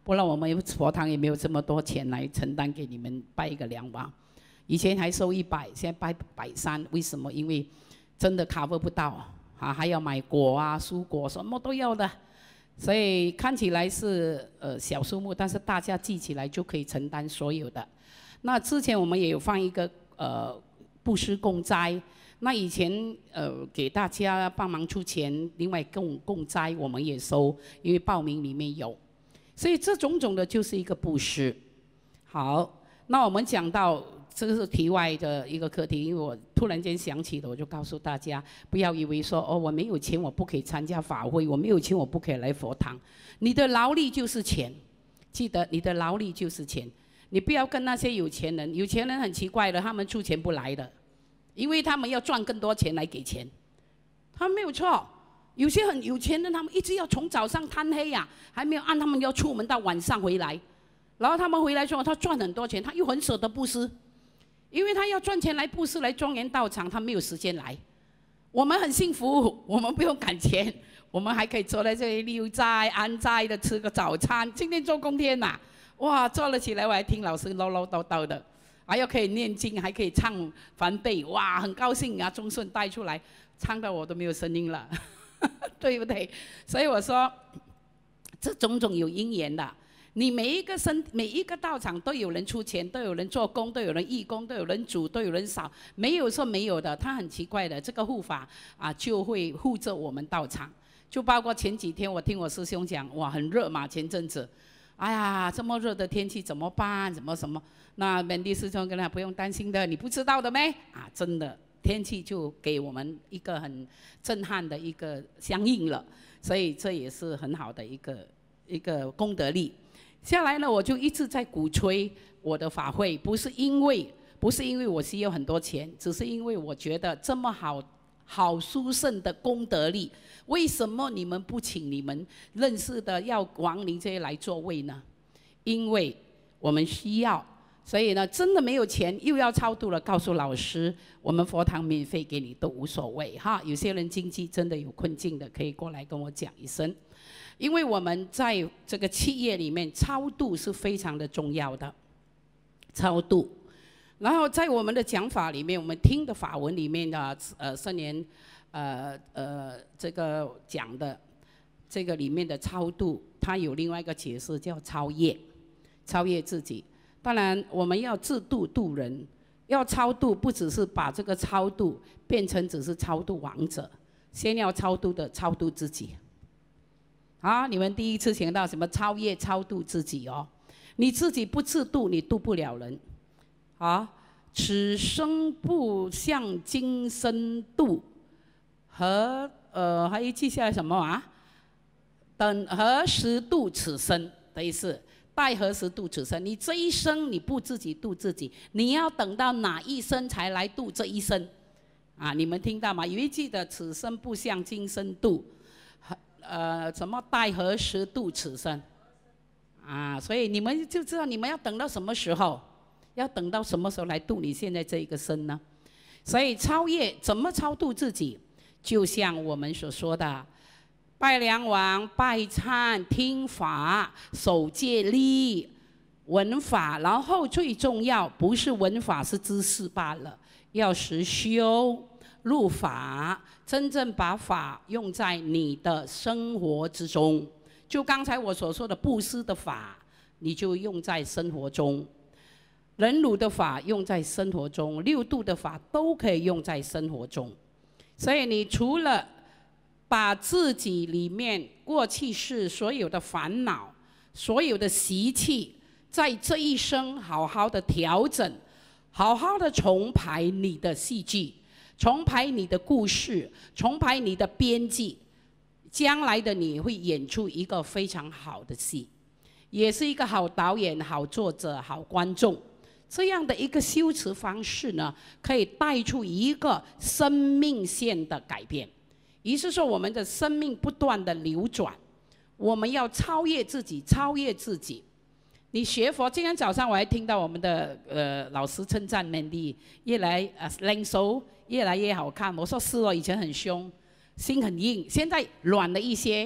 A: 不然我们佛堂也没有这么多钱来承担给你们拜一个梁王。以前还收一百，现在拜百三，为什么？因为真的 cover 不到啊，还要买果啊、蔬果，什么都要的。所以看起来是呃小数目，但是大家记起来就可以承担所有的。那之前我们也有放一个呃布施共斋，那以前呃给大家帮忙出钱，另外共共斋我们也收，因为报名里面有，所以这种种的就是一个布施。好，那我们讲到。这个是题外的一个课题，因为我突然间想起了，我就告诉大家，不要以为说哦，我没有钱，我不可以参加法会，我没有钱，我不可以来佛堂。你的劳力就是钱，记得你的劳力就是钱。你不要跟那些有钱人，有钱人很奇怪的，他们出钱不来的，因为他们要赚更多钱来给钱。他没有错，有些很有钱人，他们一直要从早上贪黑呀、啊，还没有按他们要出门到晚上回来，然后他们回来之后，他赚很多钱，他又很舍得布施。因为他要赚钱来布施来庄严道场，他没有时间来。我们很幸福，我们不用赶钱，我们还可以坐在这里溜斋安斋的吃个早餐。今天做工天呐、啊，哇，坐了起来我还听老师唠唠叨叨的，还要可以念经，还可以唱梵呗，哇，很高兴啊！忠顺带出来，唱到我都没有声音了，对不对？所以我说，这种种有因缘的。你每一个身每一个道场都有人出钱，都有人做工，都有人义工，都有人煮，都有人扫，没有说没有的。他很奇怪的，这个护法啊就会护着我们道场。就包括前几天我听我师兄讲，哇，很热嘛，前阵子，哎呀，这么热的天气怎么办？怎么什么？那本地师兄跟他不用担心的，你不知道的没？啊，真的，天气就给我们一个很震撼的一个相应了，所以这也是很好的一个一个功德力。下来呢，我就一直在鼓吹我的法会，不是因为不是因为我需要很多钱，只是因为我觉得这么好好殊胜的功德力，为什么你们不请你们认识的要亡灵这些来座位呢？因为我们需要，所以呢，真的没有钱又要超度了，告诉老师，我们佛堂免费给你都无所谓哈。有些人经济真的有困境的，可以过来跟我讲一声。因为我们在这个企业里面超度是非常的重要的，超度。然后在我们的讲法里面，我们听的法文里面的呃圣言，呃呃这个讲的这个里面的超度，它有另外一个解释叫超越，超越自己。当然我们要自度度人，要超度不只是把这个超度变成只是超度亡者，先要超度的超度自己。啊，你们第一次听到什么超越超度自己哦？你自己不自度，你度不了人。啊，此生不向今生度，和呃还有记下来什么啊？等何时度此生的意思？待何时度此生？你这一生你不自己度自己，你要等到哪一生才来度这一生？啊，你们听到吗？有一记得此生不向今生度。呃，什么待何时度此生？啊，所以你们就知道你们要等到什么时候，要等到什么时候来度你现在这一个生呢？所以超越怎么超度自己，就像我们所说的，拜梁王、拜忏、听法、守戒律、闻法，然后最重要不是闻法是知识罢了，要实修。入法，真正把法用在你的生活之中。就刚才我所说的布施的法，你就用在生活中；忍辱的法用在生活中，六度的法都可以用在生活中。所以你除了把自己里面过去世所有的烦恼、所有的习气，在这一生好好的调整，好好的重排你的戏剧。重排你的故事，重排你的编辑，将来的你会演出一个非常好的戏，也是一个好导演、好作者、好观众。这样的一个修持方式呢，可以带出一个生命线的改变。也就是说，我们的生命不断的流转，我们要超越自己，超越自己。你学佛，今天早上我还听到我们的呃老师称赞 Mandy 越来呃练手越来越好看。我说是哦，以前很凶，心很硬，现在软了一些，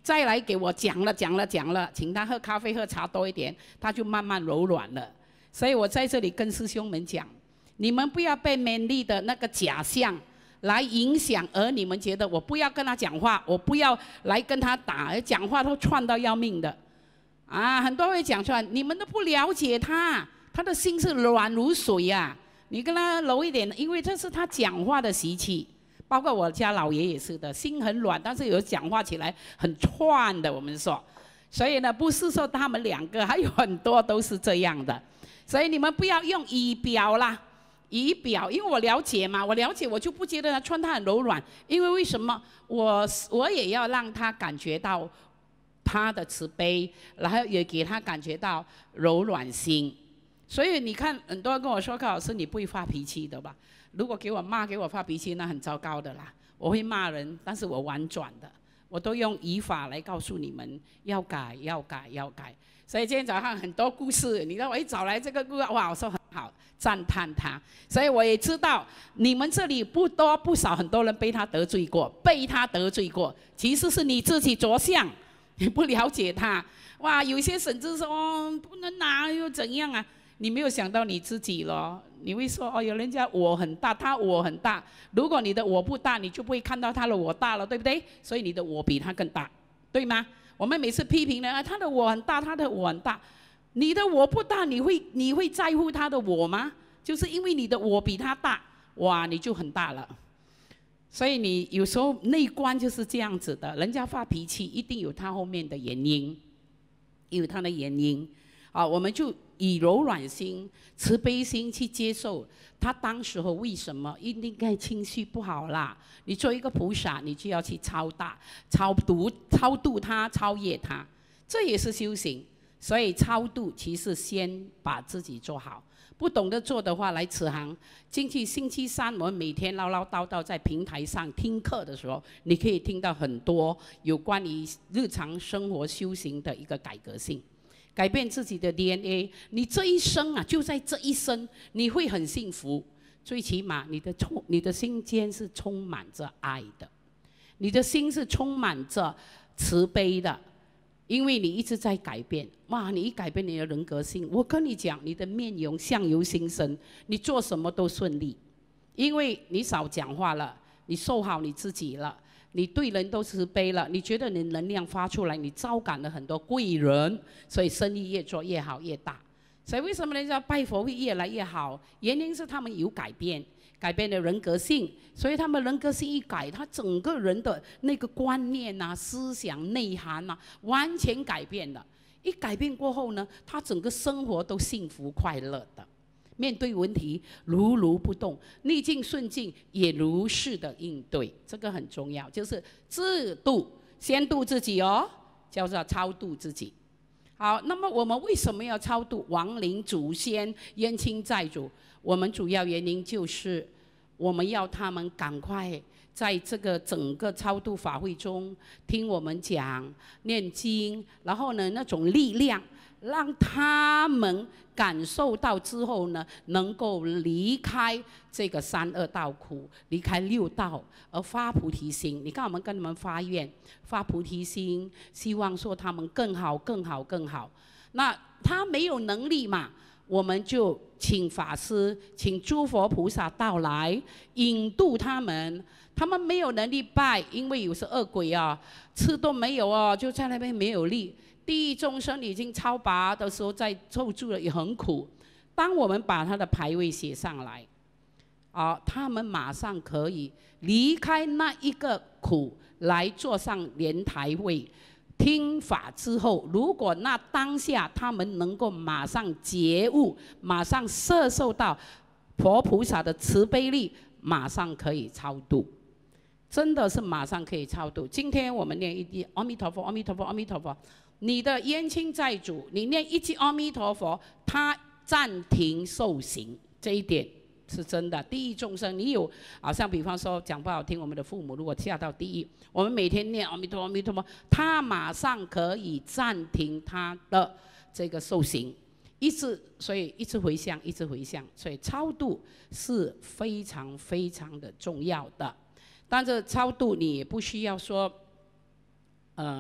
A: 再来给我讲了讲了讲了，请他喝咖啡喝茶多一点，他就慢慢柔软了。所以我在这里跟师兄们讲，你们不要被美丽的那个假象来影响，而你们觉得我不要跟他讲话，我不要来跟他打，讲话都串到要命的。啊，很多会讲出来，你们都不了解他，他的心是软如水呀、啊。你跟他柔一点，因为这是他讲话的习气。包括我家老爷也是的，心很软，但是有讲话起来很串的。我们说，所以呢，不是说他们两个，还有很多都是这样的。所以你们不要用仪表啦，仪表，因为我了解嘛，我了解，我就不觉得他穿他很柔软，因为为什么？我我也要让他感觉到他的慈悲，然后也给他感觉到柔软心。所以你看，很多人跟我说，柯老师你不会发脾气的吧？如果给我骂、给我发脾气，那很糟糕的啦。我会骂人，但是我婉转的，我都用语法来告诉你们要改、要改、要改。所以今天早上很多故事，你让我一找来这个故事，哇，我说很好，赞叹他。所以我也知道你们这里不多不少，很多人被他得罪过，被他得罪过，其实是你自己着相，你不了解他。哇，有些甚至说、哦、不能拿又怎样啊？你没有想到你自己咯，你会说哦，有人家我很大，他我很大。如果你的我不大，你就不会看到他的我大了，对不对？所以你的我比他更大，对吗？我们每次批评人啊，他的我很大，他的我很大，你的我不大，你会你会在乎他的我吗？就是因为你的我比他大，哇，你就很大了。所以你有时候内观就是这样子的，人家发脾气一定有他后面的原因，有他的原因。啊，我们就以柔软心、慈悲心去接受他当时候为什么应该情绪不好啦？你做一个菩萨，你就要去超大、超度、超度他、超越他，这也是修行。所以超度其实先把自己做好，不懂得做的话，来此行。进去星期三，我们每天唠唠叨叨在平台上听课的时候，你可以听到很多有关于日常生活修行的一个改革性。改变自己的 D N A， 你这一生啊，就在这一生，你会很幸福。最起码你的充，你的心间是充满着爱的，你的心是充满着慈悲的，因为你一直在改变。哇，你一改变你的人格性，我跟你讲，你的面容相由心生，你做什么都顺利，因为你少讲话了，你受好你自己了。你对人都慈悲了，你觉得你能量发出来，你招感了很多贵人，所以生意越做越好越大。所以为什么人家拜佛会越来越好？原因是他们有改变，改变了人格性，所以他们人格性一改，他整个人的那个观念啊、思想内涵啊，完全改变了。一改变过后呢，他整个生活都幸福快乐的。面对问题如如不动，逆境顺境也如是的应对，这个很重要，就是自度，先度自己哦，叫做超度自己。好，那么我们为什么要超度亡灵祖先、冤亲债主？我们主要原因就是我们要他们赶快在这个整个超度法会中听我们讲念经，然后呢那种力量让他们感受到之后呢，能够离开这个三恶道苦，离开六道，而发菩提心。你看，我们跟他们发愿，发菩提心，希望说他们更好、更好、更好。那他没有能力嘛，我们就请法师、请诸佛菩萨到来，引渡他们。他们没有能力拜，因为有时恶鬼啊，吃都没有哦，就在那边没有力。地狱众生已经超拔的时候，在受住了也很苦。当我们把他的牌位写上来，啊，他们马上可以离开那一个苦，来坐上莲台位，听法之后，如果那当下他们能够马上觉悟，马上摄受到佛菩萨的慈悲力，马上可以超度。真的是马上可以超度。今天我们念一句阿弥陀佛，阿弥陀佛，阿弥陀佛。你的冤亲债主，你念一句阿弥陀佛，他暂停受刑，这一点是真的。地狱众生，你有好像比方说讲不好听，我们的父母如果下到地狱，我们每天念阿弥陀佛，阿弥陀佛，他马上可以暂停他的这个受刑，一直所以一直回向，一直回向，所以超度是非常非常的重要的。但是超度你也不需要说，呃。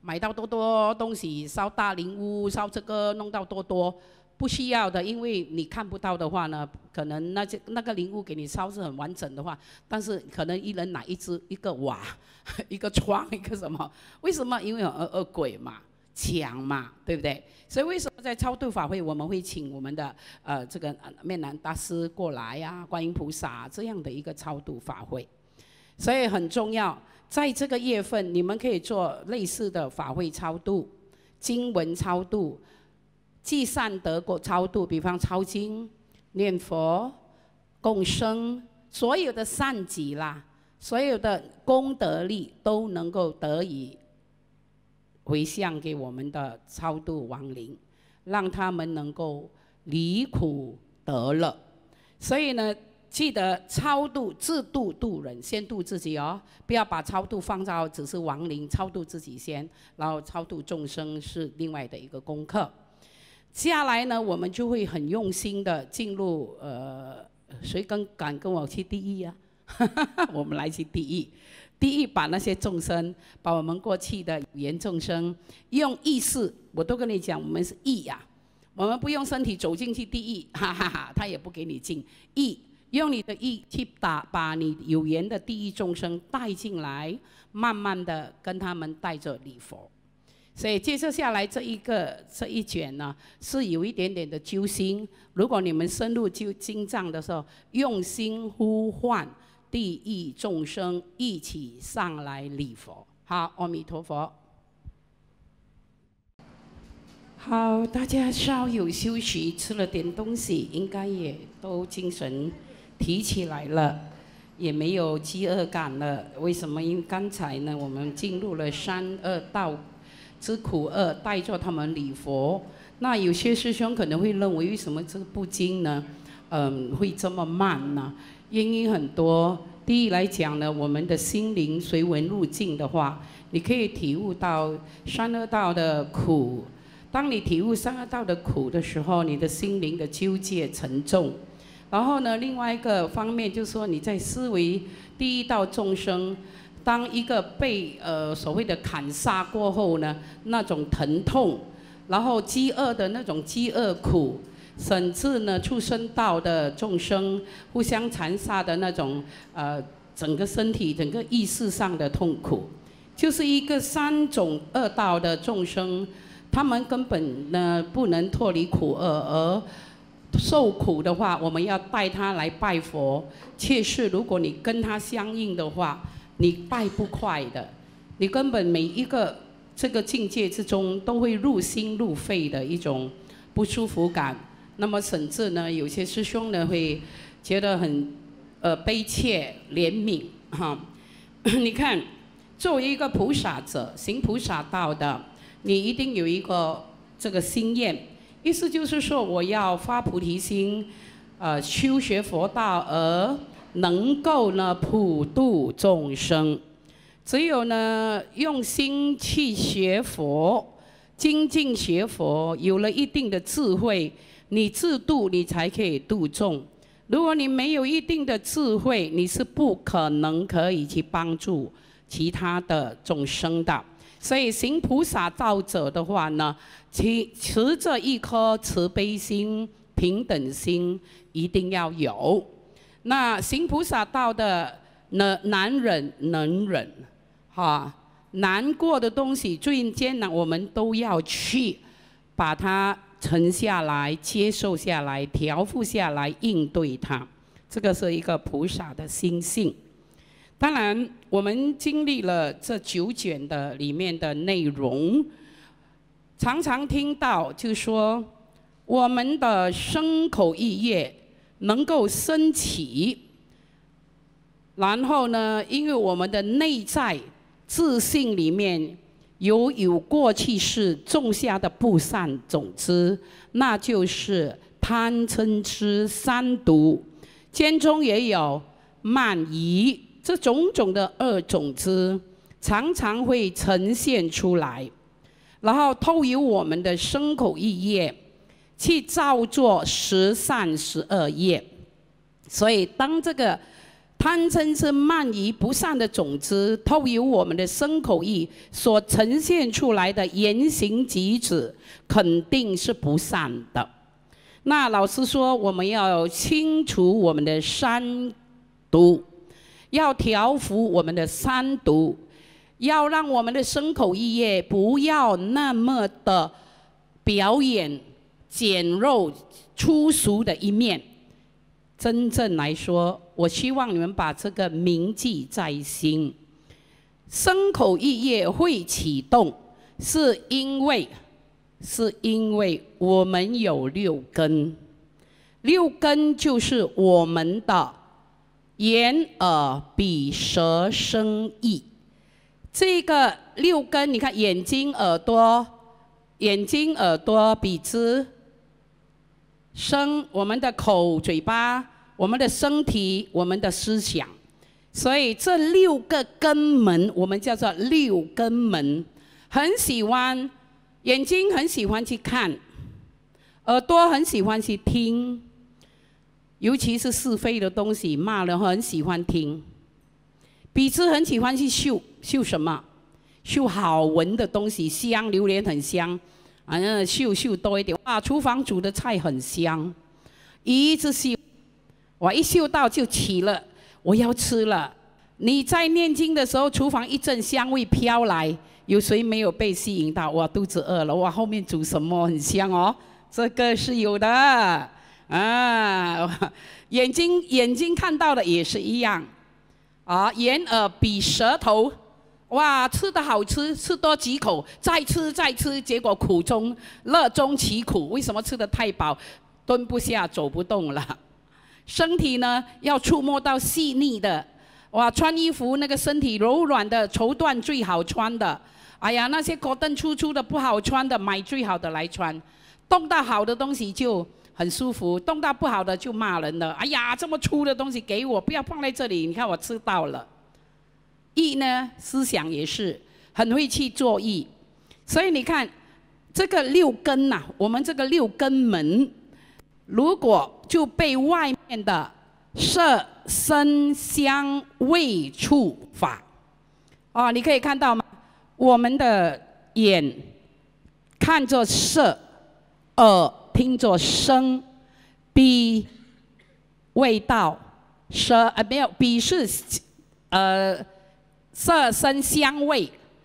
A: 买到多多东西，烧大灵屋，烧这个弄到多多，不需要的，因为你看不到的话呢，可能那些那个灵屋给你烧是很完整的话，但是可能一人拿一只一个瓦，一个窗，一个什么？为什么？因为有恶恶鬼嘛。 强嘛，对不对？所以为什么在超度法会，我们会请我们的呃这个面南大师过来呀、啊，观音菩萨这样的一个超度法会，所以很重要。在这个月份，你们可以做类似的法会超度、经文超度、积善德果超度，比方抄经、念佛、共生，所有的善己啦，所有的功德力都能够得以 回向给我们的超度亡灵，让他们能够离苦得乐。所以呢，记得超度自度度人，先度自己哦，不要把超度放到只是亡灵，超度自己先，然后超度众生是另外的一个功课。接下来呢，我们就会很用心的进入呃，谁跟敢跟我去地狱啊？我们来去地狱。 第一，把那些众生，把我们过去的有缘众生，用意识，我都跟你讲，我们是意呀、啊，我们不用身体走进去地狱，哈哈哈，他也不给你进。意，用你的意去打，把你有缘的地狱众生带进来，慢慢的跟他们带着礼佛。所以接着下来这一个这一卷呢，是有一点点的揪心。如果你们深入就经藏的时候，用心呼唤 地狱众生一起上来礼佛。好，阿弥陀佛。好，大家稍有休息，吃了点东西，应该也都精神提起来了，也没有饥饿感了。为什么？因为刚才呢，我们进入了三恶道之苦厄，带着他们礼佛。那有些师兄可能会认为，为什么这个部经呢，嗯，会这么慢呢？ 原因很多。第一来讲呢，我们的心灵随文入境的话，你可以体悟到三恶道的苦。当你体悟三恶道的苦的时候，你的心灵的纠结沉重。然后呢，另外一个方面就是说，你在思维第一道众生，当一个被呃所谓的砍杀过后呢，那种疼痛，然后饥饿的那种饥饿苦。 甚至呢，畜生道的众生互相残杀的那种，呃，整个身体、整个意识上的痛苦，就是一个三种恶道的众生，他们根本呢不能脱离苦厄，而受苦的话，我们要带他来拜佛。切是如果你跟他相应的话，你拜不快的，你根本每一个这个境界之中都会入心入肺的一种不舒服感。 那么甚至呢，有些师兄呢会觉得很呃悲切怜悯哈。你看，作为一个菩萨者，行菩萨道的，你一定有一个这个心愿，意思就是说，我要发菩提心，呃，修学佛道，而能够呢普度众生。只有呢用心去学佛，精进学佛，有了一定的智慧。 你自度，你才可以度众。如果你没有一定的智慧，你是不可能可以去帮助其他的众生的。所以行菩萨道者的话呢，持持着一颗慈悲心、平等心，一定要有。那行菩萨道的呢，难忍能忍，哈，难过的东西、最艰难，我们都要去把它 沉下来，接受下来，调伏下来，应对它，这个是一个菩萨的心性。当然，我们经历了这九卷的里面的内容，常常听到就说，我们的身口意业能够升起，然后呢，因为我们的内在自信里面 有有过去世种下的不善种子，那就是贪嗔痴三毒，间中也有慢疑，这种种的恶种子常常会呈现出来，然后透由我们的身口意业去造作十善十恶业。所以当这个贪嗔痴慢疑不善的种子，透由我们的身口意所呈现出来的言行举止，肯定是不善的。那老师说，我们要清除我们的三毒，要调伏我们的三毒，要让我们的身口意业不要那么的表演简陋粗俗的一面。真正来说，我希望你们把这个铭记在心。身口意业会启动，是因为是因为我们有六根，六根就是我们的眼、耳、鼻、舌、身、意。这个六根，你看眼睛、耳朵、眼睛、耳朵、鼻子、身，我们的口、嘴巴，我们的身体，我们的思想。所以这六个根门，我们叫做六根门。很喜欢，眼睛很喜欢去看，耳朵很喜欢去听，尤其是是非的东西，骂人很喜欢听。鼻子很喜欢去嗅，嗅什么？嗅好闻的东西，香，榴莲很香，啊，嗅嗅多一点。哇，厨房煮的菜很香，一直嗅，我一嗅到就起了，我要吃了。你在念经的时候，厨房一阵香味飘来，有谁没有被吸引到？哇，肚子饿了，哇，后面煮什么很香哦，这个是有的啊。眼睛眼睛看到的也是一样。啊，眼、耳、鼻、舌头，哇，吃的好吃，吃多几口，再吃再吃，结果苦中乐中其苦。为什么吃的太饱，蹲不下，走不动了？身体呢，要触摸到细腻的，哇，穿衣服那个身体柔软的绸缎最好穿的。哎呀，那些果冻粗粗的不好穿的，买最好的来穿。动到好的东西就很舒服，动到不好的就骂人了。哎呀，这么粗的东西给我，不要放在这里。你看我吃到了。意呢，思想也是很会去做意，所以你看这个六根呐、啊，我们这个六根门，如果就被外面的色、声、香、味、触、法，哦，你可以看到吗？我们的眼看着色，耳听着声，鼻味道，舌呃没有，鼻是呃色声香味，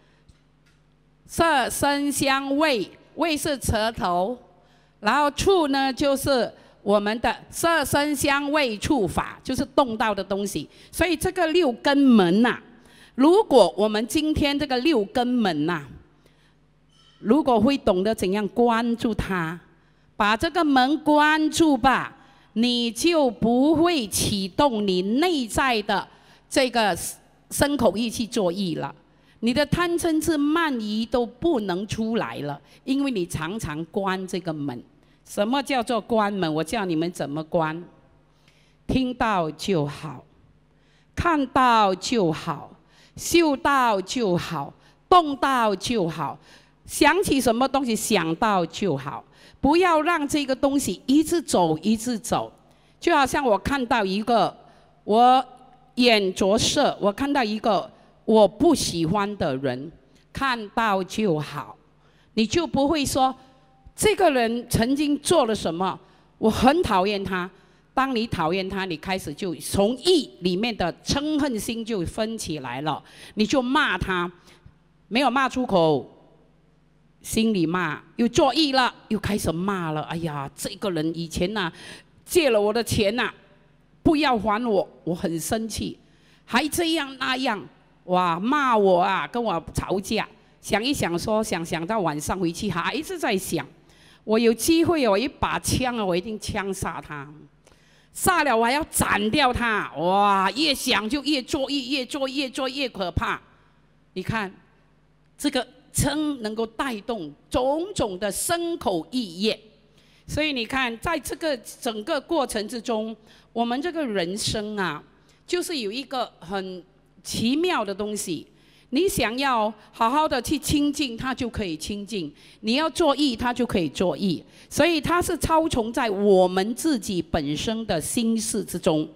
A: 色声香味，味是舌头，然后触呢就是我们的色声香味触法，就是动到的东西。所以这个六根门呐、啊，如果我们今天这个六根门呐、啊，如果会懂得怎样关注它。把这个门关住吧，你就不会启动你内在的这个身口意去做意了。你的贪嗔痴慢疑都不能出来了，因为你常常关这个门。什么叫做关门？我教你们怎么关。听到就好，看到就好，嗅到就好，动到就好，想起什么东西想到就好。不要让这个东西一直走，一直走。就好像我看到一个，我眼着色，我看到一个我不喜欢的人，看到就好，你就不会说这个人曾经做了什么，我很讨厌他。当你讨厌他，你开始就从意里面的嗔恨心就分起来了，你就骂他，没有骂出口。心里骂，又作意了，又开始骂了。哎呀，这个人以前呐、啊，借了我的钱呐、啊，不要还我，我很生气，还这样那样，哇，骂我啊，跟我吵架。想一想说，想想到晚上回去还是在想，我有机会我一把枪啊，我一定枪杀他，杀了我还要斩掉他。哇，越想就越作意，越做越做越可怕。你看，这个。嗔能够带动种种的身口意业，所以你看，在这个整个过程之中，我们这个人生啊，就是有一个很奇妙的东西。你想要好好的去亲近，它就可以亲近；你要作意，它就可以作意。所以它是超从在我们自己本身的心事之中。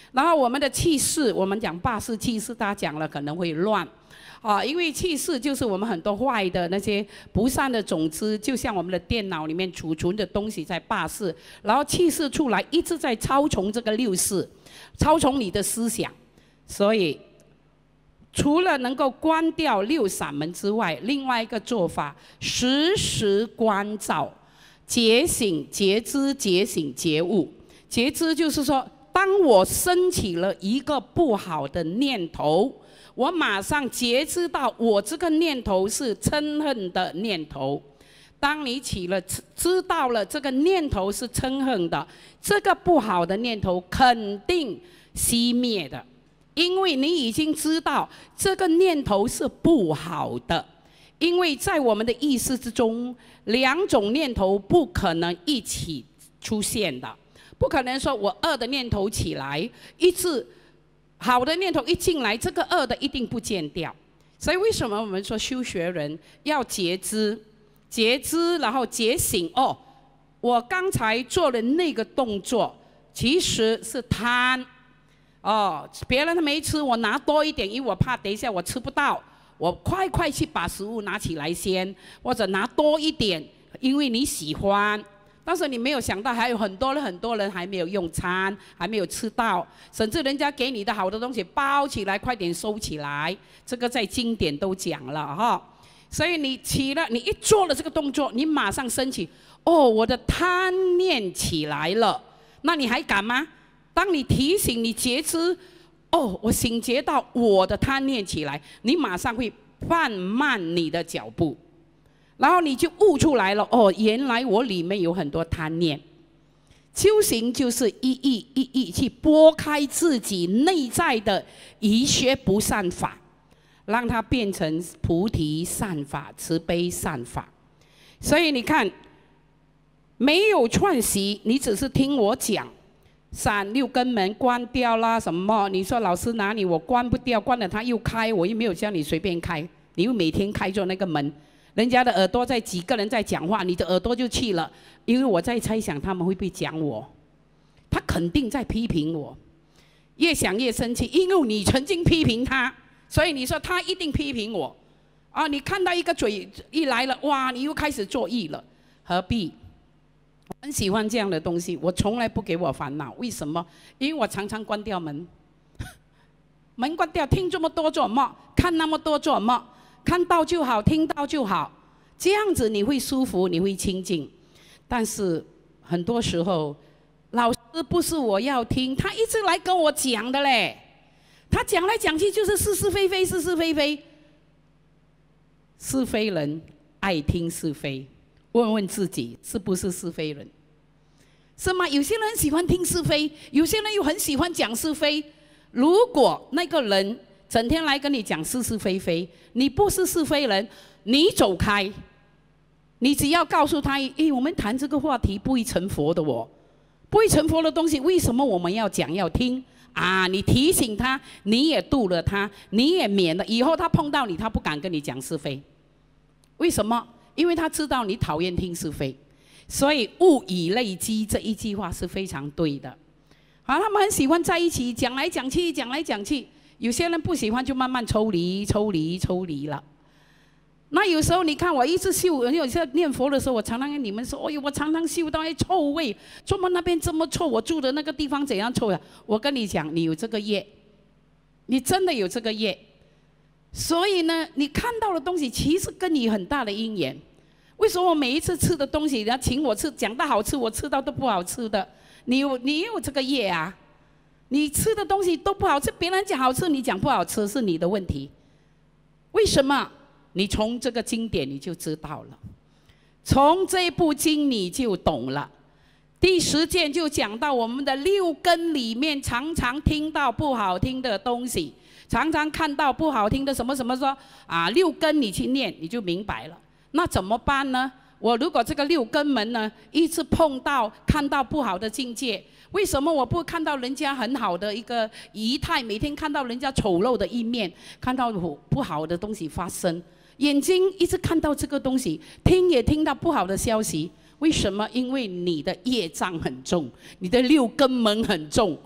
A: 然后我们的气势，我们讲霸势气势，大家讲了可能会乱。 啊，因为气势就是我们很多坏的那些不善的种子，就像我们的电脑里面储存的东西在霸势，然后气势出来一直在操纵这个六识，操纵你的思想。所以，除了能够关掉六闪门之外，另外一个做法，时时关照，觉醒、觉知、觉醒、觉悟。觉知就是说，当我升起了一个不好的念头。 我马上觉知到，我这个念头是嗔恨的念头。当你起了知道了这个念头是嗔恨的，这个不好的念头肯定熄灭的，因为你已经知道这个念头是不好的。因为在我们的意识之中，两种念头不可能一起出现的，不可能说我恶的念头起来一直。 好的念头一进来，这个恶的一定不见掉。所以为什么我们说修学人要觉知、觉知，然后觉醒？哦，我刚才做的那个动作其实是贪。哦，别人他没吃，我拿多一点，因为我怕等一下我吃不到，我快快去把食物拿起来先，或者拿多一点，因为你喜欢。 但是你没有想到，还有很多人很多人还没有用餐，还没有吃到，甚至人家给你的好的东西包起来，快点收起来。这个在经典都讲了哈。所以你起了，你一做了这个动作，你马上升起，哦，我的贪念起来了，那你还敢吗？当你提醒你觉知，哦，我醒觉到我的贪念起来，你马上会放慢你的脚步。 然后你就悟出来了，哦，原来我里面有很多贪念。修行就是一意一意去拨开自己内在的一些不善法，让它变成菩提善法、慈悲善法。所以你看，没有串习，你只是听我讲，闪六根门关掉啦什么？你说老师哪里我关不掉，关了它又开，我又没有叫你随便开，你又每天开着那个门。 人家的耳朵在几个人在讲话，你的耳朵就去了，因为我在猜想他们会不会讲我，他肯定在批评我，越想越生气，因为你曾经批评他，所以你说他一定批评我，啊，你看到一个嘴一来了，哇，你又开始作意了，何必？我很喜欢这样的东西，我从来不给我烦恼，为什么？因为我常常关掉门，门关掉，听这么多做什么？看那么多做什么？ 看到就好，听到就好，这样子你会舒服，你会清静。但是很多时候，老师不是我要听，他一直来跟我讲的嘞。他讲来讲去就是是是非非，是是非非。是非人爱听是非，问问自己是不是是非人？是吗？有些人喜欢听是非，有些人又很喜欢讲是非。如果那个人 整天来跟你讲是是非非，你不是是非人，你走开。你只要告诉他，诶，我们谈这个话题不会成佛的哦，不会成佛的东西，为什么我们要讲要听啊？你提醒他，你也度了他，你也免了，以后他碰到你，他不敢跟你讲是非。为什么？因为他知道你讨厌听是非，所以物以类聚这一句话是非常对的。好，他们很喜欢在一起讲来讲去，讲来讲去。 有些人不喜欢，就慢慢抽离、抽离、抽离了。那有时候你看，我一直嗅，有些念佛的时候，我常常跟你们说：“哎呦，我常常嗅到一臭味，怎么那边这么臭？我住的那个地方怎样臭呀？”我跟你讲，你有这个业，你真的有这个业。所以呢，你看到的东西其实跟你很大的因缘。为什么我每一次吃的东西，人家请我吃，讲到好吃，我吃到都不好吃的？你有你有这个业啊？ 你吃的东西都不好吃，别人讲好吃，你讲不好吃是你的问题。为什么？你从这个经典你就知道了，从这部经你就懂了。第十件就讲到我们的六根里面，常常听到不好听的东西，常常看到不好听的什么什么说啊，六根你去念你就明白了。那怎么办呢？我如果这个六根门呢，一直碰到看到不好的境界。 为什么我不看到人家很好的一个仪态？每天看到人家丑陋的一面，看到不好的东西发生，眼睛一直看到这个东西，听也听到不好的消息。为什么？因为你的业障很重，你的六根门很重，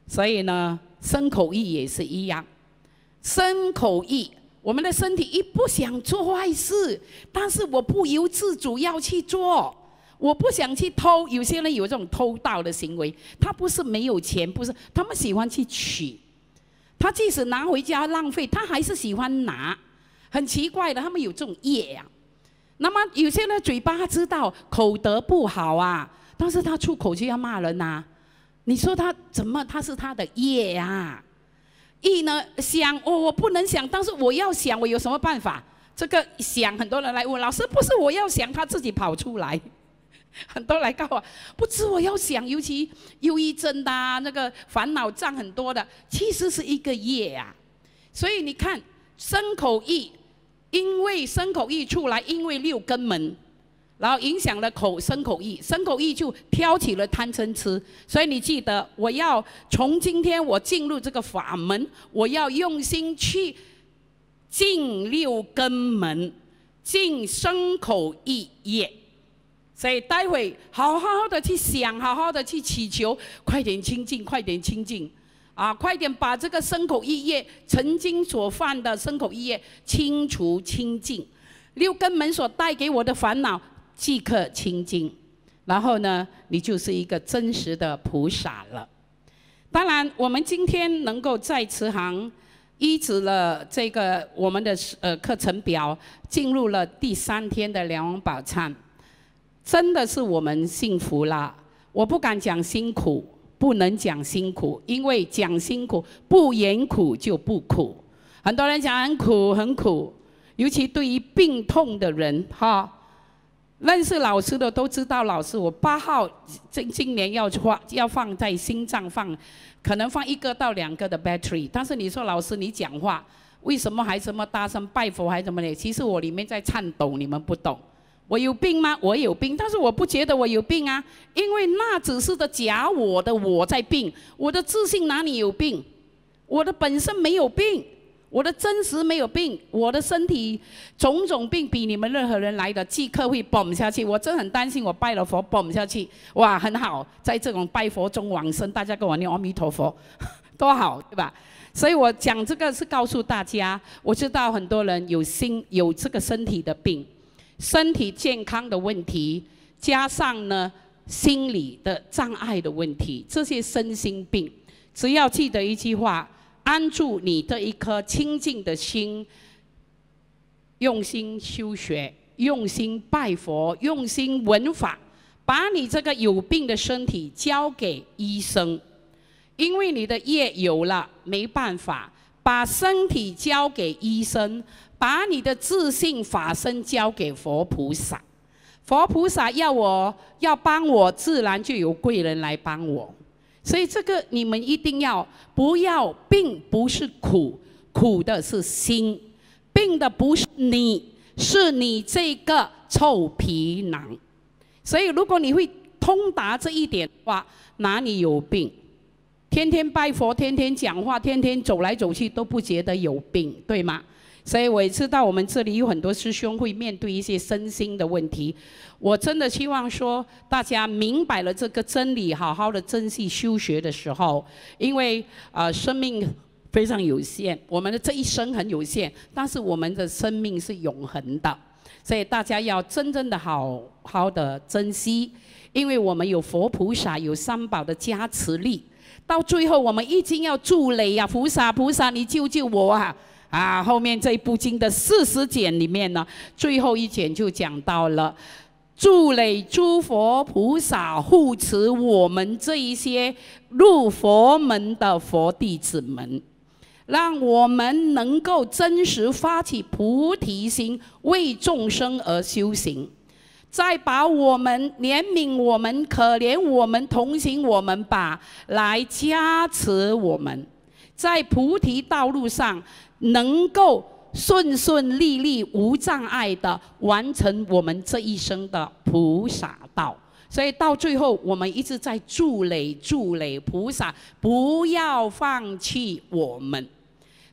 A: 所以呢，身口意也是一样。身口意，我们的身体一不想做坏事，但是我不由自主要去做。我不想去偷，有些人有这种偷盗的行为，他不是没有钱，不是，他们喜欢去取。他即使拿回家浪费，他还是喜欢拿。很奇怪的，他们有这种业呀、啊。那么有些人嘴巴他知道口德不好啊，但是他出口就要骂人呐、啊。你说他怎么？他是他的业呀、啊。意呢想哦，我不能想，但是我要想，我有什么办法？这个想，很多人来问老师，不是我要想，他自己跑出来。很多来告我，不知我要想，尤其忧郁症的、啊、那个烦恼障很多的，其实是一个业啊。所以你看，身口意，因为身口意出来，因为六根门，然后影响了口身口意，身口意就挑起了贪嗔痴。所以你记得，我要从今天我进入这个法门，我要用心去净六根门，净身口意业。所以待会好好的去想，好好的去祈求，快点清净，快点清净，啊，快点把这个身口意业曾经所犯的身口意业清除清净，六根门所带给我的烦恼即刻清净，然后呢，你就是一个真实的菩萨了。当然，我们今天能够在慈航依止了这个我们的呃课程表，进入了第三天的梁王宝忏。真的是我们幸福啦！我不敢讲辛苦，不能讲辛苦，因为讲辛苦不言苦就不苦。很多人讲很苦很苦，尤其对于病痛的人哈，认识老师的都知道，老师我八号今今年要放要放在心脏放，可能放一个到两个的 battery。但是你说老师你讲话为什么还这么大声拜佛还怎么的？其实我里面在颤抖，你们不懂。我有病吗？我有病，但是我不觉得我有病啊，因为那只是的假我的我在病，我的自信哪里有病？我的本身没有病，我的真实没有病，我的身体种种病比你们任何人来的即刻会崩下去。我真很担心，我拜了佛崩下去，哇，很好，在这种拜佛中往生，大家跟我念阿弥陀佛，多好，对吧？所以我讲这个是告诉大家，我知道很多人有心有这个身体的病。身体健康的问题，加上呢心理的障碍的问题，这些身心病，只要记得一句话：安住你的一颗清净的心，用心修学，用心拜佛，用心闻法，把你这个有病的身体交给医生，因为你的业有了，没办法，把身体交给医生。把你的自信法身交给佛菩萨，佛菩萨要我要帮我，自然就有贵人来帮我。所以这个你们一定要不要，病不是苦，苦的是心，病的不是你，是你这个臭皮囊。所以如果你会通达这一点的话，哪里有病？天天拜佛，天天讲话，天天走来走去都不觉得有病，对吗？所以我也知道我们这里有很多师兄会面对一些身心的问题，我真的希望说大家明白了这个真理，好好的珍惜修学的时候，因为呃生命非常有限，我们的这一生很有限，但是我们的生命是永恒的，所以大家要真正的好好的珍惜，因为我们有佛菩萨有三宝的加持力，到最后我们一定要助累呀、啊，菩萨菩萨你救救我啊！啊，后面这部经的四十简里面呢，最后一简就讲到了，助累诸佛菩萨护持我们这一些入佛门的佛弟子们，让我们能够真实发起菩提心，为众生而修行，再把我们怜悯我们、可怜我们、同情我们吧，来加持我们，在菩提道路上能够顺顺利利、无障碍的完成我们这一生的菩萨道。所以到最后，我们一直在助累、助累菩萨，不要放弃我们。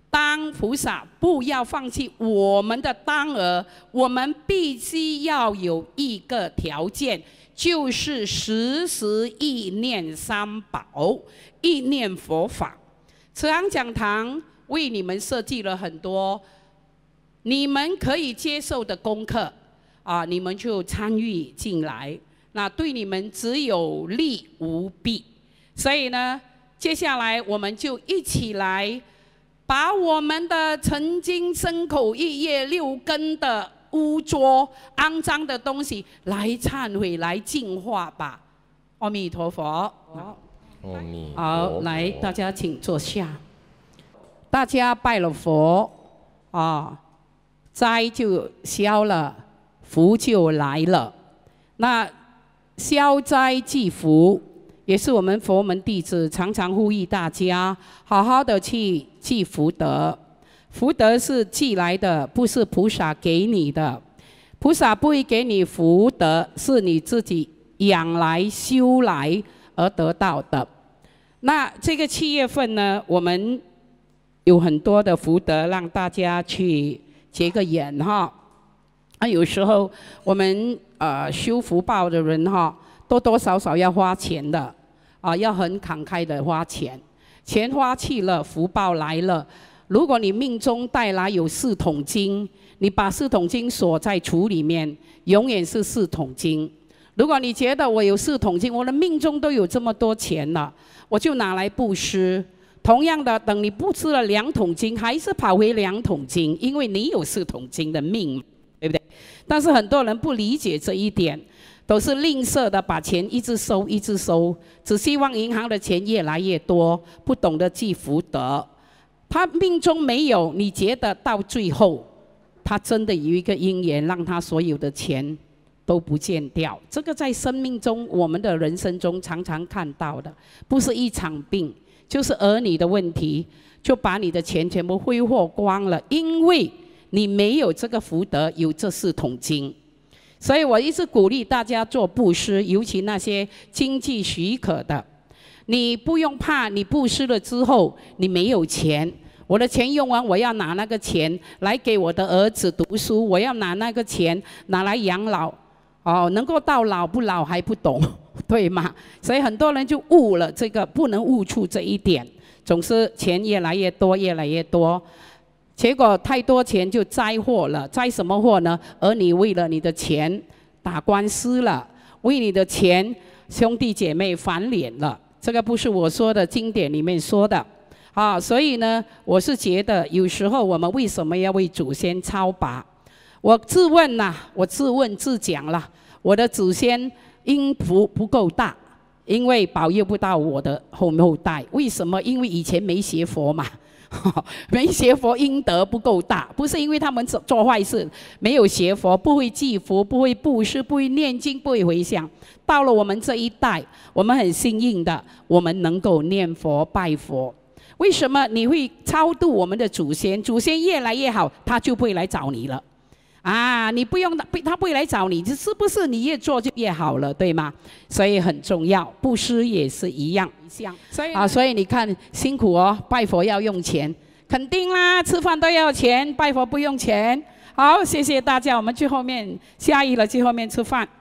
A: 当菩萨不要放弃我们的当儿，我们必须要有一个条件，就是时时意念三宝，意念佛法。慈航讲堂为你们设计了很多你们可以接受的功课啊，你们就参与进来，那对你们只有利无弊。所以呢，接下来我们就一起来把我们的曾经身口意业六根的污浊、肮脏的东西来忏悔、来净化吧。阿弥陀佛。
B: 阿弥陀佛。
A: 好，来，大家请坐下。大家拜了佛啊，灾就消了，福就来了。那消灾济福，也是我们佛门弟子常常呼吁大家好好的去积福德。福德是积来的，不是菩萨给你的。菩萨不会给你福德，是你自己养来修来而得到的。那这个七月份呢，我们有很多的福德让大家去结个缘哈。啊，有时候我们呃修福报的人哈，多多少少要花钱的啊，要很慷慨的花钱。钱花去了，福报来了。如果你命中带来有四桶金，你把四桶金锁在橱里面，永远是四桶金。如果你觉得我有四桶金，我的命中都有这么多钱了，我就拿来布施。同样的，等你布施了两桶金，还是跑回两桶金，因为你有四桶金的命，对不对？但是很多人不理解这一点，都是吝啬的把钱一直收一直收，只希望银行的钱越来越多，不懂得积福德。他命中没有，你觉得到最后，他真的有一个因缘，让他所有的钱都不见掉。这个在生命中，我们的人生中常常看到的，不是一场病，就是儿女的问题，就把你的钱全部挥霍光了，因为你没有这个福德，有这四桶金。所以我一直鼓励大家做布施，尤其那些经济许可的，你不用怕，你布施了之后你没有钱，我的钱用完，我要拿那个钱来给我的儿子读书，我要拿那个钱拿来养老，哦，能够到老不老还不懂，对吗？所以很多人就误了这个，不能误触这一点，总是钱越来越多，越来越多。结果太多钱就灾祸了，灾什么祸呢？而你为了你的钱打官司了，为你的钱兄弟姐妹翻脸了，这个不是我说的，经典里面说的。啊，所以呢，我是觉得有时候我们为什么要为祖先超拔？我自问呐、啊，我自问自讲了，我的祖先因福不够大，因为保佑不到我的后后代。为什么？因为以前没学佛嘛。没学佛阴德不够大，不是因为他们做做坏事，没有学佛，不会积福，不会布施，不会念经，不会回向。到了我们这一代，我们很幸运的，我们能够念佛拜佛。为什么你会超度我们的祖先？祖先越来越好，他就不会来找你了。啊，你不用他不会来找你，是不是你越做就越好了，对吗？所以很重要，布施也是一样。所以啊，所以你看辛苦哦，拜佛要用钱，肯定啦，吃饭都要钱，拜佛不用钱。好，谢谢大家，我们去后面下一了，去后面吃饭。